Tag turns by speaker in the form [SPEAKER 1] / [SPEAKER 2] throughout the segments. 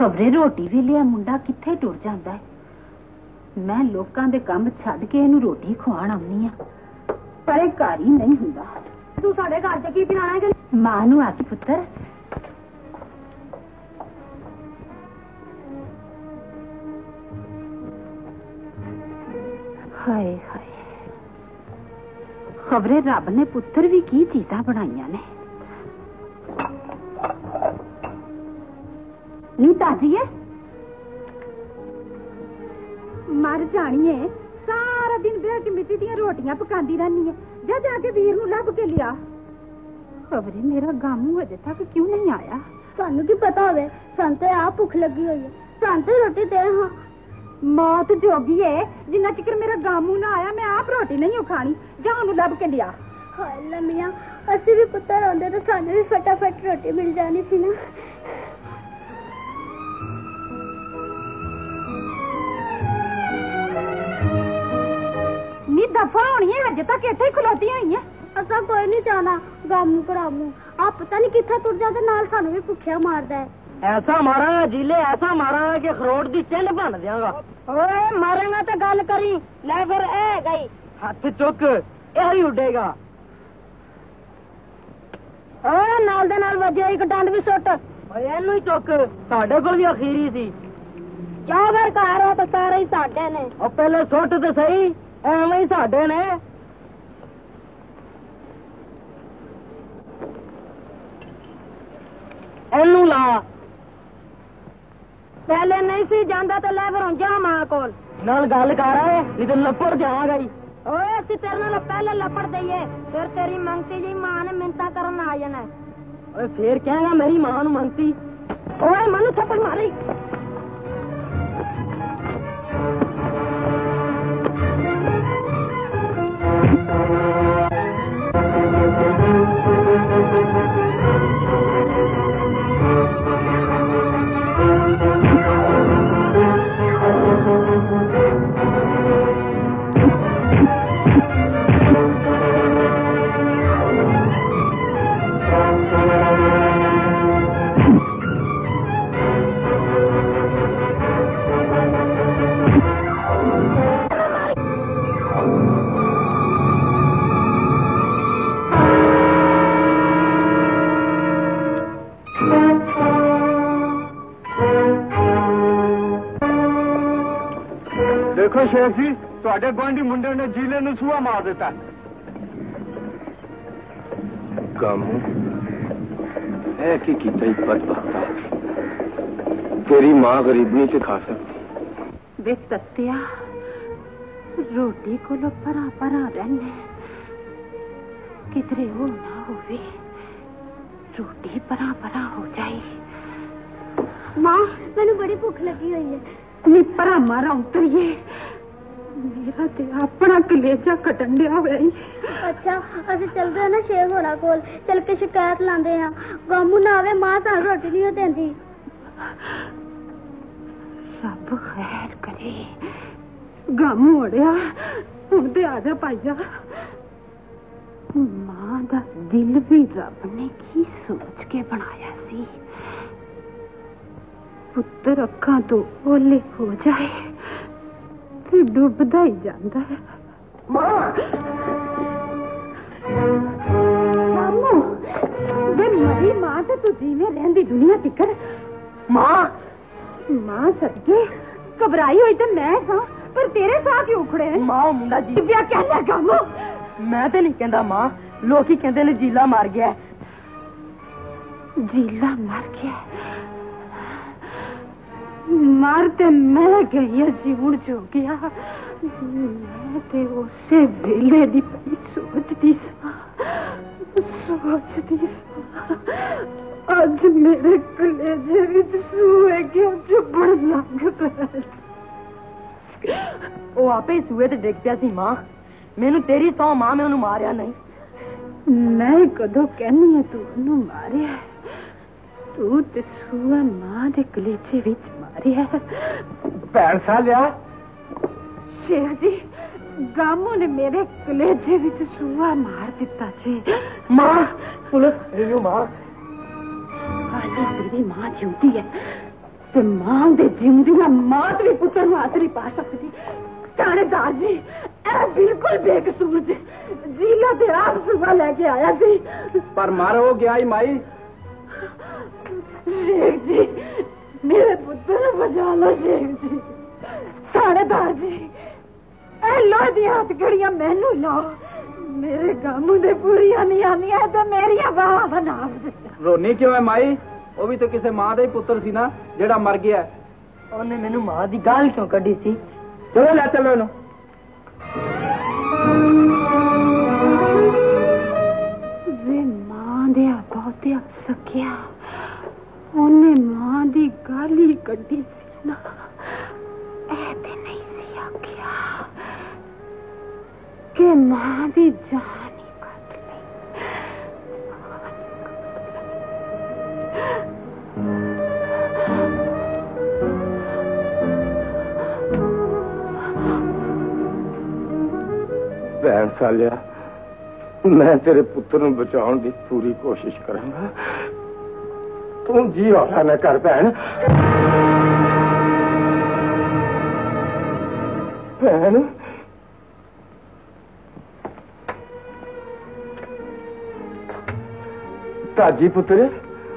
[SPEAKER 1] खबरे रोटी भी लिया मुंडा किथे टुर जाता है। मैं लोकां दे काम छड्ड के इहनूं रोटी खवाण आउंदी आ, पर इह घर ही नहीं हुंदा। तू साडे घर च की बनाना है? मां नूं आख पुत्तर। हाय हाय, खबरे रब ने पुत्तर भी की चीज़ां बनाईयां ने। नी ताजीए मर जानी है, सारा दिन बेह के मिट्टी दी रोटियां पकांदी रहनी है। जा जाके वीर नूं लभ के लिया। खबरे मेरा गामू अजे तक क्यों नहीं आया?
[SPEAKER 2] सानू की पता होवे, सानू ते आप भुख लगी हुई है, सानू ते रोटी दे। हां
[SPEAKER 1] मौत जोगी है, जिन्ना चिकर मेरा गामू ना आया मैं आप रोटी नहीं खानी। जा उन्हें लभ के लिया।
[SPEAKER 2] हाय लमिया, असि भी पुत्तर आंदे तो सानू भी फटाफट रोटी मिल जानी सी ना।
[SPEAKER 1] नी दफा होनी है, अजे तक इत्थे ही खलोती हुई है।
[SPEAKER 2] असा कोई नहीं जाना गामू करामू, आप पता नहीं किथा तुर जाते, नाल सानू भी भुखिया मारदा है।
[SPEAKER 3] ऐसा मारा जिले, ऐसा मारा कि खरोट दी चिल बन दियांगा।
[SPEAKER 1] ओए मारेगा तो गल करी, ले फिर ए गई
[SPEAKER 3] हथ चुक, यही उडेगा।
[SPEAKER 1] ओए नाल दे नाल वजे एक डंड भी सुट।
[SPEAKER 3] ओए एनू ही चुक, साडे कोल भी अखीरी सी।
[SPEAKER 1] क्यों फिर घर हो तो सारे ही साडे ने।
[SPEAKER 3] ओ पहले सुट ते सही, एवें ही साडे ने। एनू ला।
[SPEAKER 1] पहले नहीं सी जांदा तो ले फिर जा मां कोल
[SPEAKER 3] नाल गल कर, नहीं तो लपड़ जावांगा ही।
[SPEAKER 1] ओए असि तेरे नाल पहले लपड़ दईए, फिर तेरी मंगती जी मां ने मिन्नतां करन आ जाना।
[SPEAKER 3] ओए फिर कहेगा मेरी मां नूं मंगती।
[SPEAKER 1] ओए मनु थप्पड़ मारी।
[SPEAKER 4] देखो शेख जी, तुहाडे गुआंढी मुंडे ने जीले नूं सूहा मार दिता।
[SPEAKER 5] गामू ऐ की कीता ही बदबख्ता, तेरी मां गरीब नहीं से खा सकती।
[SPEAKER 1] वे तत्या रोटी को लो परा परा रहने, किधरे हो ना होवे रोटी परा परा हो जाए।
[SPEAKER 2] मां मैंने बड़ी भुख लगी हुई है।
[SPEAKER 1] नी परा मारा उतरिए, मेरा ते अपना कलेजा कटन दिया हुआ ही।
[SPEAKER 2] अच्छा असि चल रहे ना शेख होना कोल, चल के शिकायत लांदे आ, गामू ना आवे, मां सानू रोटी नहीं देंदी।
[SPEAKER 1] सब खैर करे, गामू अड़िया हुण ते आ जा पाइया। मां दा दिल भी रब ने की सोच के बनाया सी। पुत्र अखां तो ओले हो जाए तो डूबदा ही जाता है। मामू वे मरी मां तो तू जीवे रहंदी दुनिया तिकर। मां सदके घबराई हुई तो मैं सा, पर तेरे साह क्यों उखड़े हैं?
[SPEAKER 3] मां मुंडा जी
[SPEAKER 1] क्या कहना गामू?
[SPEAKER 3] मैं तो नहीं कहता मां, लोग ही कहते ने जीला मार गया।
[SPEAKER 1] जीला मर गया? मार ते मैं गई जीवन जो गया। मैं ते उसे वेले दी पई सोचती सा। अज मेरे कलेजे विच सूए के चुभण लग पे।
[SPEAKER 3] वो आपे सूए ते डिग पिया सी मां, मैनू तेरी सौ मां मैं उन्हें मारिया नहीं।
[SPEAKER 1] मैं कदों कहनी है तू उन्हें मारिया? तू ते सूआ मां दे कलेजे विच मारिया।
[SPEAKER 4] भैन सालिया,
[SPEAKER 1] शेख जी गामू ने मेरे कलेजे विच सूआ मार दिता जी।
[SPEAKER 3] मां पुलिस रियो मां।
[SPEAKER 1] हाली तेरी मां जीती है, ਤੇ ਮਾਂ ਦੇ ਜਿੰਦੀਆਂ ਮਾਤ ਵੀ ਪੁੱਤਰ ਨੂੰ ਹੱਥ ਨਹੀਂ ਪਾ ਸਕਦੀ। ਥਾਣੇਦਾਰ ਜੀ ਇਹ ਬਿਲਕੁਲ ਬੇਕਸੂਰ ਜੀ। ਜੀਲਾ ਤੇ ਆਪ ਸੁਬਾ ਲੈ ਕੇ ਆਇਆ ਸੀ
[SPEAKER 5] ਪਰ ਮਰ ਹੋ ਗਿਆ ਹੀ ਮਾਈ।
[SPEAKER 1] ਸ਼ੇਖ ਜੀ ਮੇਰੇ ਪੁੱਤਰ ਨੂੰ ਬਚਾ ਲਓ ਸ਼ੇਖ ਜੀ। ਥਾਣੇਦਾਰ ਜੀ ਇਹ ਲੋਹ ਦੀਆਂ ਹੱਥਕੜੀਆਂ ਮੈਨੂੰ ਲਾਓ। ਮੇਰੇ ਗਮ ਦੇ ਪੂਰੀਆਂ ਨਹੀਂ ਆਉਂਦੀਆਂ ਤੇ ਮੇਰੀਆਂ ਬਾਹਾਂ ਬਣਾ ਦੇ।
[SPEAKER 5] ਰੋਣੀ ਕਿਉਂ ਹੈ ਮਾਈ? ਉਹ ਵੀ ਤਾਂ ਕਿਸੇ ਮਾਂ ਦਾ ਹੀ ਪੁੱਤਰ ਸੀ ਨਾ ਜਿਹੜਾ ਮਰ ਗਿਆ।
[SPEAKER 3] ਉਹਨੇ ਮੈਨੂੰ ਮਾਂ ਦੀ ਗਾਲ ਕਿਉਂ ਕੱਢੀ ਸੀ?
[SPEAKER 5] ਚਲੋ ਲੈ ਚੱਲੋ ਇਹਨੂੰ।
[SPEAKER 1] ਵੇ ਮਾਂ ਦੇ ਬਹੁਤੇ ਸਕਿਆ ਉਹਨੇ ਮਾਂ ਦੀ ਗਾਲੀ ਕੱਢੀ ਸੀ ਨਾ। ਇਹ ਤੇ ਨਹੀਂ ਸੀ ਆਖਿਆ ਕਿ ਮਾਂ ਦੀ ਜਾਨ ਹੀ ਕੱਢ ਲਈ।
[SPEAKER 5] ਭੈਣ ਸਾਲਿਆ ਮੈਂ ਤੇਰੇ ਪੁੱਤਰ ਨੂੰ ਬਚਾਉਣ ਦੀ ਪੂਰੀ ਕੋਸ਼ਿਸ਼ ਕਰਾਂਗਾ। ਤੂੰ ਜੀ ਹੌਲਾ ਨਾ ਕਰ ਭੈਣ। ਭੈਣ ਤਾਜੀ ਪੁੱਤਰ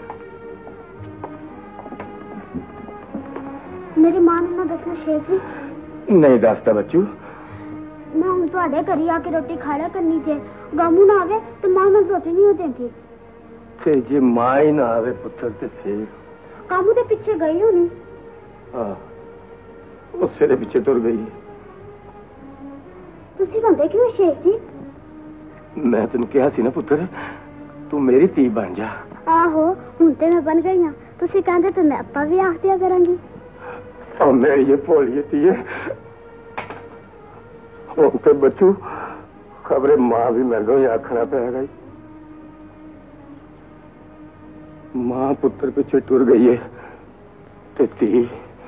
[SPEAKER 2] ਮੇਰੀ ਮਾਂ ਨੇ ਨਾ ਦੱਸਣਾ ਸ਼ੇਖ ਜੀ।
[SPEAKER 5] ਨਹੀਂ ਦੱਸਦਾ ਬੱਚੂ।
[SPEAKER 2] ਮੈਂ ਹੁਣ ਤੁਹਾਡੇ ਘਰ ਆ ਕੇ ਰੋਟੀ ਖਾ ਲਿਆ ਕਰਨੀ ਜੇ ਗਾਮੂ ਨਾ ਆਵੇ ਤੇ ਮਾਂ ਮੈਨੂੰ ਰੋਟੀ ਨਹੀਂ ਦੇਂਦੀ।
[SPEAKER 5] ਤੇ ਜੇ ਮਾਂ ਹੀ ਨਾ ਆਵੇ ਪੁੱਤਰ ਤੇ ਫੇਰ
[SPEAKER 2] ਕਾਮੂ ਦੇ ਪਿੱਛੇ ਗਈ ਹੋਣੀ।
[SPEAKER 5] ਉਸੇ ਦੇ ਪਿੱਛੇ ਤੁਰ ਗਈ।
[SPEAKER 2] ਤੁਸੀਂ ਰੋਂਦੇ ਕਿਉਂ ਸ਼ੇਖ ਜੀ?
[SPEAKER 5] ਮੈਂ ਤੈਨੂੰ ਕਿਹਾ ਸੀ ਨਾ ਪੁੱਤਰ ਤੂੰ ਮੇਰੀ ਧੀ ਬਣ ਜਾ।
[SPEAKER 2] ਆਹੋ ਹੁਣ ਤੇ ਮੈਂ ਬਣ ਗਈ ਹਾਂ। ਤੁਸੀਂ ਕਹਿੰਦੇ ਤੇ ਮੈਂ ਆਪਾਂ ਵੀ ਆਖ ਦਿਆ ਕਰਾਂਗੀ।
[SPEAKER 5] और मेरी ये पोलिए थी उनके बच्चू खबरे मां भी मैनू ही आखना पेगा। मां पुत्र पीछे टुर गई है ते धी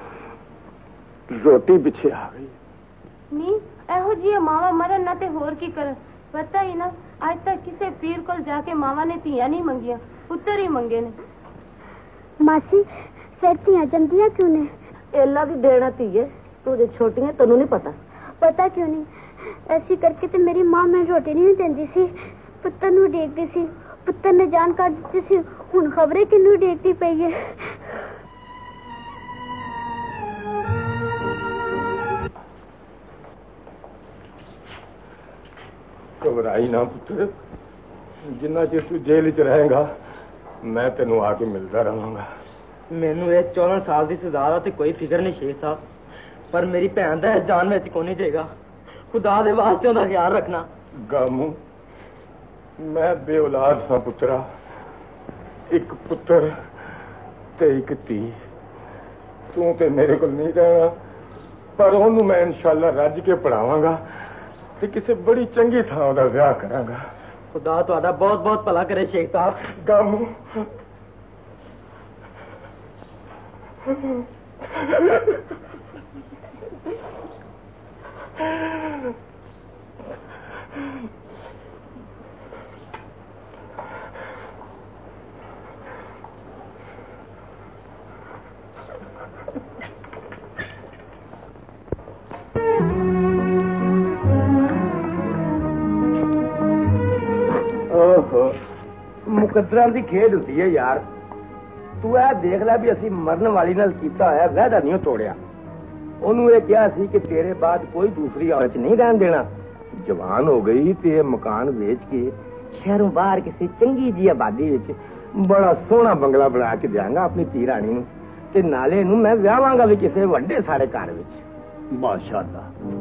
[SPEAKER 5] रोटी पीछे आ गई।
[SPEAKER 6] नी एहो जी मावा मरन ना ते होर की कर पता ही ना। आज तक किसे पीर को जाके मावा ने धीया नहीं मंगिया पुत्र ही मंगे ने।
[SPEAKER 2] मासी फिर धीया जमदियां क्यों ने?
[SPEAKER 3] एला भी देना धीए तू जो छोटी है तेनू नहीं पता।
[SPEAKER 2] पता क्यों नहीं? ऐसी करके तो मेरी मां मैं रोटी नहीं देंदी सी पुत्र नू देखदी सी। पुत्र ने जान काट दित्ती सी हुण खबरे किन्नू देखदी पई है।
[SPEAKER 5] घबराई ना पुत्र जिन्ना चिर तू जेल च रहेगा मैं तेनू आके मिलता रहांगा।
[SPEAKER 3] मैनू ये 14 साल की सजा दा ते कोई फिक्र नहीं शेख साहब पर मेरी भैन दा जान विच कोई नहीं देगा। खुदा दे वास्ते उहदा ख्याल रखना।
[SPEAKER 5] गामू मैं बेऔलाद सा पुत्रा एक पुत्र ते एक धी। तू ते मेरे को नहीं रहना पर ओनू मैं इंशाल्लाह रज के पढ़ावांगा ते किसी बड़ी चंगी थां ओहदा विआह करांगा।
[SPEAKER 3] खुदा तुहाडा बहुत बहुत भला करे शेख साहब।
[SPEAKER 5] गामू मुकद्दरां दी खेड हुंदी है यार। तू ऐ देख लै भी असी मरन वाली नाल कीता होया वादा नहीं तोड़िया। ओनू ये कहा सी कि तेरे बाद कोई दूसरी औरत नहीं रहन देना। जवान हो गई ते मकान बेच के शहरों बाहर किसी चंगी जी आबादी विच बड़ा सोहना बंगला बना के देंगा अपनी धी राणी नूं ते नाले नूं मैं विआहांगा भी किसी वड्डे सारे घर विच। माशाअल्लाह।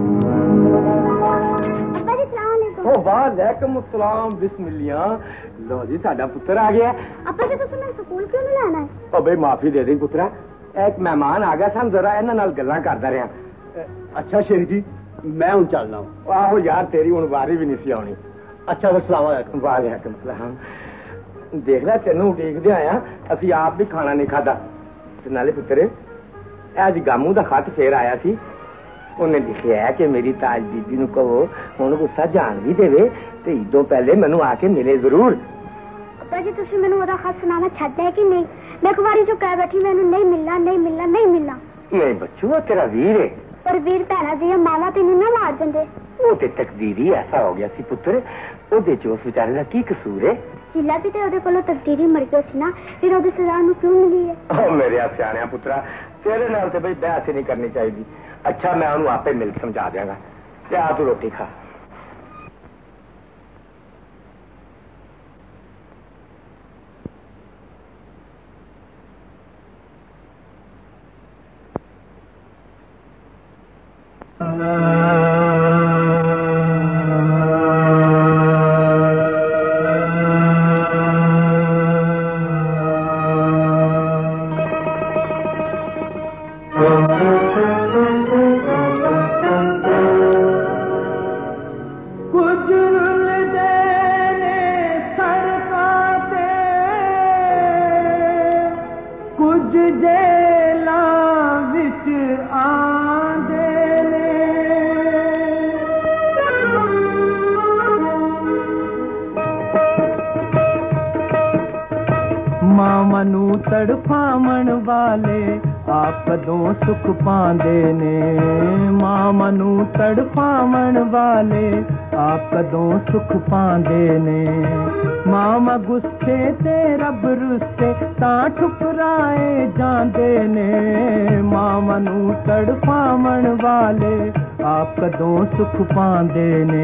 [SPEAKER 5] ओ वालेकुम अस्सलाम बिस्मिल्लाह। लो जी साडा पुत्र आ गया।
[SPEAKER 2] अपा जी तुसी मैं स्कूल क्यों नहीं लाना है?
[SPEAKER 5] ओ बे माफी दे दे पुत्रा एक मेहमान आ गया सन जरा इन्हां नाल गल्लां करदा रहा। अच्छा शेख जी मैं हुण चलना हूं। आहो यार तेरी हुण वारी भी नहीं सी आउणी। अच्छा अस्सलाम वालेकुम। वालेकुम सलाम। देख लै तेनू उडीकदे आया असीं आप भी खाना नहीं खादा ते नाले पुत्रे अज गामू दा खत फेर आया सी। उन्हें लिखिया है कि मेरी ताज बीबी नूं कहो हुण गुस्सा जान भी देवे ते ईदों पहले मैनू आके मिले जरूर।
[SPEAKER 2] अपा जी तुसी मैनू ओदा खत सुनाना छड्ड है कि नहीं? मैं एक बारी जो कह बैठी मैंने नहीं मिलना नहीं मिलना नहीं मिलना।
[SPEAKER 5] नहीं बच्चू वो तेरा वीर है।
[SPEAKER 2] पर वीर भैना जी मावा तेन ना मार देंगे।
[SPEAKER 5] वो ते तकदीर ही ऐसा हो गया सी पुत्र, ओदे च उस बेचारे का की कसूर है?
[SPEAKER 2] जिला भी तो ओदे कोलों तकदीर ही मर गया सी ना, फिर ओदी सजा नूं क्यों मिली है?
[SPEAKER 5] ओ मेरे सियाणिया पुत्रा, तेरे नाल ते भाई बहस नहीं करनी चाहिए। अच्छा मैं उन्हें आपे मिल समझा देंगा। जा तू रोटी खा।
[SPEAKER 7] तड़फावण वाले आप कदों सुख पांदे ने। मां नू तड़फावण वाले आप कदों सुख पांदे ने। मामा गुस्से ते रब रुस्से तां ठुकराए जांदे ने। मां नू तड़फावण वाले आप कदों सुख पांदे ने।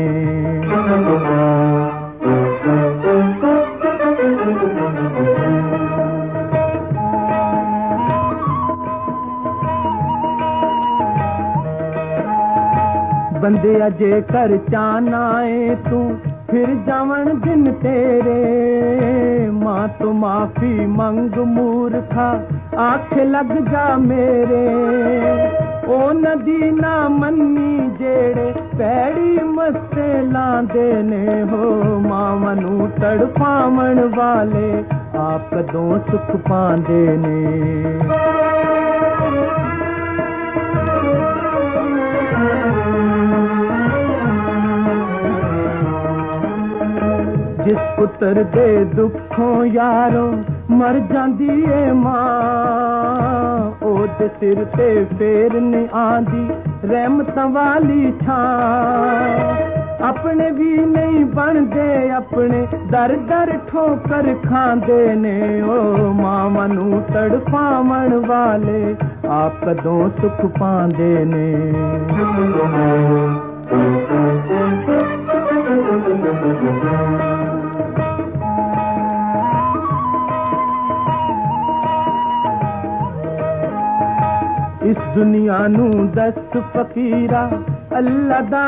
[SPEAKER 7] बंदे अजे कर चानाए तू फिर जावन दिन तेरे। मां तो माफी मंग मूर्खा आंख लग जा मेरे। ओ नदी ना मन्नी जेड़े पैड़ी मस्ते लांदे ने हो। मां नू तड़फावण वाले आप कदों सुख पांदे ने। जिस पुत्र दे दुखों यारों मर जांदी ए मां। ओदे सिर ते फेर नहीं आंदी रहमतां वाली छां। अपने भी नहीं बनदे अपने दर दर ठोकर खांदे ने। ओ मां नू तड़फावण वाले आप कदों सुख पांदे ने। इस दुनिया नू दस फकीरा अल्लाह दा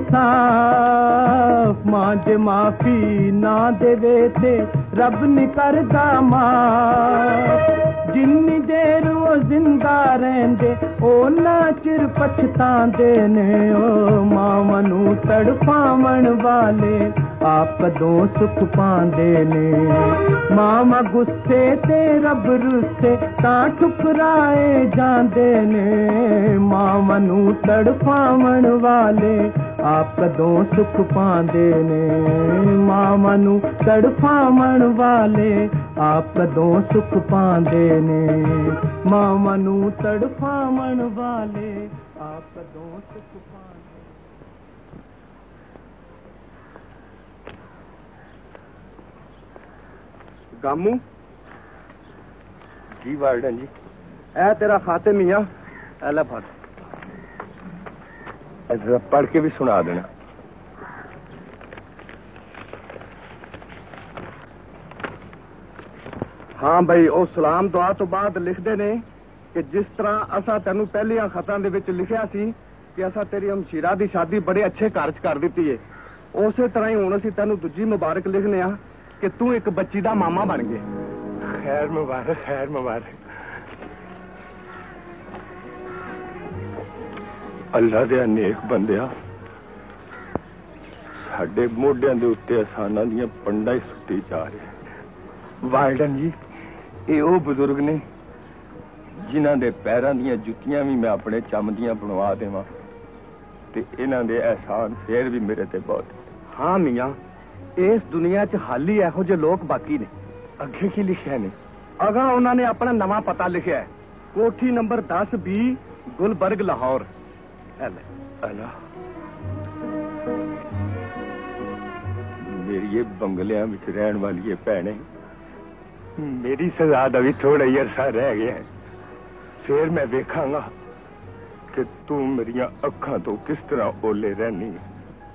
[SPEAKER 7] इंसाफ। मां जे माफी ना देवे ते रब नी करदा माफ। जिन्नी देर वो जिंदा रहंदे ओ ना चिर पछतांदे ने। ओ मां नू तड़फावण वाले आप कदों सुख पांदे ने। मामा गुस्से ते रब रुस्से तां ठुकराए जांदे ने। मां नू तड़फावण वाले आप कदों सुख पांदे ने। मां नू तड़फावण वाले आप कदों सुख पांदे ने। मां नू तड़फावण वाले आप कदों सुख पांदे।
[SPEAKER 4] गामू
[SPEAKER 5] जी वार्डन जी।
[SPEAKER 4] ए तेरा खाते मियां एला फड़।
[SPEAKER 5] जरा पढ़ के भी सुना देना।
[SPEAKER 4] हाँ भाई ओ सलाम दुआ तो बाद लिखते ने कि जिस तरह असा तेनू पहलियां खतां दे विच लिखिया सी कि असा तेरी हमशीरा दी शादी बड़े अच्छे घर च कर दित्ती है, उसे तरह ही हुण असीं तेनू दूजी मुबारक लिखने आ कि तू एक बच्ची दा मामा बन गया।
[SPEAKER 5] खैर मुबारक, खैर मुबारक। अल्लाह दे नेक बंदिया, साडे मोढियां दे उत्ते असानां दियां पंडां ही सुट्टी जा रहे। वार्डन जी, ये वो बुजुर्ग ने जिन्हां दे पैरां दियां जुत्तियां भी मैं अपने चम दियां बनवा देवां ते इन्हां दे एहसान फेर भी मेरे ते बहुत।
[SPEAKER 4] हाँ मियां, इस दुनिया च हाली इहो जे लोग बाकी ने।
[SPEAKER 5] अगे की लिखिया ने?
[SPEAKER 4] अगा उन्होंने अपना नवा पता लिखा है, कोठी नंबर 10B, गुलबर्ग, लाहौर। मेरी ये बंगलियां विच रहन वाली है भैने, मेरी सजा दा भी थोड़ा ही अरसा रह गया है। फिर मैं वेखांगा कि तू मेरिया अखां तो किस तरह ओले रहनी है।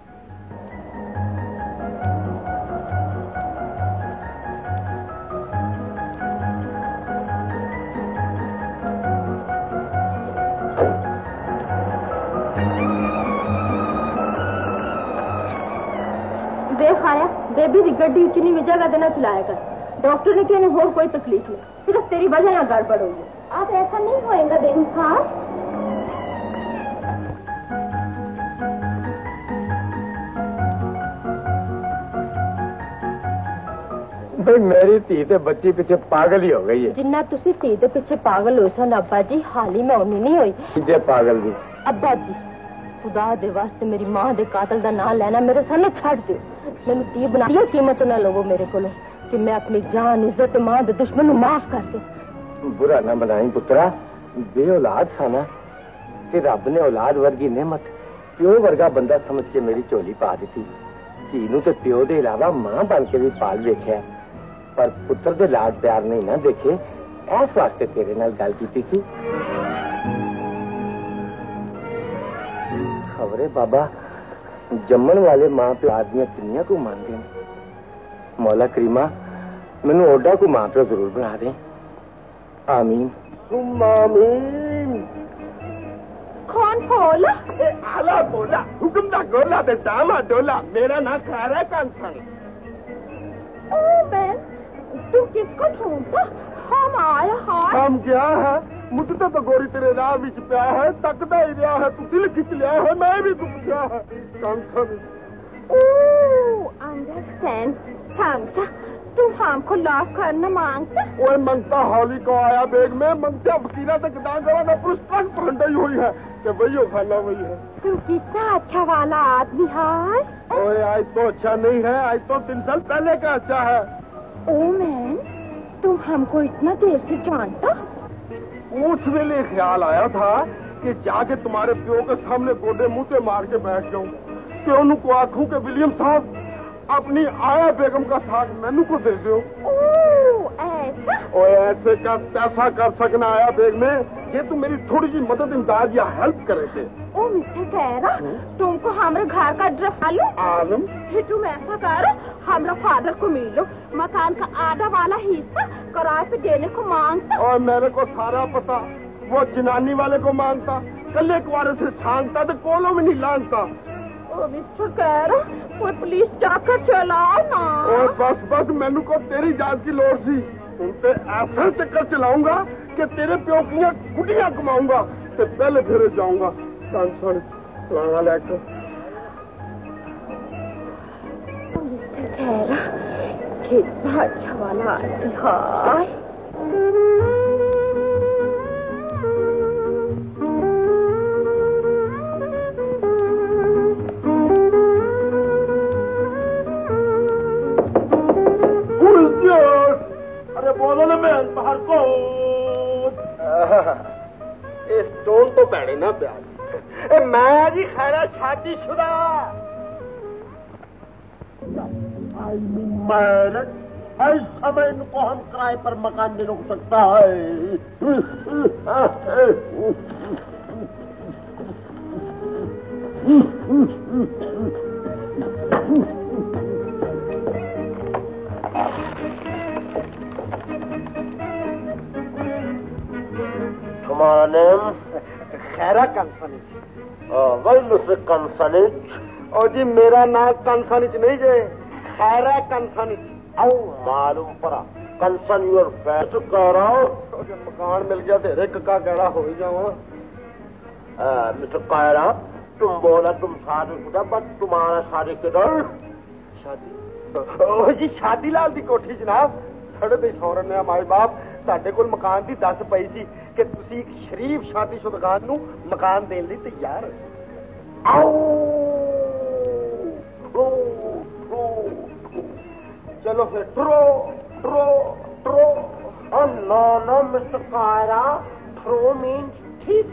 [SPEAKER 6] बेबी की गड्डी उचनी भी जगह देना चलाया कर। डॉक्टर ने कहने और कोई तकलीफ नहीं, सिर्फ तेरी वजह ना गड़बड़ हुई है।
[SPEAKER 2] अब ऐसा नहीं होएगा बेबी साहब।
[SPEAKER 5] भाई मेरी धी ते बच्ची पीछे पागल ही हो गई है।
[SPEAKER 6] जिन्ना तुसी धी दे पीछे पागल हो सन अब्बा जी, हाल ही में उन्नी नहीं हुई।
[SPEAKER 5] जे पागल दी
[SPEAKER 6] अब्बा जी खुदा दे वास्ते मेरी मां दे कातल दा नाम लेना मेरे सामने छड़ दियो। मैनू धी बना दियो, कीमत ना लोगो मेरे कोलों कि मैं अपनी जान इज्जत मां दे दुश्मन नू माफ कर दे।
[SPEAKER 5] बुरा ना बनाई पुत्रा, बे औलाद सा ना कि रब ने औलाद वर्गी नेमत प्यो वर्गा बंदा समझ के मेरी झोली पा दी। धी नू ते प्यो दे इलावा मां बन के भी पाल देखिया, पर पुत्र दे लाड प्यार नहीं ना देखे। इस वास्ते तेरे नाल गल कीती थी। खबरे बाबा जम्मन वाले मां प्यो आदमियां किन्नियां को मानते हैं। मौला करीमा मैनू ओडा को मां प्यो जरूर बना दे। आमीन आमीन।
[SPEAKER 6] कौन बोला?
[SPEAKER 4] आला बोला, हुक्म दा गोला दे दामा डोला। मेरा ना खैर है कंसन।
[SPEAKER 6] ओ बहन तू किसको ढूंढता? हम आया हाय।
[SPEAKER 4] हम क्या है? मुझे तो गोरी तेरे राह विच पिया है, तकदा ही रहा है। तू दिल खिंच लिया है, मैं भी दुख गया है कंसन।
[SPEAKER 6] ओह अंडरस्टैंड। समझा, तू हमको लाफ करना मांगता?
[SPEAKER 4] ओए मंगता हौली को आया बेग में, मंगता वकीला तक दान करा ना पुरुष तक फंडई हुई है कि वही खाना वही है।
[SPEAKER 6] तू कितना अच्छा वाला आदमी है।
[SPEAKER 4] ओए आज तो अच्छा नहीं है, आज तो 3 साल पहले का अच्छा है।
[SPEAKER 6] ओ मैन तुम हमको इतना देर से जानता?
[SPEAKER 4] उस वेले ख्याल आया था कि जाके तुम्हारे प्यो के सामने गोडे मुंह से मार के बैठ जाऊं कि उनको आंखों के विलियम साहब अपनी आया बेगम का साथ मैनू को दे दो।
[SPEAKER 6] ऐसा?
[SPEAKER 4] ओए ऐसे का पैसा कर सकना आया बेग में, ये तुम मेरी थोड़ी सी मदद इमदाद या हेल्प करेंगे।
[SPEAKER 6] ओ मिस्टर कहरा तुमको हमारे घर का एड्रेस मालूम?
[SPEAKER 4] आलम
[SPEAKER 6] फिर तुम ऐसा करो, हमारा फादर को मिलो, मकान का आधा वाला हिस्सा किराए पे देने को मांगता।
[SPEAKER 4] और मेरे को सारा पता, वो जनानी वाले को मांगता, कल एक बार से छांगता तो कोलों में नहीं लांगता।
[SPEAKER 6] ओ मिस्टर कहरा कोई पुलिस जाकर चलाओ ना।
[SPEAKER 4] और बस मैनू को तेरी जान की लोड़ सी। तुमसे ऐसा चक्कर चलाऊंगा कि तेरे प्यो की गुटियां कमाऊंगा तो पहले फिर जाऊंगा। कंसन सलाम अलैकुम।
[SPEAKER 6] कहरा कितना अच्छा वाला आदमी है।
[SPEAKER 4] अरे बोलो ना बहन बाहर को। इस टोन तो भैने ना प्यार। मैं जी खैरा शादीशुदा।
[SPEAKER 5] हर समय इनको हम किराए पर मकान नहीं रोक सकता है। तुम्हारा नेम?
[SPEAKER 4] खैरा कंसनिच।
[SPEAKER 5] वेल मिस्टर कंसनिच।
[SPEAKER 4] और जी मेरा नाम कंसनिच नहीं जे, खैरा कंसनिच।
[SPEAKER 5] मालूम पड़ा कंसन यूर पैसे कह रहा हूँ।
[SPEAKER 4] मकान मिल गया तेरे का गड़ा हो ही जाओ।
[SPEAKER 5] मिस्टर कायरा तुम बोला तुम शादीशुदा, बट तुम्हारा शादी किधर?
[SPEAKER 4] शादी जी शादी लाल दी कोठी जनाब। थोड़े दे सौरन ने माए बाप साडे कोल मकान दी दस पई सी कि तुसी एक शरीफ शादीशुदा नू मकान देने लई तैयार। चलो फिर ट्रो ट्रो ट्रो।
[SPEAKER 5] Oh no, Mr. Kaira. True means ठीक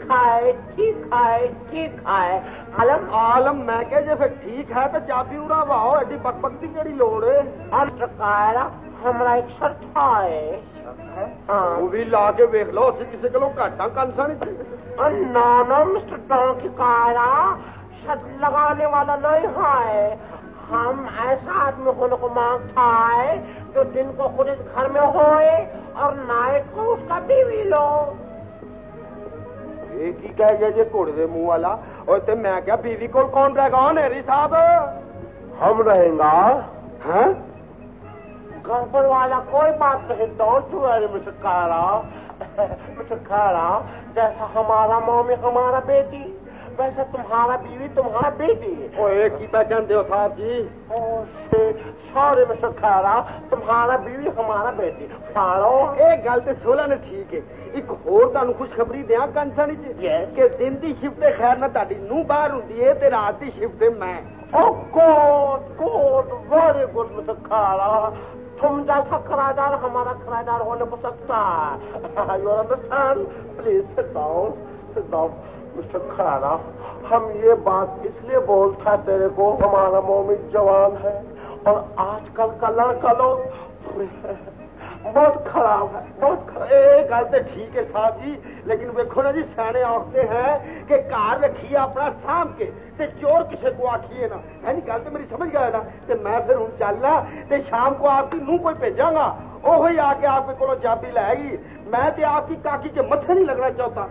[SPEAKER 5] है आलम मैं कह जे फिर ठीक है तो चाबी उड़ा वाओ एडी बकबक की केड़ी लोड़ है Mr. Kaira हमरा एक शर्त है वो भी ला के देख लो उसे किसी को घाटा कंसा नहीं no, Mr. Donkey Kaira शर्त लगाने वाला नहीं है हम ऐसा आदमी होने को मांगता है जो दिन को खुद इस घर में होए और नाइट को उसका बीवी लो एक ही कह जे घोड़े दे मुंह वाला और ते मैं क्या बीवी को कौन रहेगा नेरी साहब हम रहेगा हैं गड़बड़ वाला कोई बात नहीं डोंट वरी मिस्टर कारा जैसा हमारा मम्मी हमारा बेटी वैसे तुम्हारा बीवी तुम्हारा बेटी ओ एक ही पहचान दो साहब जी सॉरी मिस्टर खारा तुम्हारा बीवी हमारा बेटी फाड़ो एक गल ते 16 ने ठीक है एक होर तानू खुशखबरी दिया कंसर्न कि दिन दी शिफ्ट खैर ना ताडी नू बाहर हुंदी है ते रात दी शिफ्ट मैं oh good very good mister Khara तुम जैसा किराएदार हमारा किराएदार होने को सकता है you understand please sit down mister Khara हम ये बात इसलिए बोलता है तेरे को हमारा मोमी जवान है और आजकल का लड़का लोग बहुत खराब है बहुत खराब एक गल तो ठीक है साहब जी लेकिन देखो ना जी सियाने औरतें हैं कि कार रखिए अपना साम के ते चोर किसी को आखिए ना है नहीं गल तो मेरी समझ गया ना ते मैं फिर हूं चलना ते शाम को आपकी नूह कोई भेजांगा ओ ही आके आपके को चाबी लाएगी मैं ते आपकी काकी के मत्थे नहीं लगना चाहता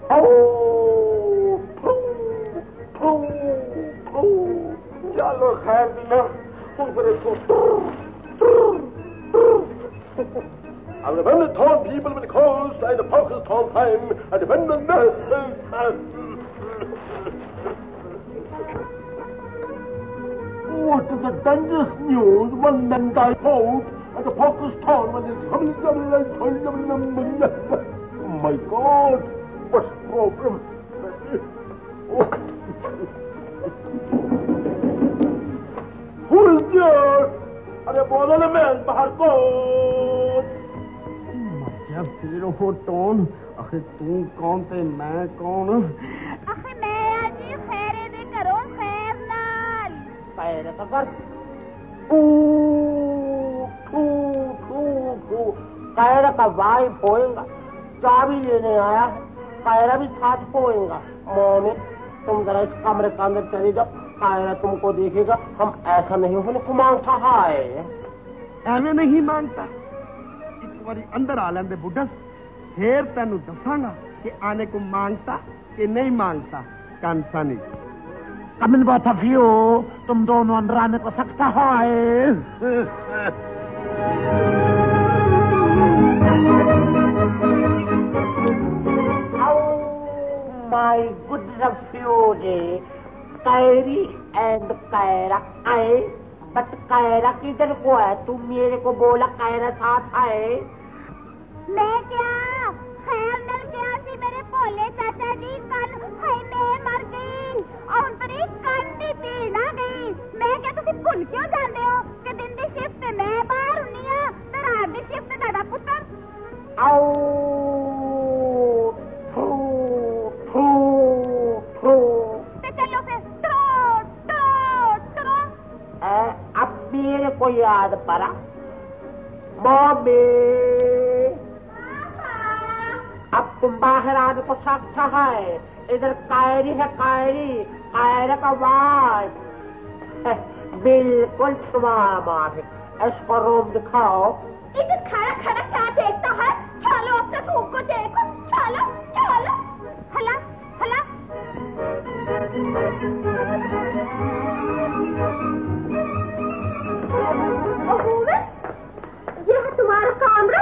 [SPEAKER 5] चलो खैर दिना I'm the vendor told people with the coast and the focus told time and the vendor what is the dangerous news when men die cold and the focus told when it's coming oh my God what's the problem who is there अरे बोलो ना मैं बाहर को जब फिर हो tone आखिर तू कौन थे मैं कौन
[SPEAKER 2] आखिर मैं आज खैरे दे करो खैर नाल
[SPEAKER 5] खैर का कर खैर का वाइफ होएगा चाबी लेने आया है खैरा भी साथ होएगा मम्मी तुम जरा इस कमरे के अंदर चले जाओ कायरा तुमको देखेगा हम ऐसा नहीं होने को मांगता है
[SPEAKER 4] एवं नहीं मांगता एक बारी अंदर आ लेंदे बुढ़ा फिर तेनू दसांगा कि आने को मांगता कि नहीं मांगता कंसा नहीं कमिल बात अभियो तुम दोनों अंदर आने को सकता है
[SPEAKER 5] my good refugee Kairi and Kaira आए बट कायरा किधर को है तुम मेरे को बोला कायरा साथ आए
[SPEAKER 2] मैं क्या खैर नल क्या सी मेरे भोले चाचा जी कल हाय मैं मर गई और तेरी कंडी पीड़ आ गई मैं क्या तुसी भुल क्यों जाते हो कि दिन दी शिफ्ट मैं बाहर हुनी हां ते रात दी शिफ्ट तेरा पुत्र
[SPEAKER 5] आओ अब मेरे को याद पड़ा मम्मी अब तुम बाहर आने को सकता है इधर कायरी है कायरा का वाइफ बिल्कुल तुम्हारा मालिक इसको रूम दिखाओ
[SPEAKER 2] इधर खड़ा खड़ा क्या देखता है चलो अपने सूप को देखो चलो चलो हला हला ये है तुम्हारा कमरा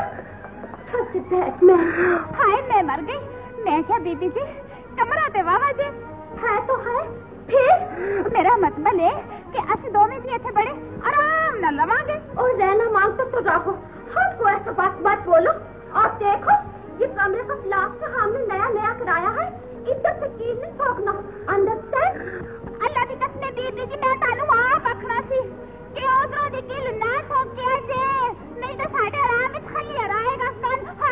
[SPEAKER 2] हाय मैं मर गई मैं क्या बीबी जी कमरा ते वावा जी है तो है फिर मेरा मतलब है कि असि दोनों जी इतने बड़े आराम न लवांगे और रहना मांगते तो रहो हमको ऐसा बात बोलो और देखो ये कमरे का स्लैब से हमने नया कराया है इधर से कील नहीं ठोकना अंडरस्टैंड अल्लाह की कसम बीबी जी मैं तानू आप आखना सी कि उधरों दी कील ना ठोक के जे नहीं तो साडे आराम में खाली रहेगा सन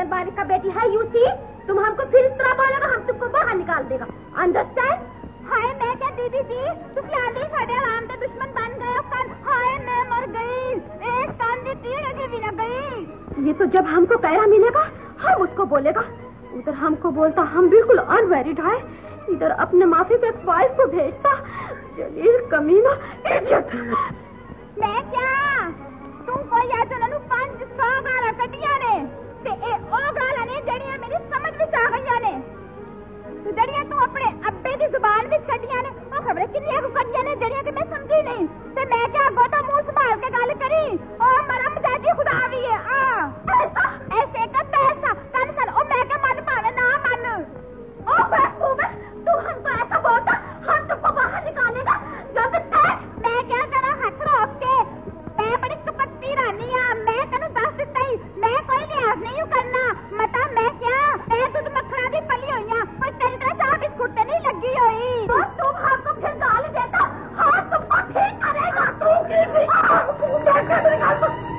[SPEAKER 2] जमींदार का बेटी है यूसी, तुम हमको फिर इस तरह बोलेगा, हम तुमको बाहर निकाल देगा। अंडरस्टैंड? हाय मैं क्या दीदी जी, तुम आदि साढ़े आराम के दुश्मन बन गए। हाय मैं मर गई, एक कान दी तीर अभी भी लग गई। ये तो जब हमको पैरा मिलेगा हम उसको बोलेगा। उधर हमको बोलता हम बिल्कुल अनमैरिड है, इधर अपने माफी के वाइफ को भेजता। जलील कमीना इडियट। मैं क्या तुम कोई या तो ननु 500 गाला कटिया ने ते ए ओ गाला ने जड़ियां मेरी समझ विच आ गईयां ने। तो जड़ियां तू अपने अब्बे की जुबान विच कटिया ने, ओ खबरे किन्नियां को कटिया ने जड़ियां के मैं समझी नहीं। ते मैं क्या गोता मुंह संभाल के गल करी। ओ मरम जाती खुदा भी है ऐसे का पैसा कन सन। ओ मैं क्या मन पावे ना मन। ओ बेवकूफ, तू हमको ऐसा बोलता हम तुमको बाहर निकालेगा। जब तक मैं क्या करा हाथ रोक के, मैं बड़ी कपटी रानी आ। मैं तेन दस दिता ही मैं कोई लिहाज नहीं करना। मता मैं क्या मैं तुझ मक्खना दी पली हुई हां, कोई तेरी तरह चाह बिस्कुट नहीं लगी हुई। तो तुम हमको फिर गाली देता, हाँ तुमको ठीक करेगा। तू क्या करेगा?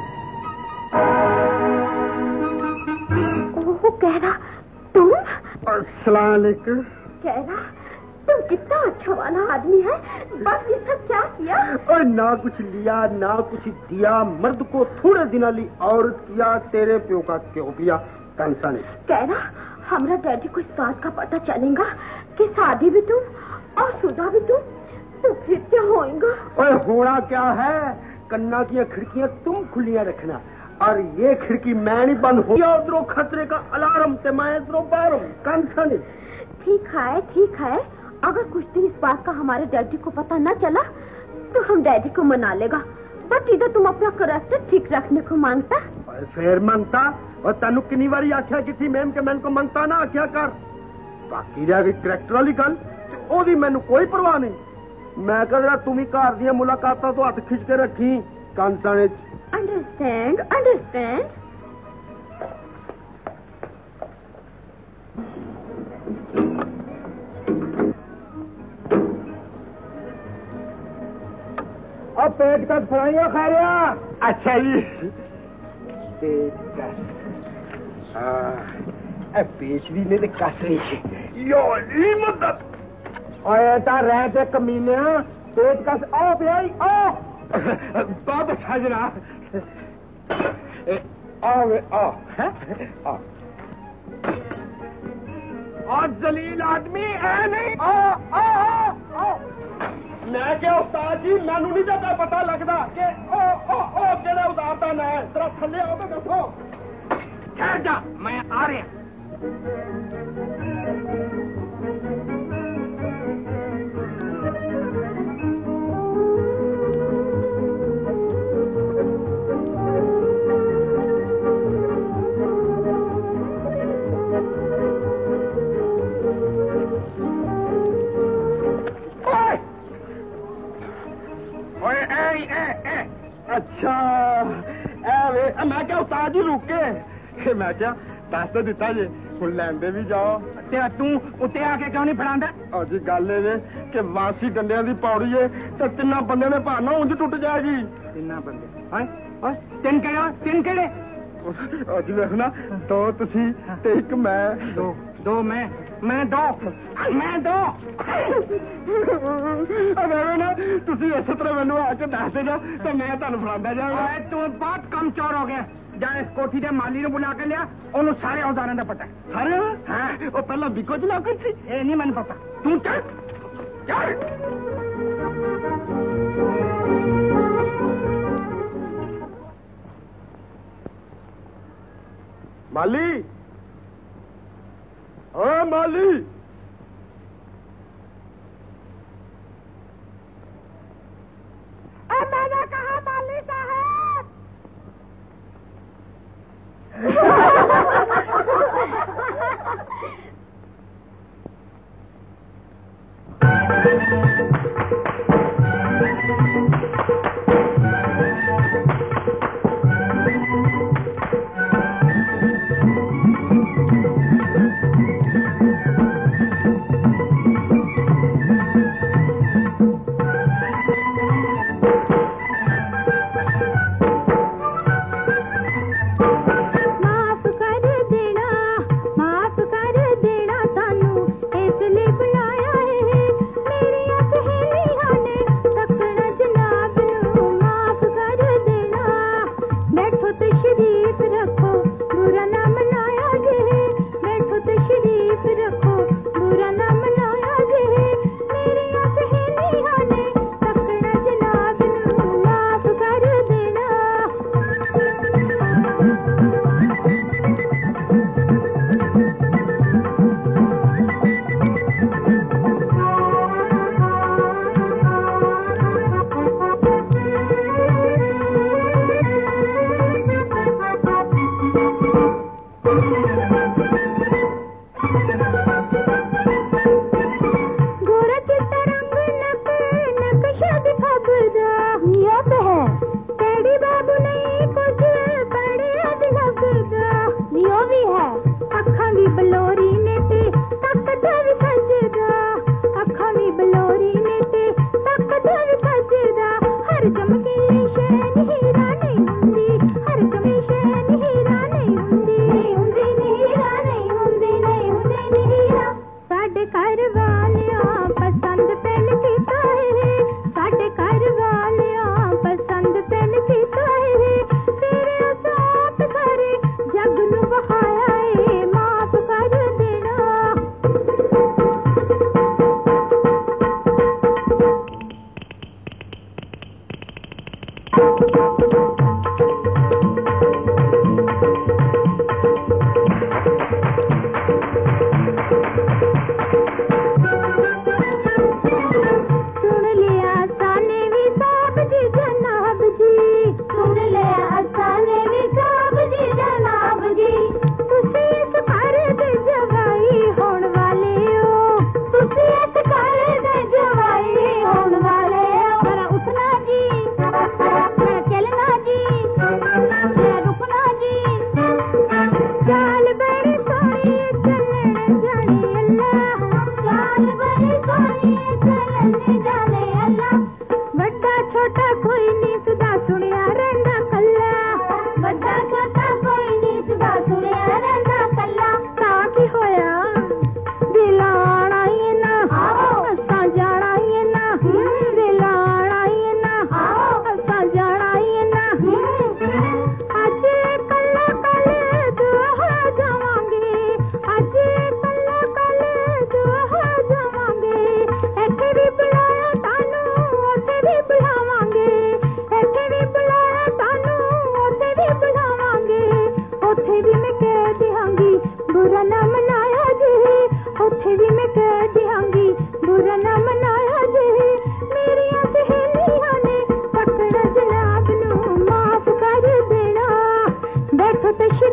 [SPEAKER 2] ओह कहना तुम।
[SPEAKER 4] अस्सलाम वालेकुम।
[SPEAKER 2] कहना तुम कितना अच्छा वाला आदमी है, बस ये सब क्या किया?
[SPEAKER 5] और ना कुछ लिया ना कुछ दिया, मर्द को थोड़े दिन ली औरत किया, तेरे प्यो का क्यों पिया कंसा ने।
[SPEAKER 2] कहना हमरा डैडी को इस बात का पता चलेगा कि शादी भी तुम और शुदा भी तुम, तो फिर क्या होएगा?
[SPEAKER 5] और होना क्या है, कन्ना की खिड़कियां तुम खुलियां रखना और ये खिड़की मैं नहीं बंद हो। उधरों खतरे का अलार्म ते मैं इधरों बाहर कंसा ने।
[SPEAKER 2] ठीक है, अगर कुछ दिन इस बात का हमारे डैडी को पता न चला तो हम डैडी को मना लेगा। बट इधर तुम अपना करेक्टर ठीक रखने को मांगता।
[SPEAKER 5] फिर मांगता और तेन कितनी बारी आख्या किसी मैम के मैन को मांगता ना आख्या कर। बाकी रह गई करेक्टर वाली गल, ओदी मैनू कोई परवाह नहीं। मैं कह तुम घर दी मुलाकातां तो हथ खिंच के रखी कंसा ने।
[SPEAKER 2] अंडरस्टैंड।
[SPEAKER 5] अब पेट कस फराइया खा रहा। अच्छा जी पेट कस पेशवी ने कस रही यो मदद आया रहते कमीने पेट कस आओ भाई आओ। बहुत अच्छा जनाब आओ और जलील आदमी है नहीं। आओ मैं क्या उस्ताद जी मैनू नहीं जगह पता लगता कि केड़ा उदार का ना है। जरा थले आओ तो दसो। ठहर जा मैं आ रहा। अच्छा मैं क्या उस्ताद जी रुके मैं क्या दस तो दिता जे हुण लैंदे भी जाओ। तू उत्ते आके क्यों नहीं फड़ांदा? अजी गल ये कि वासी डंडियां दी पौड़ी है तो तिन्ना बंदे ने भाना ऊंज टुट जाएगी। तिन्ना बंदे तीन केड़े? अजी देखना दो तुसी ते एक मैं। दो मैं दो ना तुसी इस तरह मैनू आके दस दो तो मैं तुहानू फड़ांदा जाऊंगा। तू बहुत कम चोर हो गया। जा इस कोठी के माली नू बुला के लिया, ओनू सारे औजारां दा पता। सारे? हाँ वो पहला बिको च नौकर सी। ये नहीं मैनू पता। तू चल माली। हाँ माली मैंने कहा माली साहब।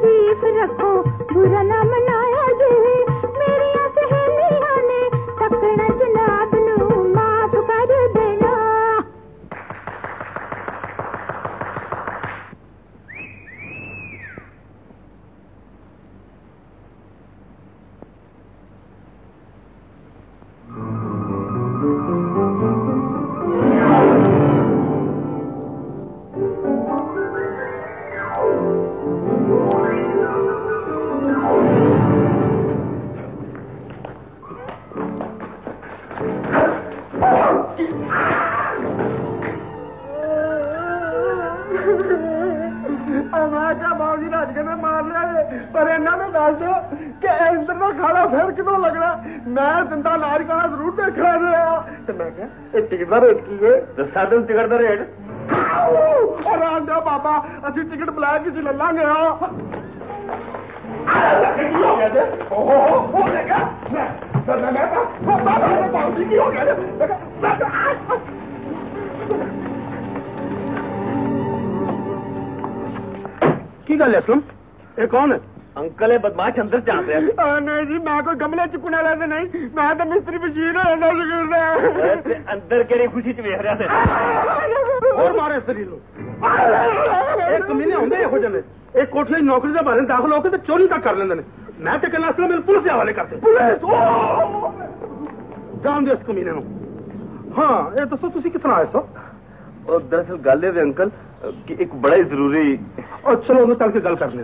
[SPEAKER 2] तारीफ रखो बुरा ना मनाया जी मेरिया सहेलियां ने तकना जनाब नू माफ कर देना।
[SPEAKER 4] टिकट का रेट बाबा असि टिकट बुलाया किसी ले लांगे की गल है सुन ये कौन है?
[SPEAKER 5] अंकल है बदमाश अंदर चाहते हैं।
[SPEAKER 4] नहीं जी मैं कोई गमले चुकने वाले नहीं मैं तो मिस्त्री मशीन
[SPEAKER 5] अंदर केड़ी खुशी च वेख रहा थे
[SPEAKER 4] और मारे शरीर एक कमीने होंगे हो जने एक कोठे की नौकरी के बारे में दाखिल होकर तो चोरी तक कर लेंगे मैं तो कहना असला मेरे पुलिस के हवाले करते पुलिस जान दे इस कमीने नु। हाँ ये दसो तुसी कितना आए सो?
[SPEAKER 5] और दरअसल गल है अंकल कि एक बड़ा ही जरूरी
[SPEAKER 4] और चलो उन्हें चल के गल करने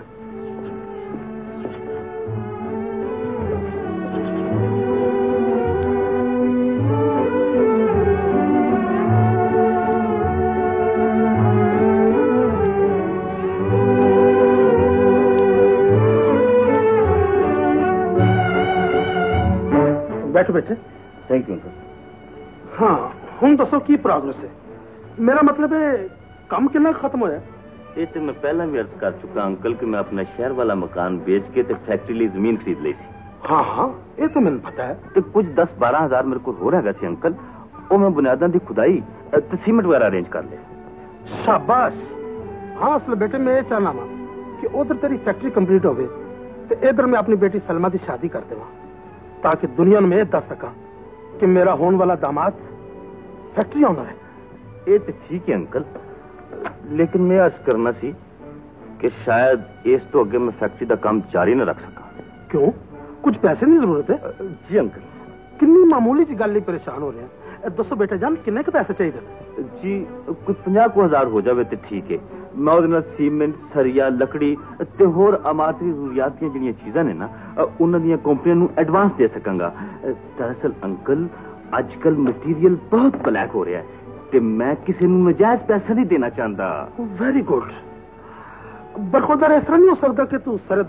[SPEAKER 4] बैठो बैठे।
[SPEAKER 5] Thank you uncle.
[SPEAKER 4] हाँ हूं दसो की प्रॉब्लम है? मेरा मतलब है काम कितना खत्म होया?
[SPEAKER 5] ये तो मैं पहला भी अर्ज कर चुका अंकल कि मैं अपना शहर वाला मकान बेच के तो फैक्ट्री लिए जमीन खरीद ली थी।
[SPEAKER 4] हाँ हाँ ये तो मैंने पता है।
[SPEAKER 5] तो कुछ 10-12 हजार मेरे को हो रहा सी अंकल वो मैं बुनियादा की खुदाई तो सीमेंट वगैरह अरेंज कर लिया।
[SPEAKER 4] शाबाश। हाँ असल बेटे मैं ये चाहना वा कि उधर तेरी फैक्ट्री कंप्लीट हो गई तो इधर मैं अपनी बेटी सलमा की शादी कर देवा ताकि दुनिया में दस सका कि मेरा होने वाला दामाद फैक्ट्री ओनर है।
[SPEAKER 5] ये तो ठीक है अंकल लेकिन मैं अर्ज करना सी कि शायद इस तो अगे मैं फैक्ट्री का काम जारी न रख सका।
[SPEAKER 4] क्यों कुछ पैसे की जरूरत है?
[SPEAKER 5] जी अंकल।
[SPEAKER 4] किन्नी मामूली सी गल परेशान हो रहे हैं। दसो बेटा जान किन्ने के पैसे चाहिए?
[SPEAKER 5] जी कुछ 50,000 हो जावे तो ठीक है मैं उहदे सीमेंट सरिया लकड़ी ते होर अमारती जरूरियात दी जिहड़ियां चीज़ां ने ना उन्हां दी कंपनियां नूं एडवांस दे सकांगा। दरअसल अंकल आजकल मटीरियल बहुत ब्लैक हो रहा है ते मैं किसी नूं नजायज पैसा नहीं देना चाहता।
[SPEAKER 4] Very good. बरखुदा इस तरह नहीं हो सकता कि तू सर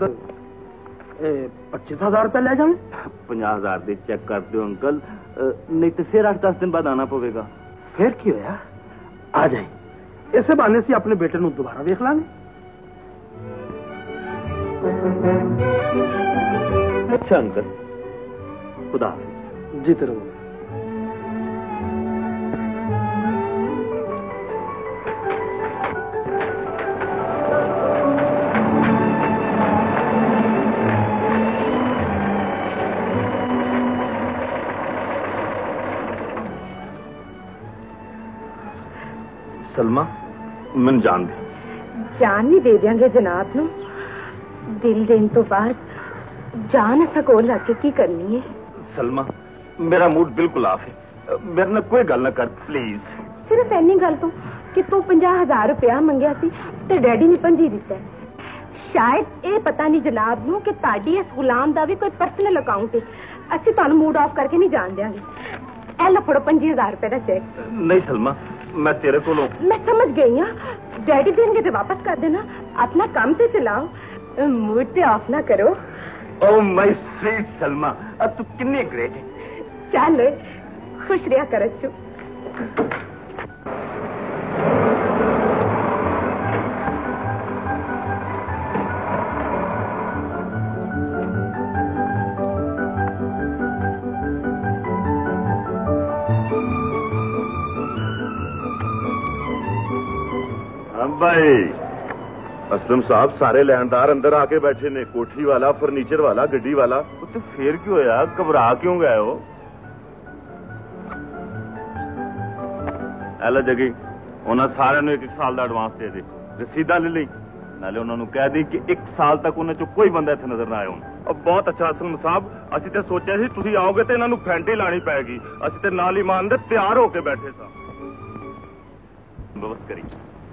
[SPEAKER 4] 25,000 रुपया ले जाए?
[SPEAKER 5] 50,000 दे चेक कर दो अंकल नहीं तो फिर 8-10 दिन बाद आना पवेगा।
[SPEAKER 4] फिर की होया आ जाए इसे बहाने से अपने बेटे नूं दोबारा देख लांगे।
[SPEAKER 5] अच्छा अंकल खुदा हाफिज।
[SPEAKER 4] जीते रहो।
[SPEAKER 5] सलमा मन जान दे।
[SPEAKER 6] जान नहीं दे देंगे जनाब नू। दिल देने तो बाद जान ऐसा कोल रख के की करनी है?
[SPEAKER 5] सलमा मेरा मूड बिल्कुल ऑफ है मेरे ना कोई गल ना कर प्लीज।
[SPEAKER 6] सिर्फ इन्नी गल तो कि तू 50,000 रुपया मंगया सी ते डैडी ने 25 दिता है। शायद ये पता नहीं जनाब नू कि ताड़ी इस गुलाम दा भी कोई पर्सनल अकाउंट है। असि तुहानू मूड ऑफ करके नहीं जान देंगे। ए लो फड़ो 25,000 रुपए का चेक।
[SPEAKER 5] नहीं सलमा मैं तेरे को
[SPEAKER 6] मैं समझ गई हूँ। डैडी देंगे तो वापस कर देना। अपना काम से चलाओ मूड से ऑफ ना करो।
[SPEAKER 5] ओह माय स्वीट सलमा अब तू कितनी ग्रेट है।
[SPEAKER 6] चल खुश रहा कर अच्छू।
[SPEAKER 5] भाई
[SPEAKER 4] असलम साहब सारे लैंडदार अंदर आके बैठे ने, कोठी वाला, फर्नीचर वाला, गड्डी वाला। तो फिर क्यों होया, घबरा क्यों गए हो? एला जगी उन्होंने सारे एक साल का एडवांस दे दे, रसीदा ले ली, नाले उन्होंने कह दी कि 1 साल तक उन्हें चो कोई बंदा इतने नजर ना आया। बहुत अच्छा असलम साहब, असि तो सोचा सी तुसीं आओगे तो इन्होंने फैंटी लानी पैगी, असि तो नाल ईमान दे तैयार होके बैठे सा। बस करी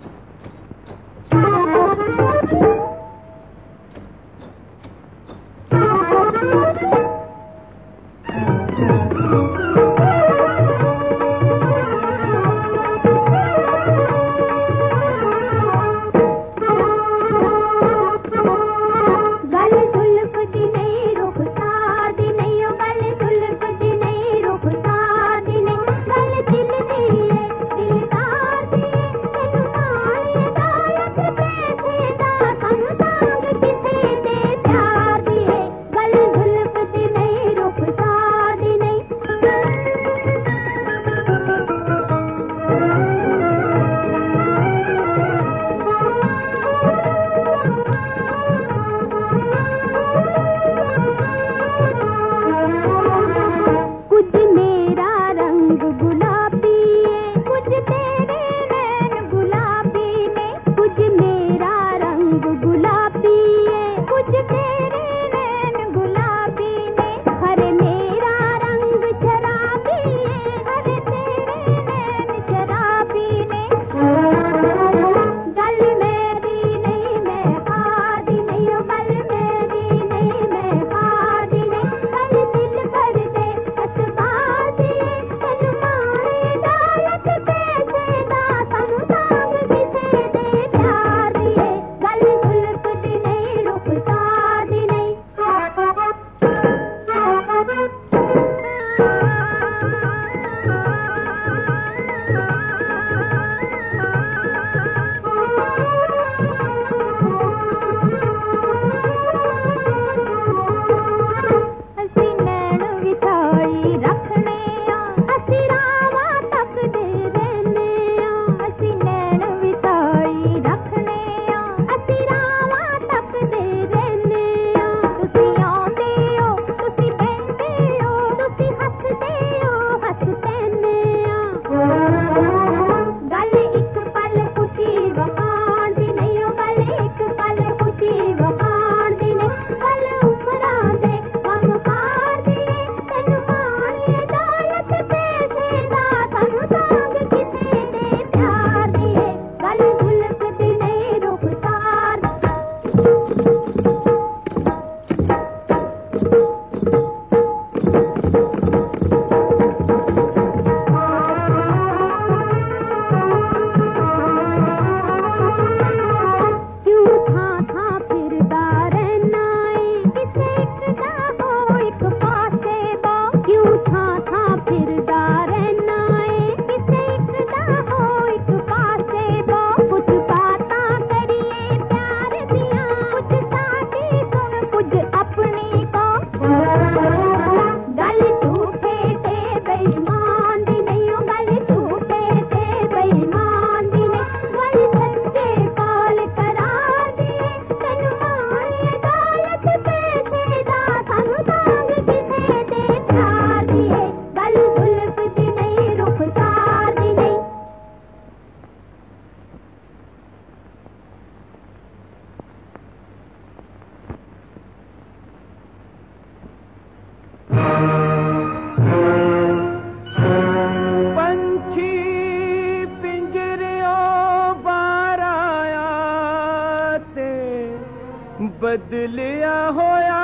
[SPEAKER 7] बदलिया होया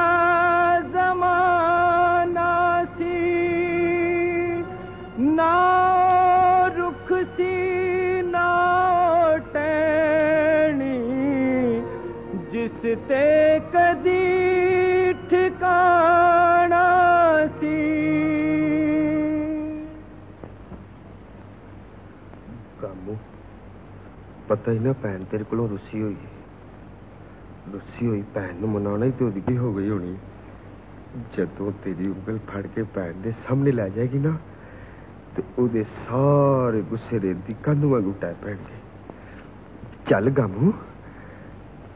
[SPEAKER 7] जमाना सी, ना रुख सी ना टैनी, जिस ते कदी ठिकाना सी।
[SPEAKER 5] कामू पता ही ना भैन तेरे को रुसी हुई है, रुसी हुई भैन नूं मनाना ही तो उदी हो गई होनी। जदों तेरी उंगल फड़ के भैन दे सामने लै जाएगी ना तो उहदे सारे गुस्से दे दी कंध वांगू टै पैणगे। चल गामू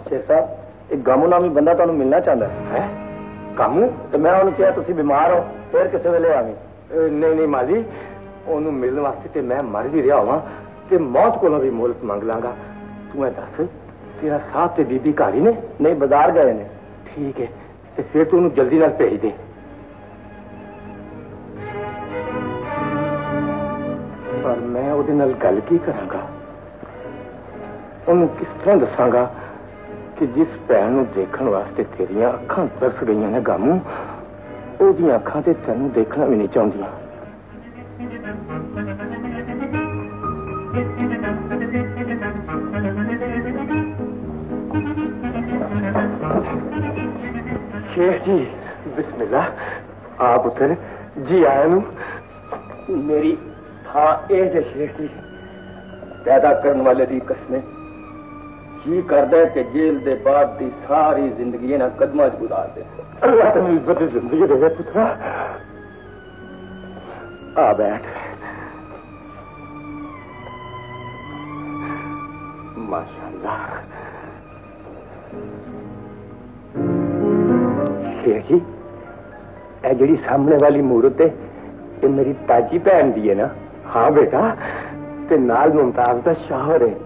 [SPEAKER 5] शेख साहब एक गामू नामी बंदा तुहानू मिलना चाहता है गामू तो मैं उन्होंने कहा तुसी बीमार हो फिर किसी वेले आवी नहीं नहीं माजी ओनू मिलने वास्ते ते मैं मर भी रहा हुआ ते मौत को भी मोहलत मंग लांगा तू दस तेरा साहब ते बीबी घर ही ने नहीं बाजार गए ने ठीक है ते फिर तू जल्दी नाल भेज दे पर मैं ओदे नाल गल की करांगा ओनू किस तरह दसांगा कि जिस भैन नू देखण वास्ते तेरियां अखां तरस गईयां ने गामू ओदियां अखां ते तैनू देखना भी नहीं चाहुंदियां शेख जी बिस्मिल्लाह आप उतर जी आया नू मेरी हाँ ए जे शेख जी पैदा करने वाले दी कसमें जी करदा है कि जेल दे बाद दी सारी जिंदगी ना कदमां च गुजार दे अल्लाह तेनू इज्जत दी जिंदगी देवे पुत्रा आ बैठ माशाअल्लाह शेख जी ए जेड़ी सामने वाली मूरत है ये मेरी ताजी भैन दी है ना हाँ बेटा ते नाल मुमताज दा शौहर है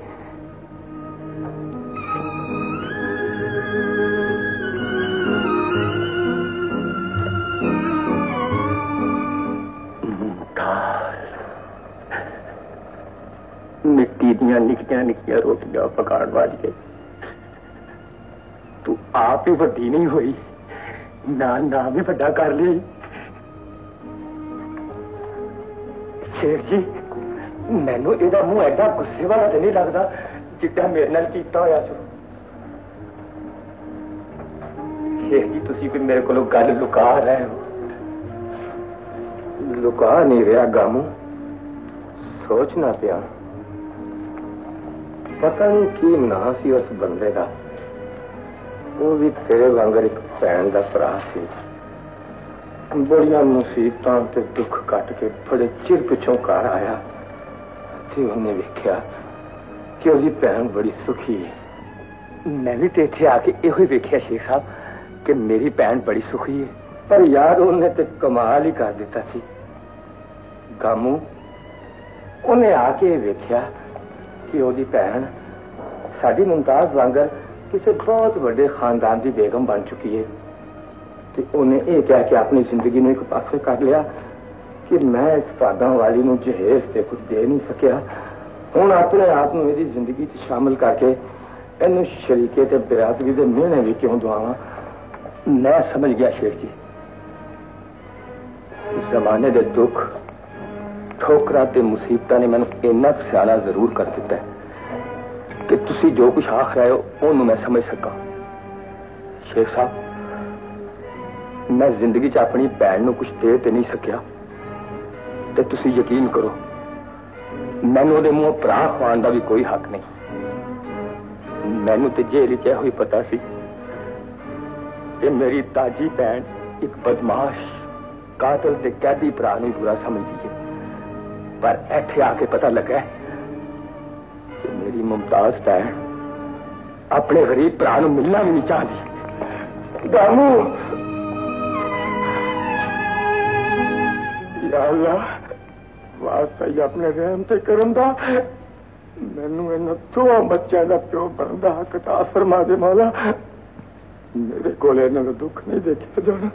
[SPEAKER 5] मिट्टी दियां निक्कियां निक्कियां रोटियां पकाने वाली तू आप ही वड्डी नहीं हुई ना भी वड्डा कर ली शेख जी मैनू एदा मुंह एडा गुस्से वाला तो नहीं लगता जिद्दां मेरे नाल कीता होया सो शेख जी तुसी भी मेरे कोलों गल लुका रहे हो लुका नहीं रहा गामू सोचना पिया पता नहीं की ना सी उस बंदे का वो भी तेरे वांगर एक भैन का भरा सी बड़िया मुसीबतां ते दुख कट के बड़े चिर पिछों घर आया ते उन्हें वेख्या कि उसकी भैन बड़ी सुखी है मैं भी तो इत्थे आके इहो वेख्या शेख साहब कि मेरी भैन बड़ी सुखी है पर यार उन्हें तो कमाल ही कर दिता सी गामू उन्हें आके वेख्या कि ओदी भैन साडी मुमताज वांगर किसी बहुत बड़े खानदान की बेगम बन चुकी है ते उन्हें यह कह के अपनी जिंदगी में एक पासे कर लिया कि मैं इस भागां वाली नूं जहेज ते कुछ दे नहीं सकिया हुण अपने आप नूं इहदी जिंदगी च शामिल करके इहनूं शरीके ते बिरादरी दे मेहने भी क्यों दुआवां मैं समझ गया शेख जी जमाने दे दुख ठोकरा ते मुसीबतां ने मैनूं इन्ना सियाना जरूर कर दिता है कि तुसी जो कुछ आख रहे हो उन्होंने मैं समझ सका शेख साहब मैं जिंदगी च अपनी भैन नूं कुछ दे ते नहीं सकिया ते तुसी यकीन करो मैनूं उहदे मूंहों भरा खवाण दा भी कोई हक नहीं मैनूं ते जेल च इहो ही पता सी कि मेरी ताजी भैन एक बदमाश कातल ते कैदी भरा नूं बुरा समझदी है पर इत्थे आके पता लगा कि मेरी मुमताज भैन अपने गरीब भरा नूं मिलना भी नहीं चाहती गामू या अल्लाह वास्ता ही अपने रहम ते करम दा मैनू इन्हां दोवां बच्चों का प्यो बनने का हक अता फरमा दे मौला मेरे को इन्हां दा दुख नहीं देखिया जाना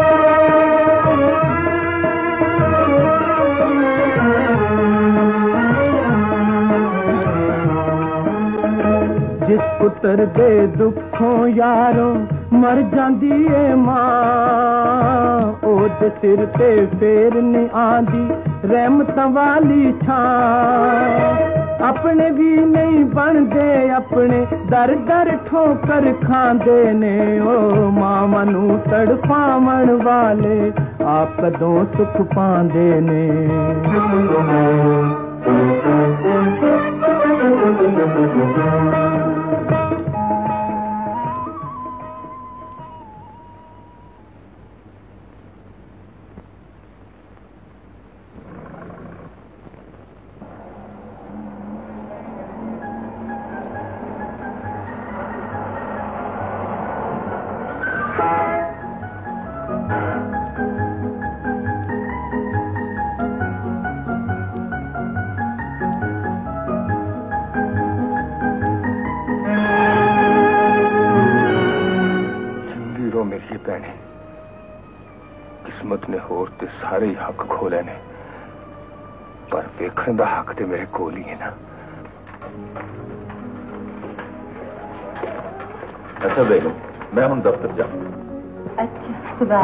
[SPEAKER 7] जिस पुत्र दे दुखों यारों मर जांदी ए मां ओदे सिर ते फेर नहीं आंदी रहमतां वाली छां अपने भी नहीं बनदे अपने दर दर ठोकर खांदे ने ओ मां नूं तड़पावण वाले आप कदों सुख पांदे ने
[SPEAKER 4] किस्मत ने होर ते सारे ही हक खो लेने, पर वेखण दा हक ते मेरे कोल ही है ना। अच्छा बेगम, मैं हुण दफ्तर जाऊं।
[SPEAKER 1] अच्छा, खुदा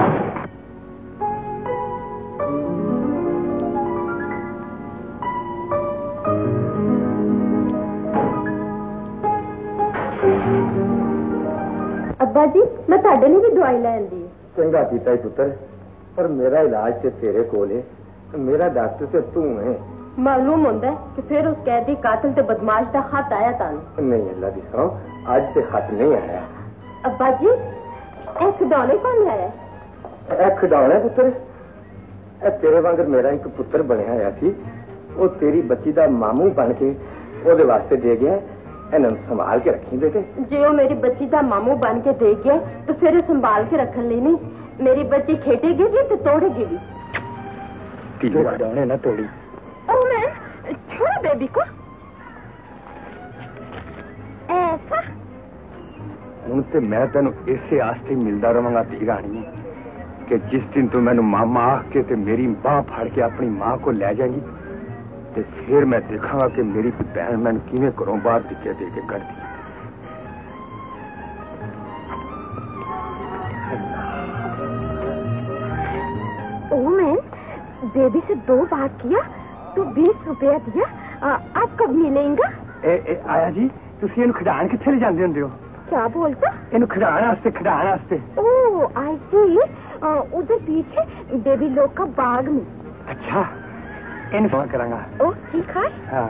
[SPEAKER 6] अब्बा जी, मैं ਤੁਹਾਡੇ ਲਈ ਵੀ ਦਵਾਈ ਲੈ ਆਂਦੀ।
[SPEAKER 5] चंगा कीता है पुत्र, पर मेरा इलाज ते तेरे कोल है, मेरा डॉक्टर ते तू है।
[SPEAKER 6] मालूम होंदा है कि फिर उस कैदी कातिल ते बदमाश दा खत आया तानू।
[SPEAKER 5] नहीं अल्लाह दी सौ, आज ते खत नहीं आया।
[SPEAKER 6] अब्बा जी, ए खिडौने कौन आया?
[SPEAKER 5] ए खिडौना पुत्र, ए तेरे वांगर मेरा एक पुत्र बनया होया सी, वो तेरी बच्ची दा मामू बन के ओदे वास्ते दे गया। इन्हां संभाल के रखी बेटे।
[SPEAKER 6] जे वो मेरी बच्ची दा मामू बन के दे गया तो फिर संभाल के रखन ली नहीं, मेरी बच्ची खेटेगी भी तो तोड़ेगी भी।
[SPEAKER 5] खिडौने ना तोड़ी।
[SPEAKER 6] ओ मैं छोड़ बेबी को ऐसा।
[SPEAKER 4] हुण ते मैं तेन इसे आस्ते मिलता रहांगा धी रानी, कि जिस दिन तू मैनू मामा आख के ते मेरी बाह फड़ के अपनी मां को ले जाएगी, ते फिर मैं देखा कि मेरी बहन मैंने किवें घरों बाहर दिखे दे के कर दी।
[SPEAKER 6] बेबी से 2 बात किया तो 20 रुपया दिया। आप कब मिलेंगे?
[SPEAKER 5] आया जी, तुसी इन्हू खिडाण किथे ले जांदे हुंदे हो?
[SPEAKER 6] क्या बोलता?
[SPEAKER 5] इन्हू खिडाण वास्ते।
[SPEAKER 6] ओह आई सी, उधर पीछे बेबी लोग का बाग में।
[SPEAKER 5] अच्छा, इन फोन करांगा।
[SPEAKER 6] ओ ठीक है।
[SPEAKER 5] हाँ।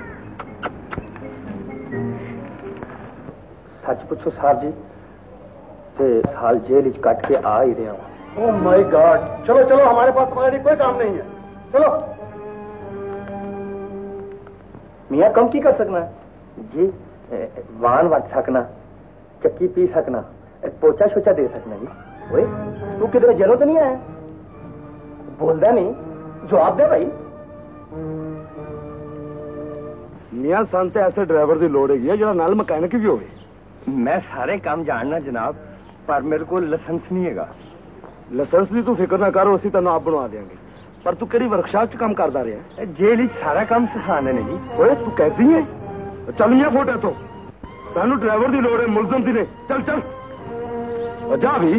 [SPEAKER 5] सच पूछो साहब जी, ते साल जेल च कट के आ ही रहा। ओह माय गॉड, चलो चलो, हमारे पास तुम्हारे लिए कोई काम नहीं है, चलो। मियाँ कम की कर सकना जी? वान वट सकना, चक्की पी सकना, पोचा शोचा दे सकना जी। ओए तू किधर जेलों तो नहीं आया? बोलदा नहीं, जवाब दे भाई।
[SPEAKER 4] मियां सन ते ऐसे ड्राइवर की लोड़ है जो नाल मकैनिक भी होवे।
[SPEAKER 5] मैं सारे काम जानना जनाब, पर मेरे को लाइसेंस नहीं है।
[SPEAKER 4] लाइसेंस की तू फिक्र ना कर, असीं तैनूं आप बनवा देंगे। पर तू किहड़ी वर्कशॉप च काम करदा रहा?
[SPEAKER 5] जेल सारा काम सिखाने ने जी।
[SPEAKER 4] ओए तू कैसी है? चल मियां फोटो तो, तैनूं ड्राइवर की लोड़ है, मुलजम दी ने। चल चल जा भी।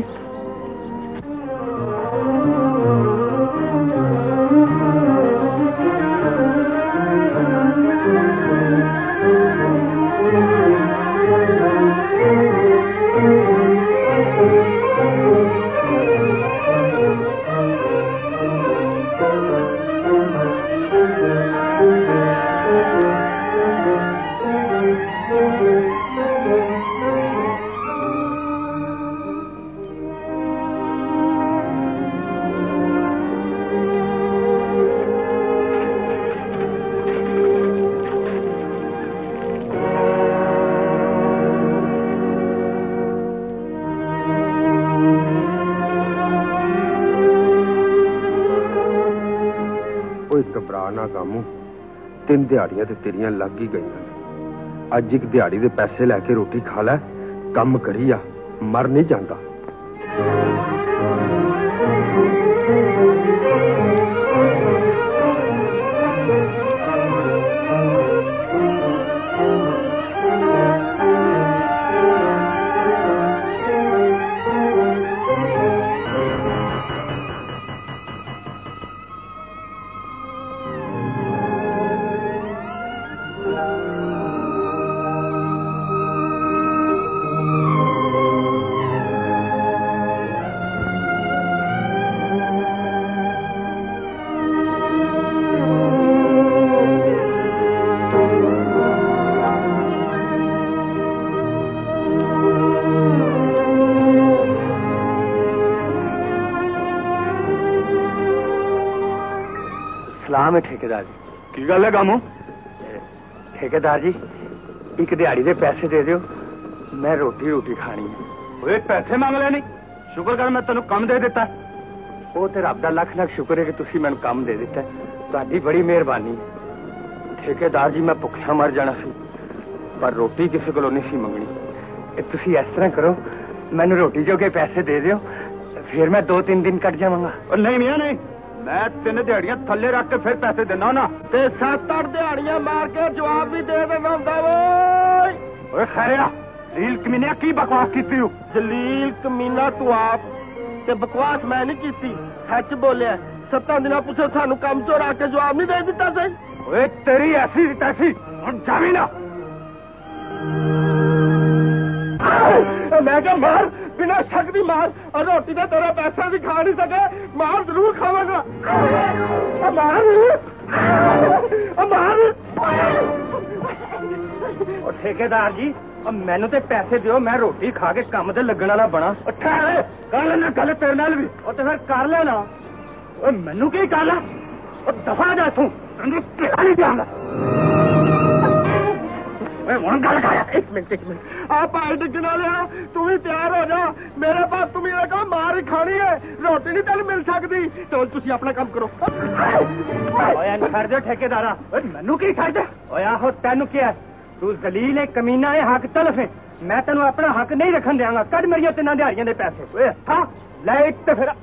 [SPEAKER 4] तीन दिहाड़ियां ते तेरियां लग ही गई। अज एक दिहाड़ी दे पैसे लैके रोटी खा लै, कम करी आ, मर नहीं जाता।
[SPEAKER 5] सलाम है ठेकेदार जी।
[SPEAKER 4] की गल है कामो?
[SPEAKER 5] ठेकेदार जी, एक दिहाड़ी दे पैसे दे दियो, मैं रोटी रोटी खानी है।
[SPEAKER 4] ओए पैसे मांग ले नहीं, शुक्र कर मैं तेन कम दे दिता।
[SPEAKER 5] वो तो रब दा लख लख शुक्र है कि तुसी मैनू कम दे दिता, तुहाडी बड़ी मेहरबानी। ठेकेदार जी मैं भुखिया मर जाना सी, पर रोटी किसी को नहीं सी मंगनी। तुसी इस तरह करो, मैनू रोटी जोगे पैसे दे दियो,
[SPEAKER 4] फिर मैं 2-3 दिन कट जाऊंगा। नहीं मियां नहीं, मैं 3 दिहाड़ियां थल्ले रख के फिर पैसे देना ना। ते 7-8 दिहाड़ियां मार के जवाब भी दे देना हुंदा ओए खैरिया जलील कमीने की बकवास कीती हो?
[SPEAKER 5] जलील कमीना तू आप ते बकवास मैं नहीं कीती, सच बोलिया। 7 दिनों पिछे सानू काम चोरा के जवाब नहीं दे दिता सी।
[SPEAKER 4] ओए तेरी ऐसी तैसी हुण जावी ना।
[SPEAKER 5] मैं क्या मार बिना शक दी मार, और रोटी तो तेरा पैसा भी खा नहीं सके, मार जरूर खावागा। मार मार।
[SPEAKER 4] और ठेकेदार जी अब मैनू ते पैसे दियो, मैं रोटी खा के काम ते लगन वाला बना। ठहर कर लेना गल तेरे नाल भी। और फिर कर लेना। मैनू की कर ला, दफा जा तू, नहीं जाऊंगा।
[SPEAKER 5] एक मिनट आप आए डिगने वाले हो, तू भी तैयार हो जा। मेरे पास तुम ये कहा मार ही खानी है, रोटी नहीं तेन मिल सकती। तो तुम अपना काम करो।
[SPEAKER 4] छड़ दे ठेकेदारा, मैनू की छड़ दे। आहो तेनू क्या तू जलील है, कमीना है, हक तलफ है। मैं तेन अपना हक नहीं रखन देंगा। कद मेरी 3 दिहाड़ियां दे पैसे। हाँ लाइट तो फिर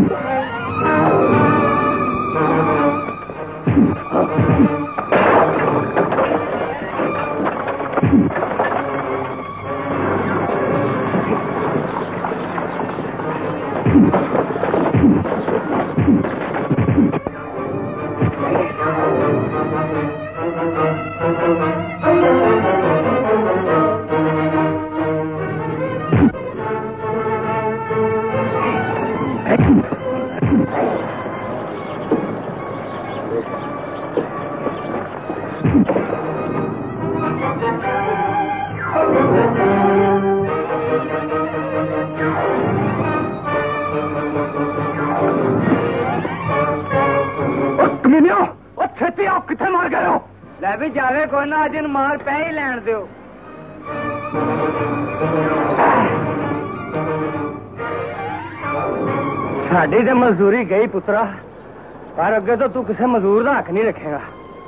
[SPEAKER 4] किथे मार गए हो? ले भी जावे कोई ना, अज मार पै ही लैन दो। साडी ते मजदूरी गई पुत्रा, पर अगे तो तू किसी मजदूर का हक नहीं रखेगा।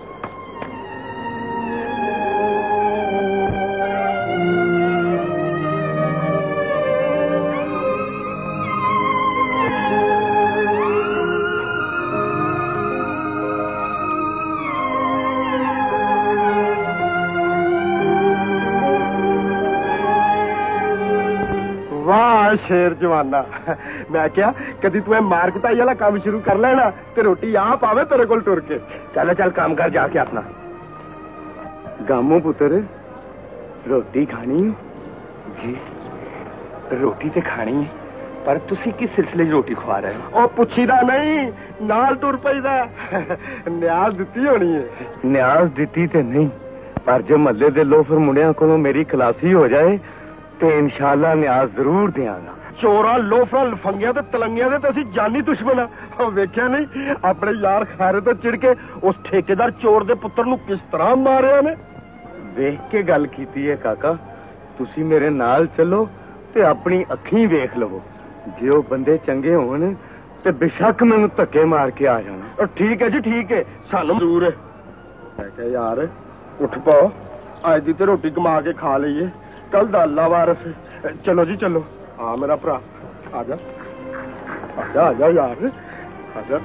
[SPEAKER 5] शेर जवाना, मैं क्या कदी तू मार कुटाई वाला काम शुरू कर लेना ते रोटी आप आवे तेरे कोल टुर के।
[SPEAKER 4] चल चल काम कर जाके अपना।
[SPEAKER 5] गामो पुत्र
[SPEAKER 4] रोटी खानी जी? रोटी तो खानी है, पर तुसी किस सिलसिले रोटी खवा रहे हो?
[SPEAKER 5] ओ पुछीदा नहीं, नाल टुर पईदा। न्याज दिती होनी है।
[SPEAKER 4] न्याज दिती ते नहीं, पर जो महल्ले दे लोफर मुंडिया कोलों मेरी खलासी हो जाए ते इंशाअल्लाह न्याज जरूर देंगा।
[SPEAKER 5] चोरा लोफरा लफंगिया ते तलंगिया दे असीं जानी दुश्मन आ। वेख्या नहीं अपने यार खारे तो चिड़ के उस ठेकेदार चोर दे पुत्र नूं किस तरह मारिया ने।
[SPEAKER 4] वेख के गल कीती है काका, तुसी मेरे नाल चलो ते अपनी अखीं वेख लवो। जे ओ बंदे चंगे होण ते बेशक मैनूं धक्के मार के आ जाना।
[SPEAKER 5] ठीक है जी ठीक है, सानूं जरूर है। मैं क्या यार उठ पाओ, अज दी ते रोटी कमा के खा लईए, कल दा अल्लाह वारस। चलो जी चलो। हाँ मेरा भरा आजा आजा आजा यार आजा।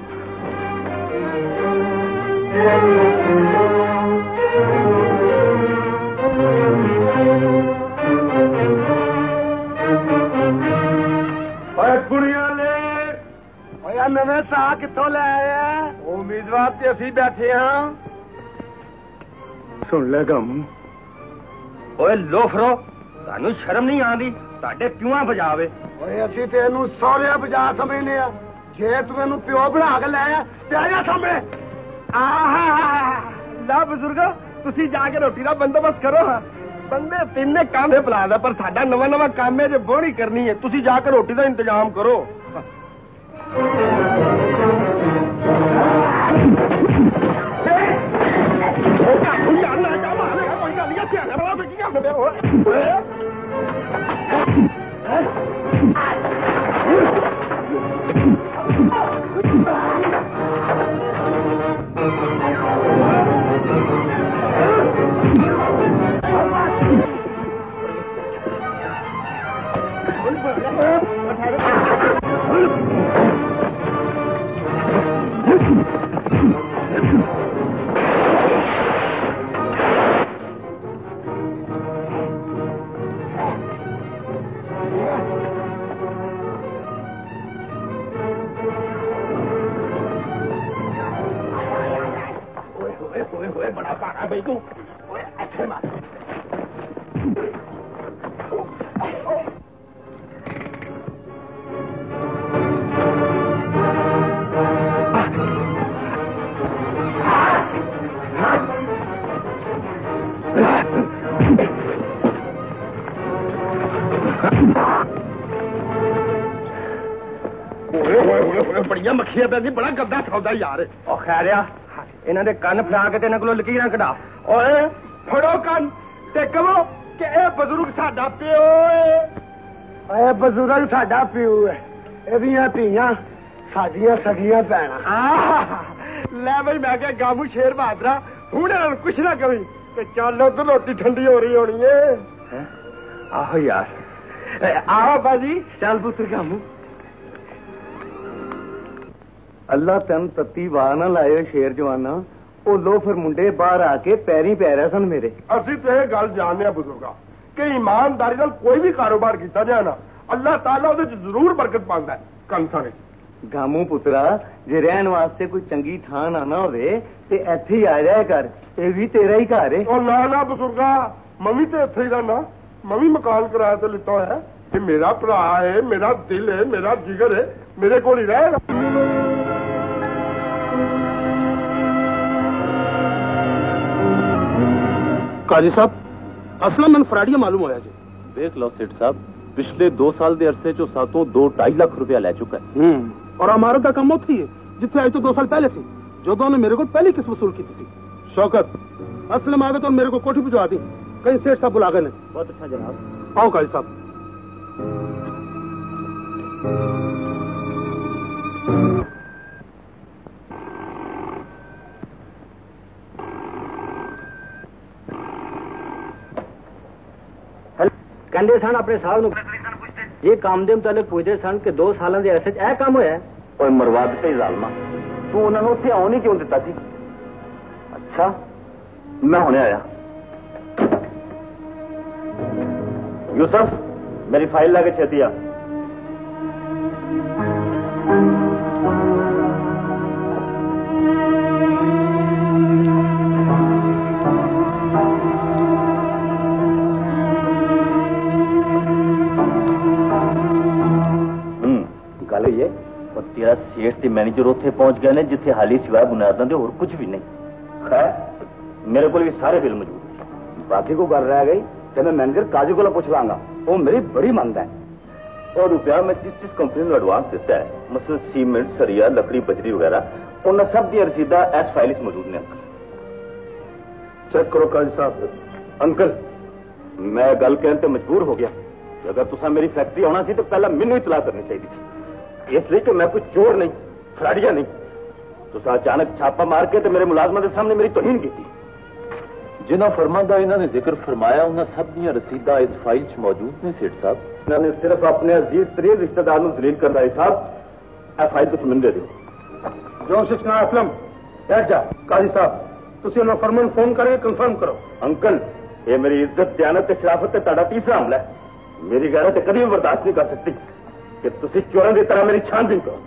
[SPEAKER 5] कुड़िया ने नवे सा कितों ले आया? उम्मीदवार ते असीं बैठे हाँ।
[SPEAKER 4] सुन ले गम,
[SPEAKER 5] ओए लोफरो तानू शर्म नहीं आंदी? साडे प्यूआ बजावे। ओए असीं ते इहनूं सौहरिया बजा समझने आ। जे तू इहनूं प्यो बना के लाया ते आजा सामने। ला बुजुर्ग तुसीं जाके रोटी दा बंदोबस्त करो। बंदे तिन्ने काम दे भला दा, पर साडा नवां नवां काम है जे बोहणी करनी है। तुसीं जाके रोटी दा इंतजाम करो। ओए बड़ा भारा भाई तू ओए ऐसे मार बड़िया मक्खियां पैंदी बड़ा गंदा सौदा यार खैरिया इन्हां दे कन्न फड़ा के इन्हां कोलों लकीरां कढा ओए फड़ो कन्न ते कहो कि ए बजुर्ग साडा प्यो है ए बजुर्ग साडा प्यो है एदियां धीयां साडियां सगियां भैणां ले भाई मैं क्या गामू शेर बहादरा हुणे कुछ ना कभी ते चल उधर रोटी ठंडी हो रही होनी है आहो यार आओ बाजी चल पुत्र गामू अल्लाह तेन तत्ती वाह ना लाए शेर जवाना ओ लो फिर मुंडे बाहर आके पैरी पै रहे सन मेरे असि तो यह गल जानने बुजुर्गा कि ईमानदारी नाल कोई भी कारोबार किया जाए ना अल्लाह ताला उहदे च जरूर बरकत पांदा है कंसारे गामू पुत्रा जे रहन वास्ते कोई चंगी थां ना ना होवे ते इत्थे ही आ जाया कर ये भी तेरा ही घर है ओ ना ना बुजुर्गा मम्मी तो इत्थे ही रहना मम्मी मकान किराए ते लिता होया है ये मेरा भरा है मेरा दिल है मेरा जिगर है मेरे कोल ही रहेगा
[SPEAKER 8] काजी साहब असला मन फराड़िया मालूम होया जी
[SPEAKER 9] देख लो सेठ साहब पिछले 2 साल दे अरसे चो सातों 2-2.5 लाख रुपया ले चुका है
[SPEAKER 8] और हमारा का काम उत्थी है जिथे आज तो 2 साल पहले थी जो दोनों मेरे को पहली किस्त वसूल की थी शौकत असलम आगे तो मेरे को कोठी भिजवा दी कहीं सेठ साहब बुला गए ने
[SPEAKER 9] बहुत अच्छा जनाब
[SPEAKER 8] आओ काजी साहब
[SPEAKER 3] कहते सन अपने साहब ये काम के मुताबिक पूछते सन कि 2 सालों के अरसे यह काम होया
[SPEAKER 9] और मरवा दिता जालमा तू उन्होंने उत्थे आउण ही क्यों दिता सी अच्छा मैं हुणे आया यूसुफ मेरी फाइल लाके छेती आ तेरा सेठ ते मैनेजर उत्थे पहुंच गए ने जिथे हाली सिवाय बुनियादां दे और कुछ भी नहीं खैर मेरे को भी सारे बिल मौजूद है बाकी को गल रह गई तो मैं मैनेजर काजी को पूछ लांगा वो मेरी बड़ी मंग है और रुपया मैं जिस कंपनी को एडवांस दिता है मसलन सीमेंट सरिया लकड़ी बजरी वगैरह उन्हें सब दी रसीदा इस फाइल में मौजूद ने चेक करो काजी साहब अंकल मैं गल कहने ते मजबूर हो गया अगर तुसा मेरी फैक्ट्री आना सी तो पहला मैनू इतला करनी चाहिए थी इसलिए कि मैं कोई चोर नहीं फराड़िया नहीं तो अचानक छापा मार के तो मेरे मुलाजमान के सामने मेरी तौहीन की जिन्होंने फर्मा का इन्होंने जिक्र फरमाया उन्होंने सब दी रसीदा इस फाइल च मौजूद ने सेठ साहब इन्होंने सिर्फ अपने अजीज तरीन रिश्तेदार को दलील करना है साहब ए फाइल तुम दे दो
[SPEAKER 8] जो शिक्षण असलम बैठ जा काजी साहब तुम उन्होंने फरमान फोन करके कंफर्म करो
[SPEAKER 9] अंकल ये मेरी इज्जत दयानत शराफत से ताड़ा तीसरा हमला है मेरी गैरत कभी भी बर्दाश्त नहीं कर सकती कि तुसी चोरों की तरह मेरी छानबीन करो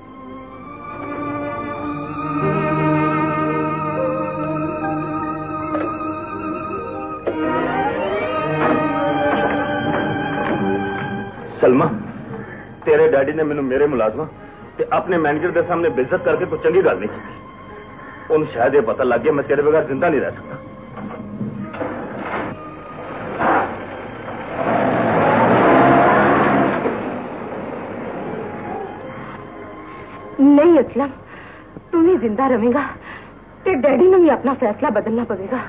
[SPEAKER 9] सलमा तेरे डैडी ने मैनू मेरे मुलाजमा ते अपने मैनेजर के सामने बेइज्जत करके तो चंगी गल नहीं की उन शायद ये पता लग गया मैं तेरे बगैर जिंदा नहीं रह सकता
[SPEAKER 6] नहीं असलम तू ही जिंदा रहेगा ते डैडी ने भी अपना फैसला बदलना पड़ेगा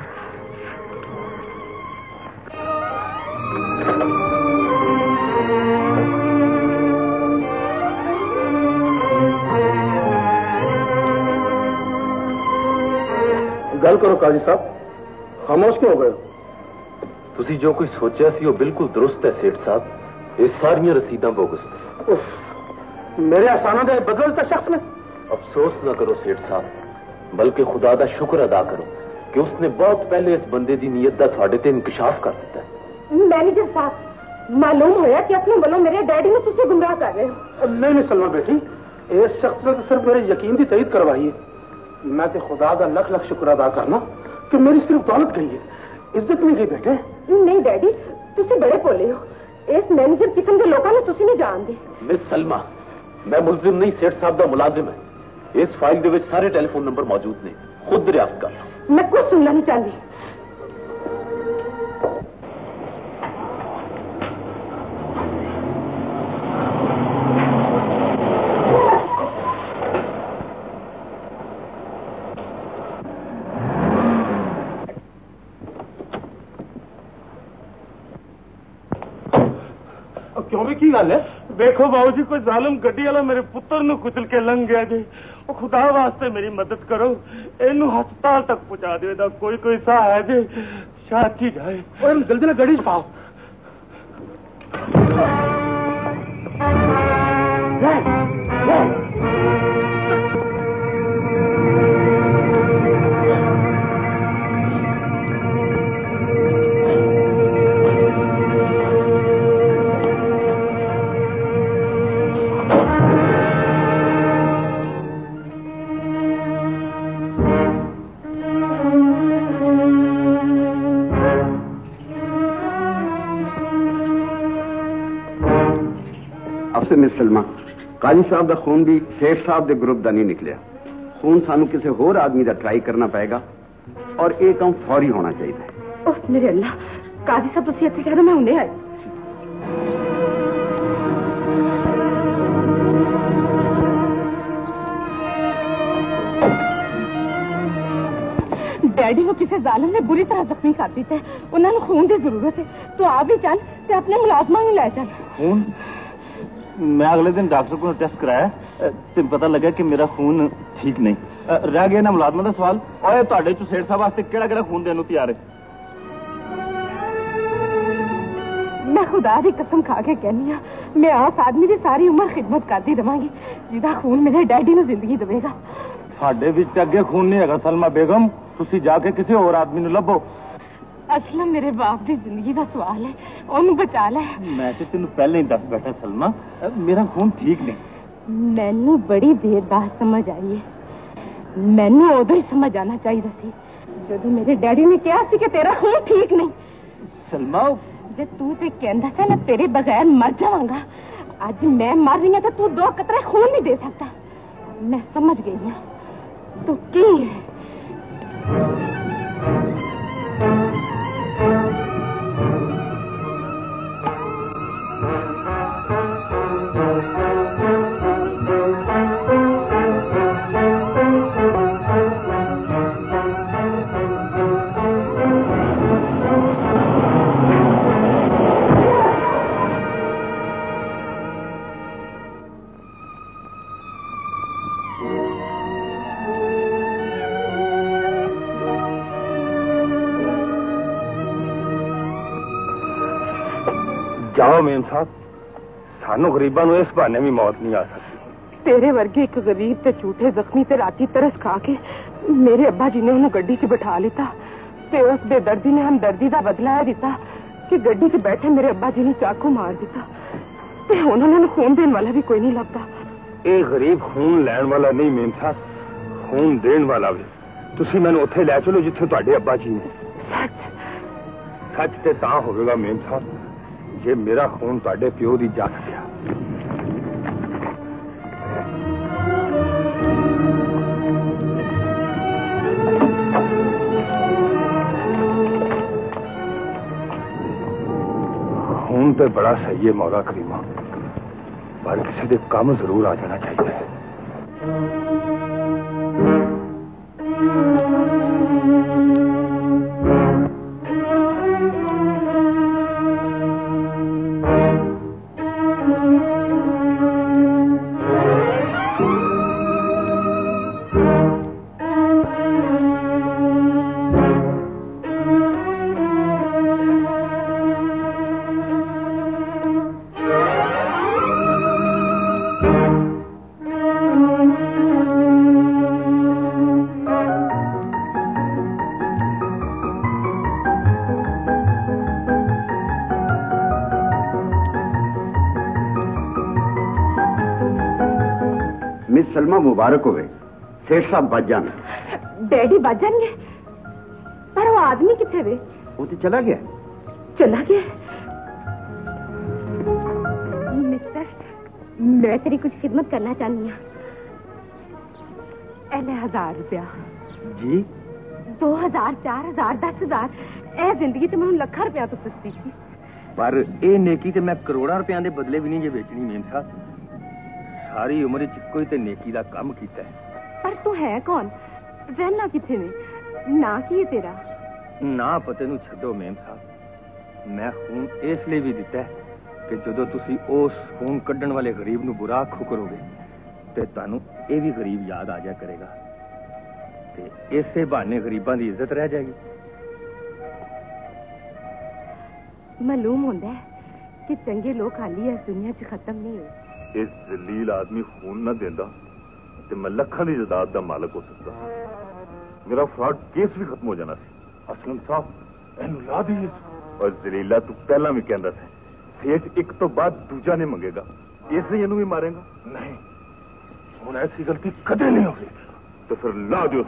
[SPEAKER 8] गल करो काजी साहब खामोश क्यों हो गए
[SPEAKER 9] तुसी जो कुछ सोचा सी वो बिल्कुल दुरुस्त है सेठ साहब ये सारियां रसीदां बोगस ने
[SPEAKER 8] मेरे एहसानों के बदलते शख्स में
[SPEAKER 9] अफसोस न करो सेठ साहब बल्कि खुदा का शुक्र अदा करो कि उसने बहुत पहले इस बंदे की नीयत का थोड़े ते इंकशाफ कर दिता है
[SPEAKER 6] मैनेजर साहब मालूम होया कि अपने वालों मेरे डैडी ने तुझे गुमराह कर रहे हो
[SPEAKER 8] नहीं सलमा बेटी इस शख्स ने तो सिर्फ मेरे यकीन की तईद करवाई है मैं तो खुदा का लख लख शुक्र अदा करना कि मेरी सिर्फ दौलत गई है, इज्जत नहीं गई बेटे।
[SPEAKER 6] नहीं डैडी, तुसी बड़े भोले हो। इस मैनेजर किस्म के लोगों ने तुसी नहीं जानते।
[SPEAKER 9] मिस सलमा, मैं मुलजिम नहीं, सेठ साहब का मुलाजिम है। इस फाइल के विच सारे टेलीफोन नंबर मौजूद ने, खुद दरियाफ्त कर लो।
[SPEAKER 6] मैं कुछ सुनना नहीं चाहती।
[SPEAKER 8] क्यों भी की गल है? देखो बाबू जी, कोई जालिम गड्डी वाला मेरे पुत्र नु कुचल के लंघ गया जी। खुदा वास्ते मेरी मदद करो, इनू हस्पताल तक पहुंचा दे। कोई सा है जी, शायद ठीक है। जल्दी ना गड्डी पाओ।
[SPEAKER 4] मिस सलमा, काजी साहब का खून भी सेठ साहब के ग्रुप का नहीं निकलिया। खून सानू किसी होर आदमी का ट्राई करना पड़ेगा और ये काम फौरी होना चाहिए।
[SPEAKER 6] ओह मेरे अल्लाह, काजी साहब तुसी इत्थे कह रहे, मैं हुणे आई। डैडी को किसी जालिम ने बुरी तरह जख्मी कर दिता है। उन्होंने खून की जरूरत है, तो आ भी चल ते अपने मुलाजमा भी लै चल।
[SPEAKER 9] खून? मैं अगले दिन डॉक्टर को टेस्ट कराया तो पता लगा कि मेरा खून ठीक नहीं। रह गया ना मुलाजमा का सवाल, और तुहाडे चों सेठ साहब वास्ते केड़ा खून देने तैयार है?
[SPEAKER 6] मैं खुदा की कसम खा के कहनी हां, मैं आस आदमी की सारी उम्र खिदमत करती रहांगी जिहदा खून मेरे डैडी नूं जिंदगी देवेगा।
[SPEAKER 9] साडे विच अगे खून नहीं हैगा सलमा बेगम, तुसी जाके किसी और आदमी नूं लभो।
[SPEAKER 6] असलम मेरे बाप की जिंदगी का सवाल है, ओनू बचा ले।
[SPEAKER 9] मैं तो तेन पहले ही दस बैठा सलमा, मेरा खून ठीक नहीं।
[SPEAKER 6] मैनू बड़ी देर बाद समझ आई है। मैनू उदो ही समझ आना चाहिए सी जदों मेरे डैडी ने कहा सी कि तेरा खून ठीक नहीं।
[SPEAKER 9] सलमा,
[SPEAKER 6] जे तू ते कहंदा सा ना तेरे बगैर मर जावांगा, आज मैं मर रही हूं तो तू 2 कतरे खून नहीं दे सकता। मैं समझ गई हूं तू की है।
[SPEAKER 8] जाओ मेम साहब, सानू गरीबां नूं इस बहाने भी मौत नहीं आ सकती।
[SPEAKER 6] तेरे वर्गे एक गरीब ते झूठे जख्मी ते राती तरस खा के मेरे अब्बा जी ने उन्हें गड्डी च बिठा लिता ते उस बेदर्दी ने हमदर्दी का बदला है दिता कि गड्डी च बैठे मेरे अब्बा जी ने चाकू मार दिता ते हुण उन्हां नूं खून देने वाला भी कोई नहीं लगता।
[SPEAKER 8] ये गरीब खून लैण वाला नहीं मेम साहब, खून देण वाला भी। तुसी मैनूं उत्थे लै चलो जिथे तुहाडे अब्बा जी ने।
[SPEAKER 6] सच
[SPEAKER 8] सच ते तां होवेगा मेम साहब जे मेरा खून तुहाडे प्यो दी जा सकिया। खून तो बड़ा सही है मौला करीमा, पर किसी दे काम जरूर आ जाना चाहिए।
[SPEAKER 4] सलमा मुबारक हो गई, सेठ साहब बच जाने।
[SPEAKER 6] डैडी बच जाएंगे? पर वो आदमी किथे वे?
[SPEAKER 5] वो तो चला गया।
[SPEAKER 6] चला गया? मिस्टर, मैं तेरी कुछ खिदमत करना चाहनी हूँ। 1000 रुपया
[SPEAKER 5] जी?
[SPEAKER 6] 2000, 4000, 10000 ए जिंदगी तो मैं लाखों रुपया तो सस्ती थी।
[SPEAKER 5] पर ये नेकी ते मैं करोड़ां रुपया दे बदले भी नहीं जे बेचनी मेम साहब। सारी उम्र च कोई ते नेकी दा काम कीता है।
[SPEAKER 6] पर तू है कौन? रहना किथे में? ना की है तेरा?
[SPEAKER 5] ना पते नू छड्डो मेम साहब। मैं खून इसलिए भी दिता है कि जदों तुसी उस खून कड्डण वाले गरीब नू बुरा आखो करोगे ते तानू ये भी गरीब याद आ जाया करेगा ते इसे बहाने गरीबां दी इज्जत रह जाएगी।
[SPEAKER 6] मालूम होता है कि चंगे लोग खाली इस दुनिया च खत्म नहीं हो।
[SPEAKER 10] इस जलील आदमी खून न देंदा ते मैं लखां दी जायदाद दा मालक हो सकता। मेरा फ्रॉड केस भी खत्म हो जाना सी। असलम साहब एनू ला दी। और जलीला तू पहला भी कहंदा सी सेठ एक तो बाद दूजा नहीं मंगेगा, इसलिए एनू भी मारेगा। नहीं, हुण ऐसी गलती कदे नहीं होगी। तो फिर ला दो।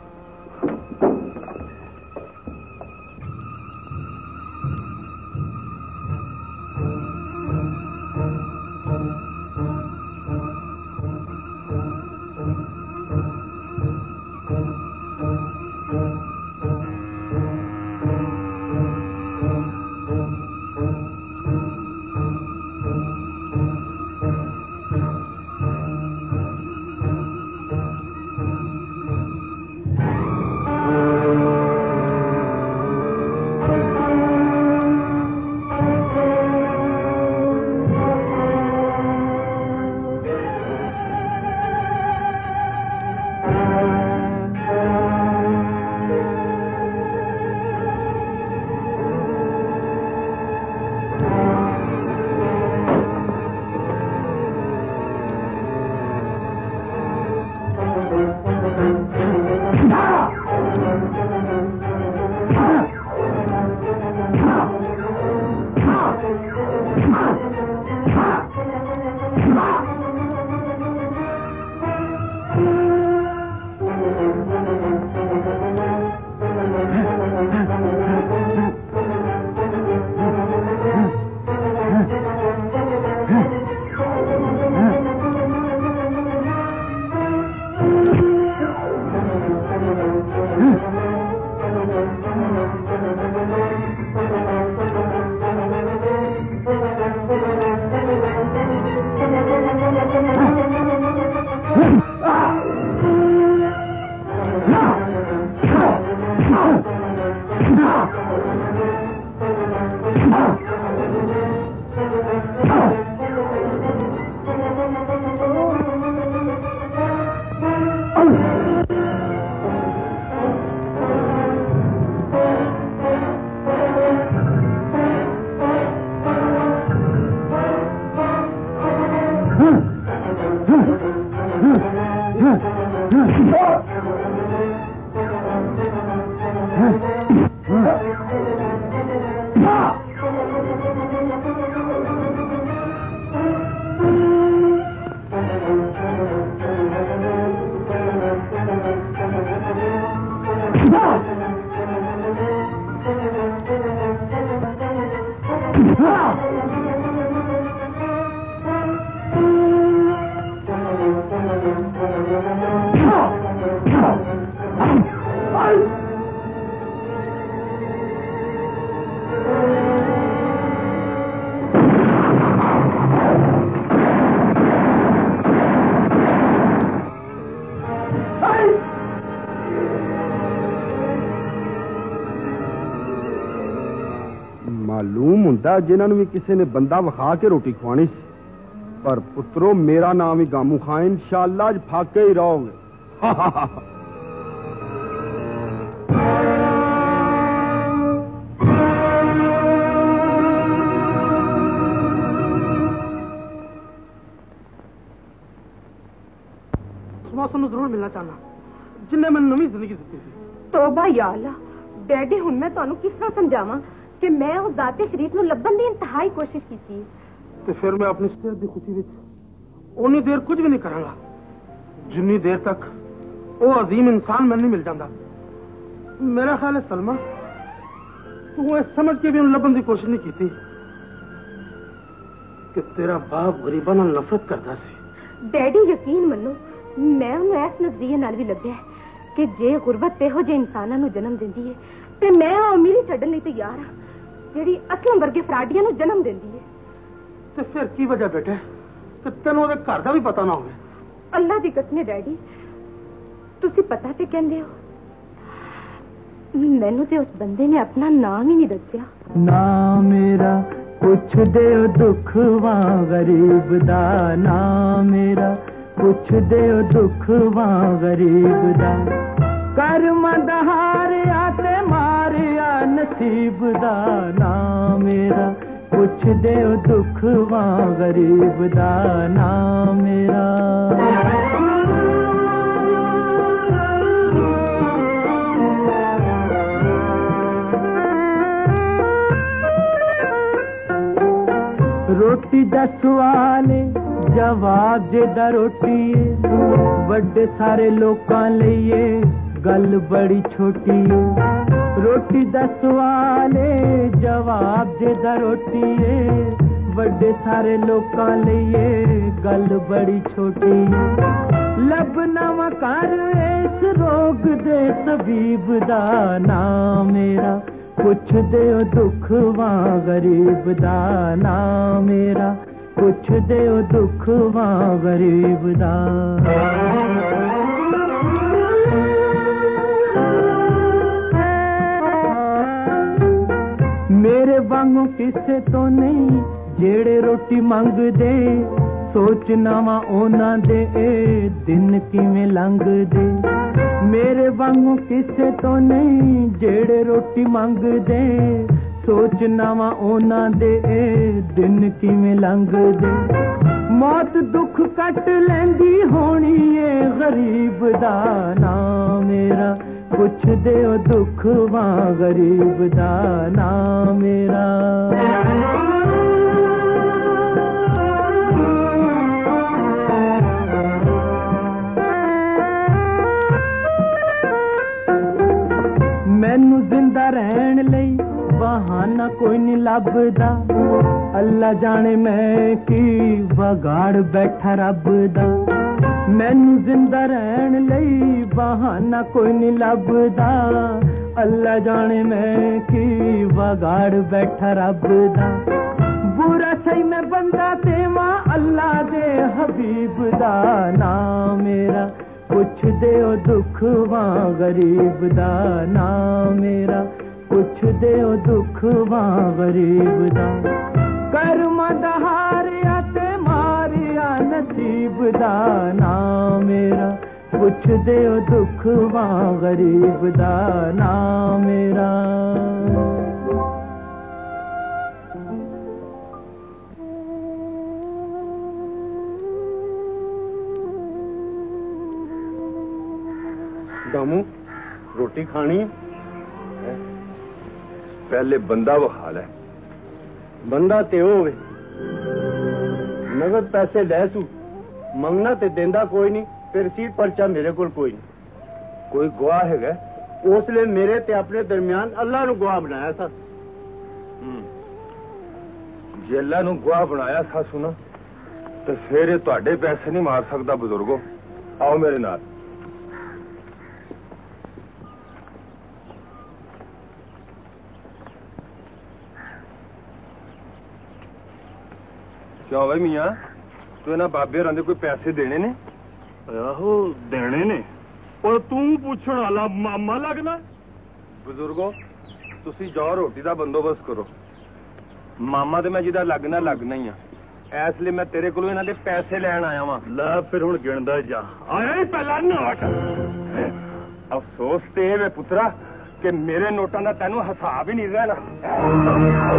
[SPEAKER 4] मालूम हुंदा जिन्होंने भी किसी ने बंदा विखा के रोटी खवानी सी। पर पुत्रो मेरा नाम ही गामू खां, इंशाअल्लाह अज फाके ही रहोगे।
[SPEAKER 7] जरूर मिलना चाहना जिन्हें मैं नवी जिंदगी दी थी।
[SPEAKER 6] तौबा या अल्लाह, डैडी हुण मैं तुहानू किस तरह समझावां कि मैं उस जाते शरीफ नू लभण दी इंतहाई कोशिश की थी।
[SPEAKER 7] तो फिर मैं अपनी सेहत की खुशी विच उन्नी देर कुछ भी नहीं करांगा जिन्नी देर तक वो अजीम इंसान मैं नहीं मिल जाता।
[SPEAKER 8] मेरा ख्याल है सलमा तू ये समझ के भी उन लबन की कोशिश नहीं की कि तेरा बाप गरीबा नाल नफरत करता सी।
[SPEAKER 6] डैडी यकीन मनो मैं उन्हें इस नजरिए नाल भी लग्या कि जे गुरबत इहो जे इंसानां नूं जन्म दिंदी है ते मैं ओ अमीरी छड्डण लई तैयार हां ਜਿਹੜੀ ਅਸਲਮ ਵਰਗੇ ਫਰਾਡੀਆਂ ਨੂੰ ਜਨਮ ਦਿੰਦੀ ਹੈ।
[SPEAKER 8] ਤੇ ਫਿਰ ਕੀ ਵਜ੍ਹਾ ਬੇਟੇ ਕਿ ਤੈਨੂੰ ਉਹਦੇ ਘਰ ਦਾ ਵੀ ਪਤਾ ਨਾ ਹੋਵੇ?
[SPEAKER 6] ਅੱਲਾ ਦੀ ਕਸਮ ਹੈ ਡੈਡੀ ਤੁਸੀਂ ਪਤਾ ਤੇ ਕਹਿੰਦੇ ਹੋ ਮੈਨੂੰ ਤੇ ਉਸ ਬੰਦੇ ਨੇ ਆਪਣਾ ਨਾਮ ਹੀ ਨਹੀਂ ਦੱਸਿਆ।
[SPEAKER 7] ਨਾ ਮੇਰਾ ਪੁੱਛਦੇ ਹੋ ਦੁੱਖ ਵਾਂ ਗਰੀਬ ਦਾ ਨਾ ਮੇਰਾ ਪੁੱਛਦੇ ਹੋ ਦੁੱਖ ਵਾਂ ਗਰੀਬ ਦਾ ਕਰਮਾਂ ਦਾ ਹਾਰਿਆ ਤੇ ਮਾਰਿਆ ਨਸੀਬ ਦਾ ਨਾ ਮੇਰਾ ਪੁੱਛਦੇ ਹੋ ਦੁੱਖ ਵਾਂ ਗਰੀਬ ਦਾ ਨਾ ਮੇਰਾ। रोटी दा सवाल जवाब जेदा रोटी वड्डे सारे लोकां लईए गल बड़ी छोटी रोटी दा सवाल जवाब जेदा रोटी वड्डे सारे लोकां लईए गल बड़ी छोटी लभना कर इस रोग दे तबीब दा ना मेरा पुछदे हो दुख वां गरीब दा ना मेरा पुछदे हो दुख वां गरीब दा। मेरे वांगू किसे तो नहीं जेड़े रोटी मंगदे सोचना वा ओना दे दिन किवें लंघदे मेरे वांगू किसे तो नहीं जेड़े रोटी मंगदे सोचना वा ओना दे दिन किवें लंघदे मौत दुख कट लैंदी होनी है गरीब दा ना मेरा पुछदे हो दुख वां गरीब दा ना मेरा। मैनू जिंदा रहन लई बहाना कोई नहीं लभदा अल्लाह जाने मैं की वगाड़ बैठा रब दा मैनू जिंदा रहन लई बहाना कोई नहीं लभदा अल्लाह जाने मैं की वगाड़ बैठा रब दा बुरा सही मैं बंदा तेवा अल्लाह दे हबीब दा ना मेरा पुछदे हो दुख वां गरीब दा ना मेरा पुछदे हो दुख वां गरीब दा कर्मा दा हारिया ते मारिया नसीब दा ना मेरा पुछदे हो दुख वां गरीब दा ना मेरा।
[SPEAKER 4] दामू रोटी खानी पहले बंदा विखा लै बंदा ते होवे नगद पैसे लै सू मंगना ते देंदा कोई नहीं फिर रसीद पर्चा मेरे कोल कोई नहीं कोई गवाह है उसले मेरे ते अपने दरमियान अल्लाह नू गवाह बनाया सा जे अल्लाह नू गवाह बनाया सा सुना तो फिर तुहाडे पैसे नहीं मार सकता बुजुर्गो आओ मेरे नाल। क्या भाई मियां तू इन्हां बाबे होरां दे कोई पैसे देने ने?
[SPEAKER 8] आहो देने ने और तू पूछण वाला मामा लगना।
[SPEAKER 4] बुजुर्गो तुसी जाओ रोटी दा बंदोबस्त करो मामा ते मैं जिदा लगना ही आ इसलिए मैं तेरे कोलों इन्हां दे पैसे लैण आया वां।
[SPEAKER 8] लै फिर हुण गिणदा जा आया ही पहला नोट।
[SPEAKER 4] अफसोस ते वे पुत्रा कि मेरे नोटां दा तैनूं हिसाब ही नहीं रहना।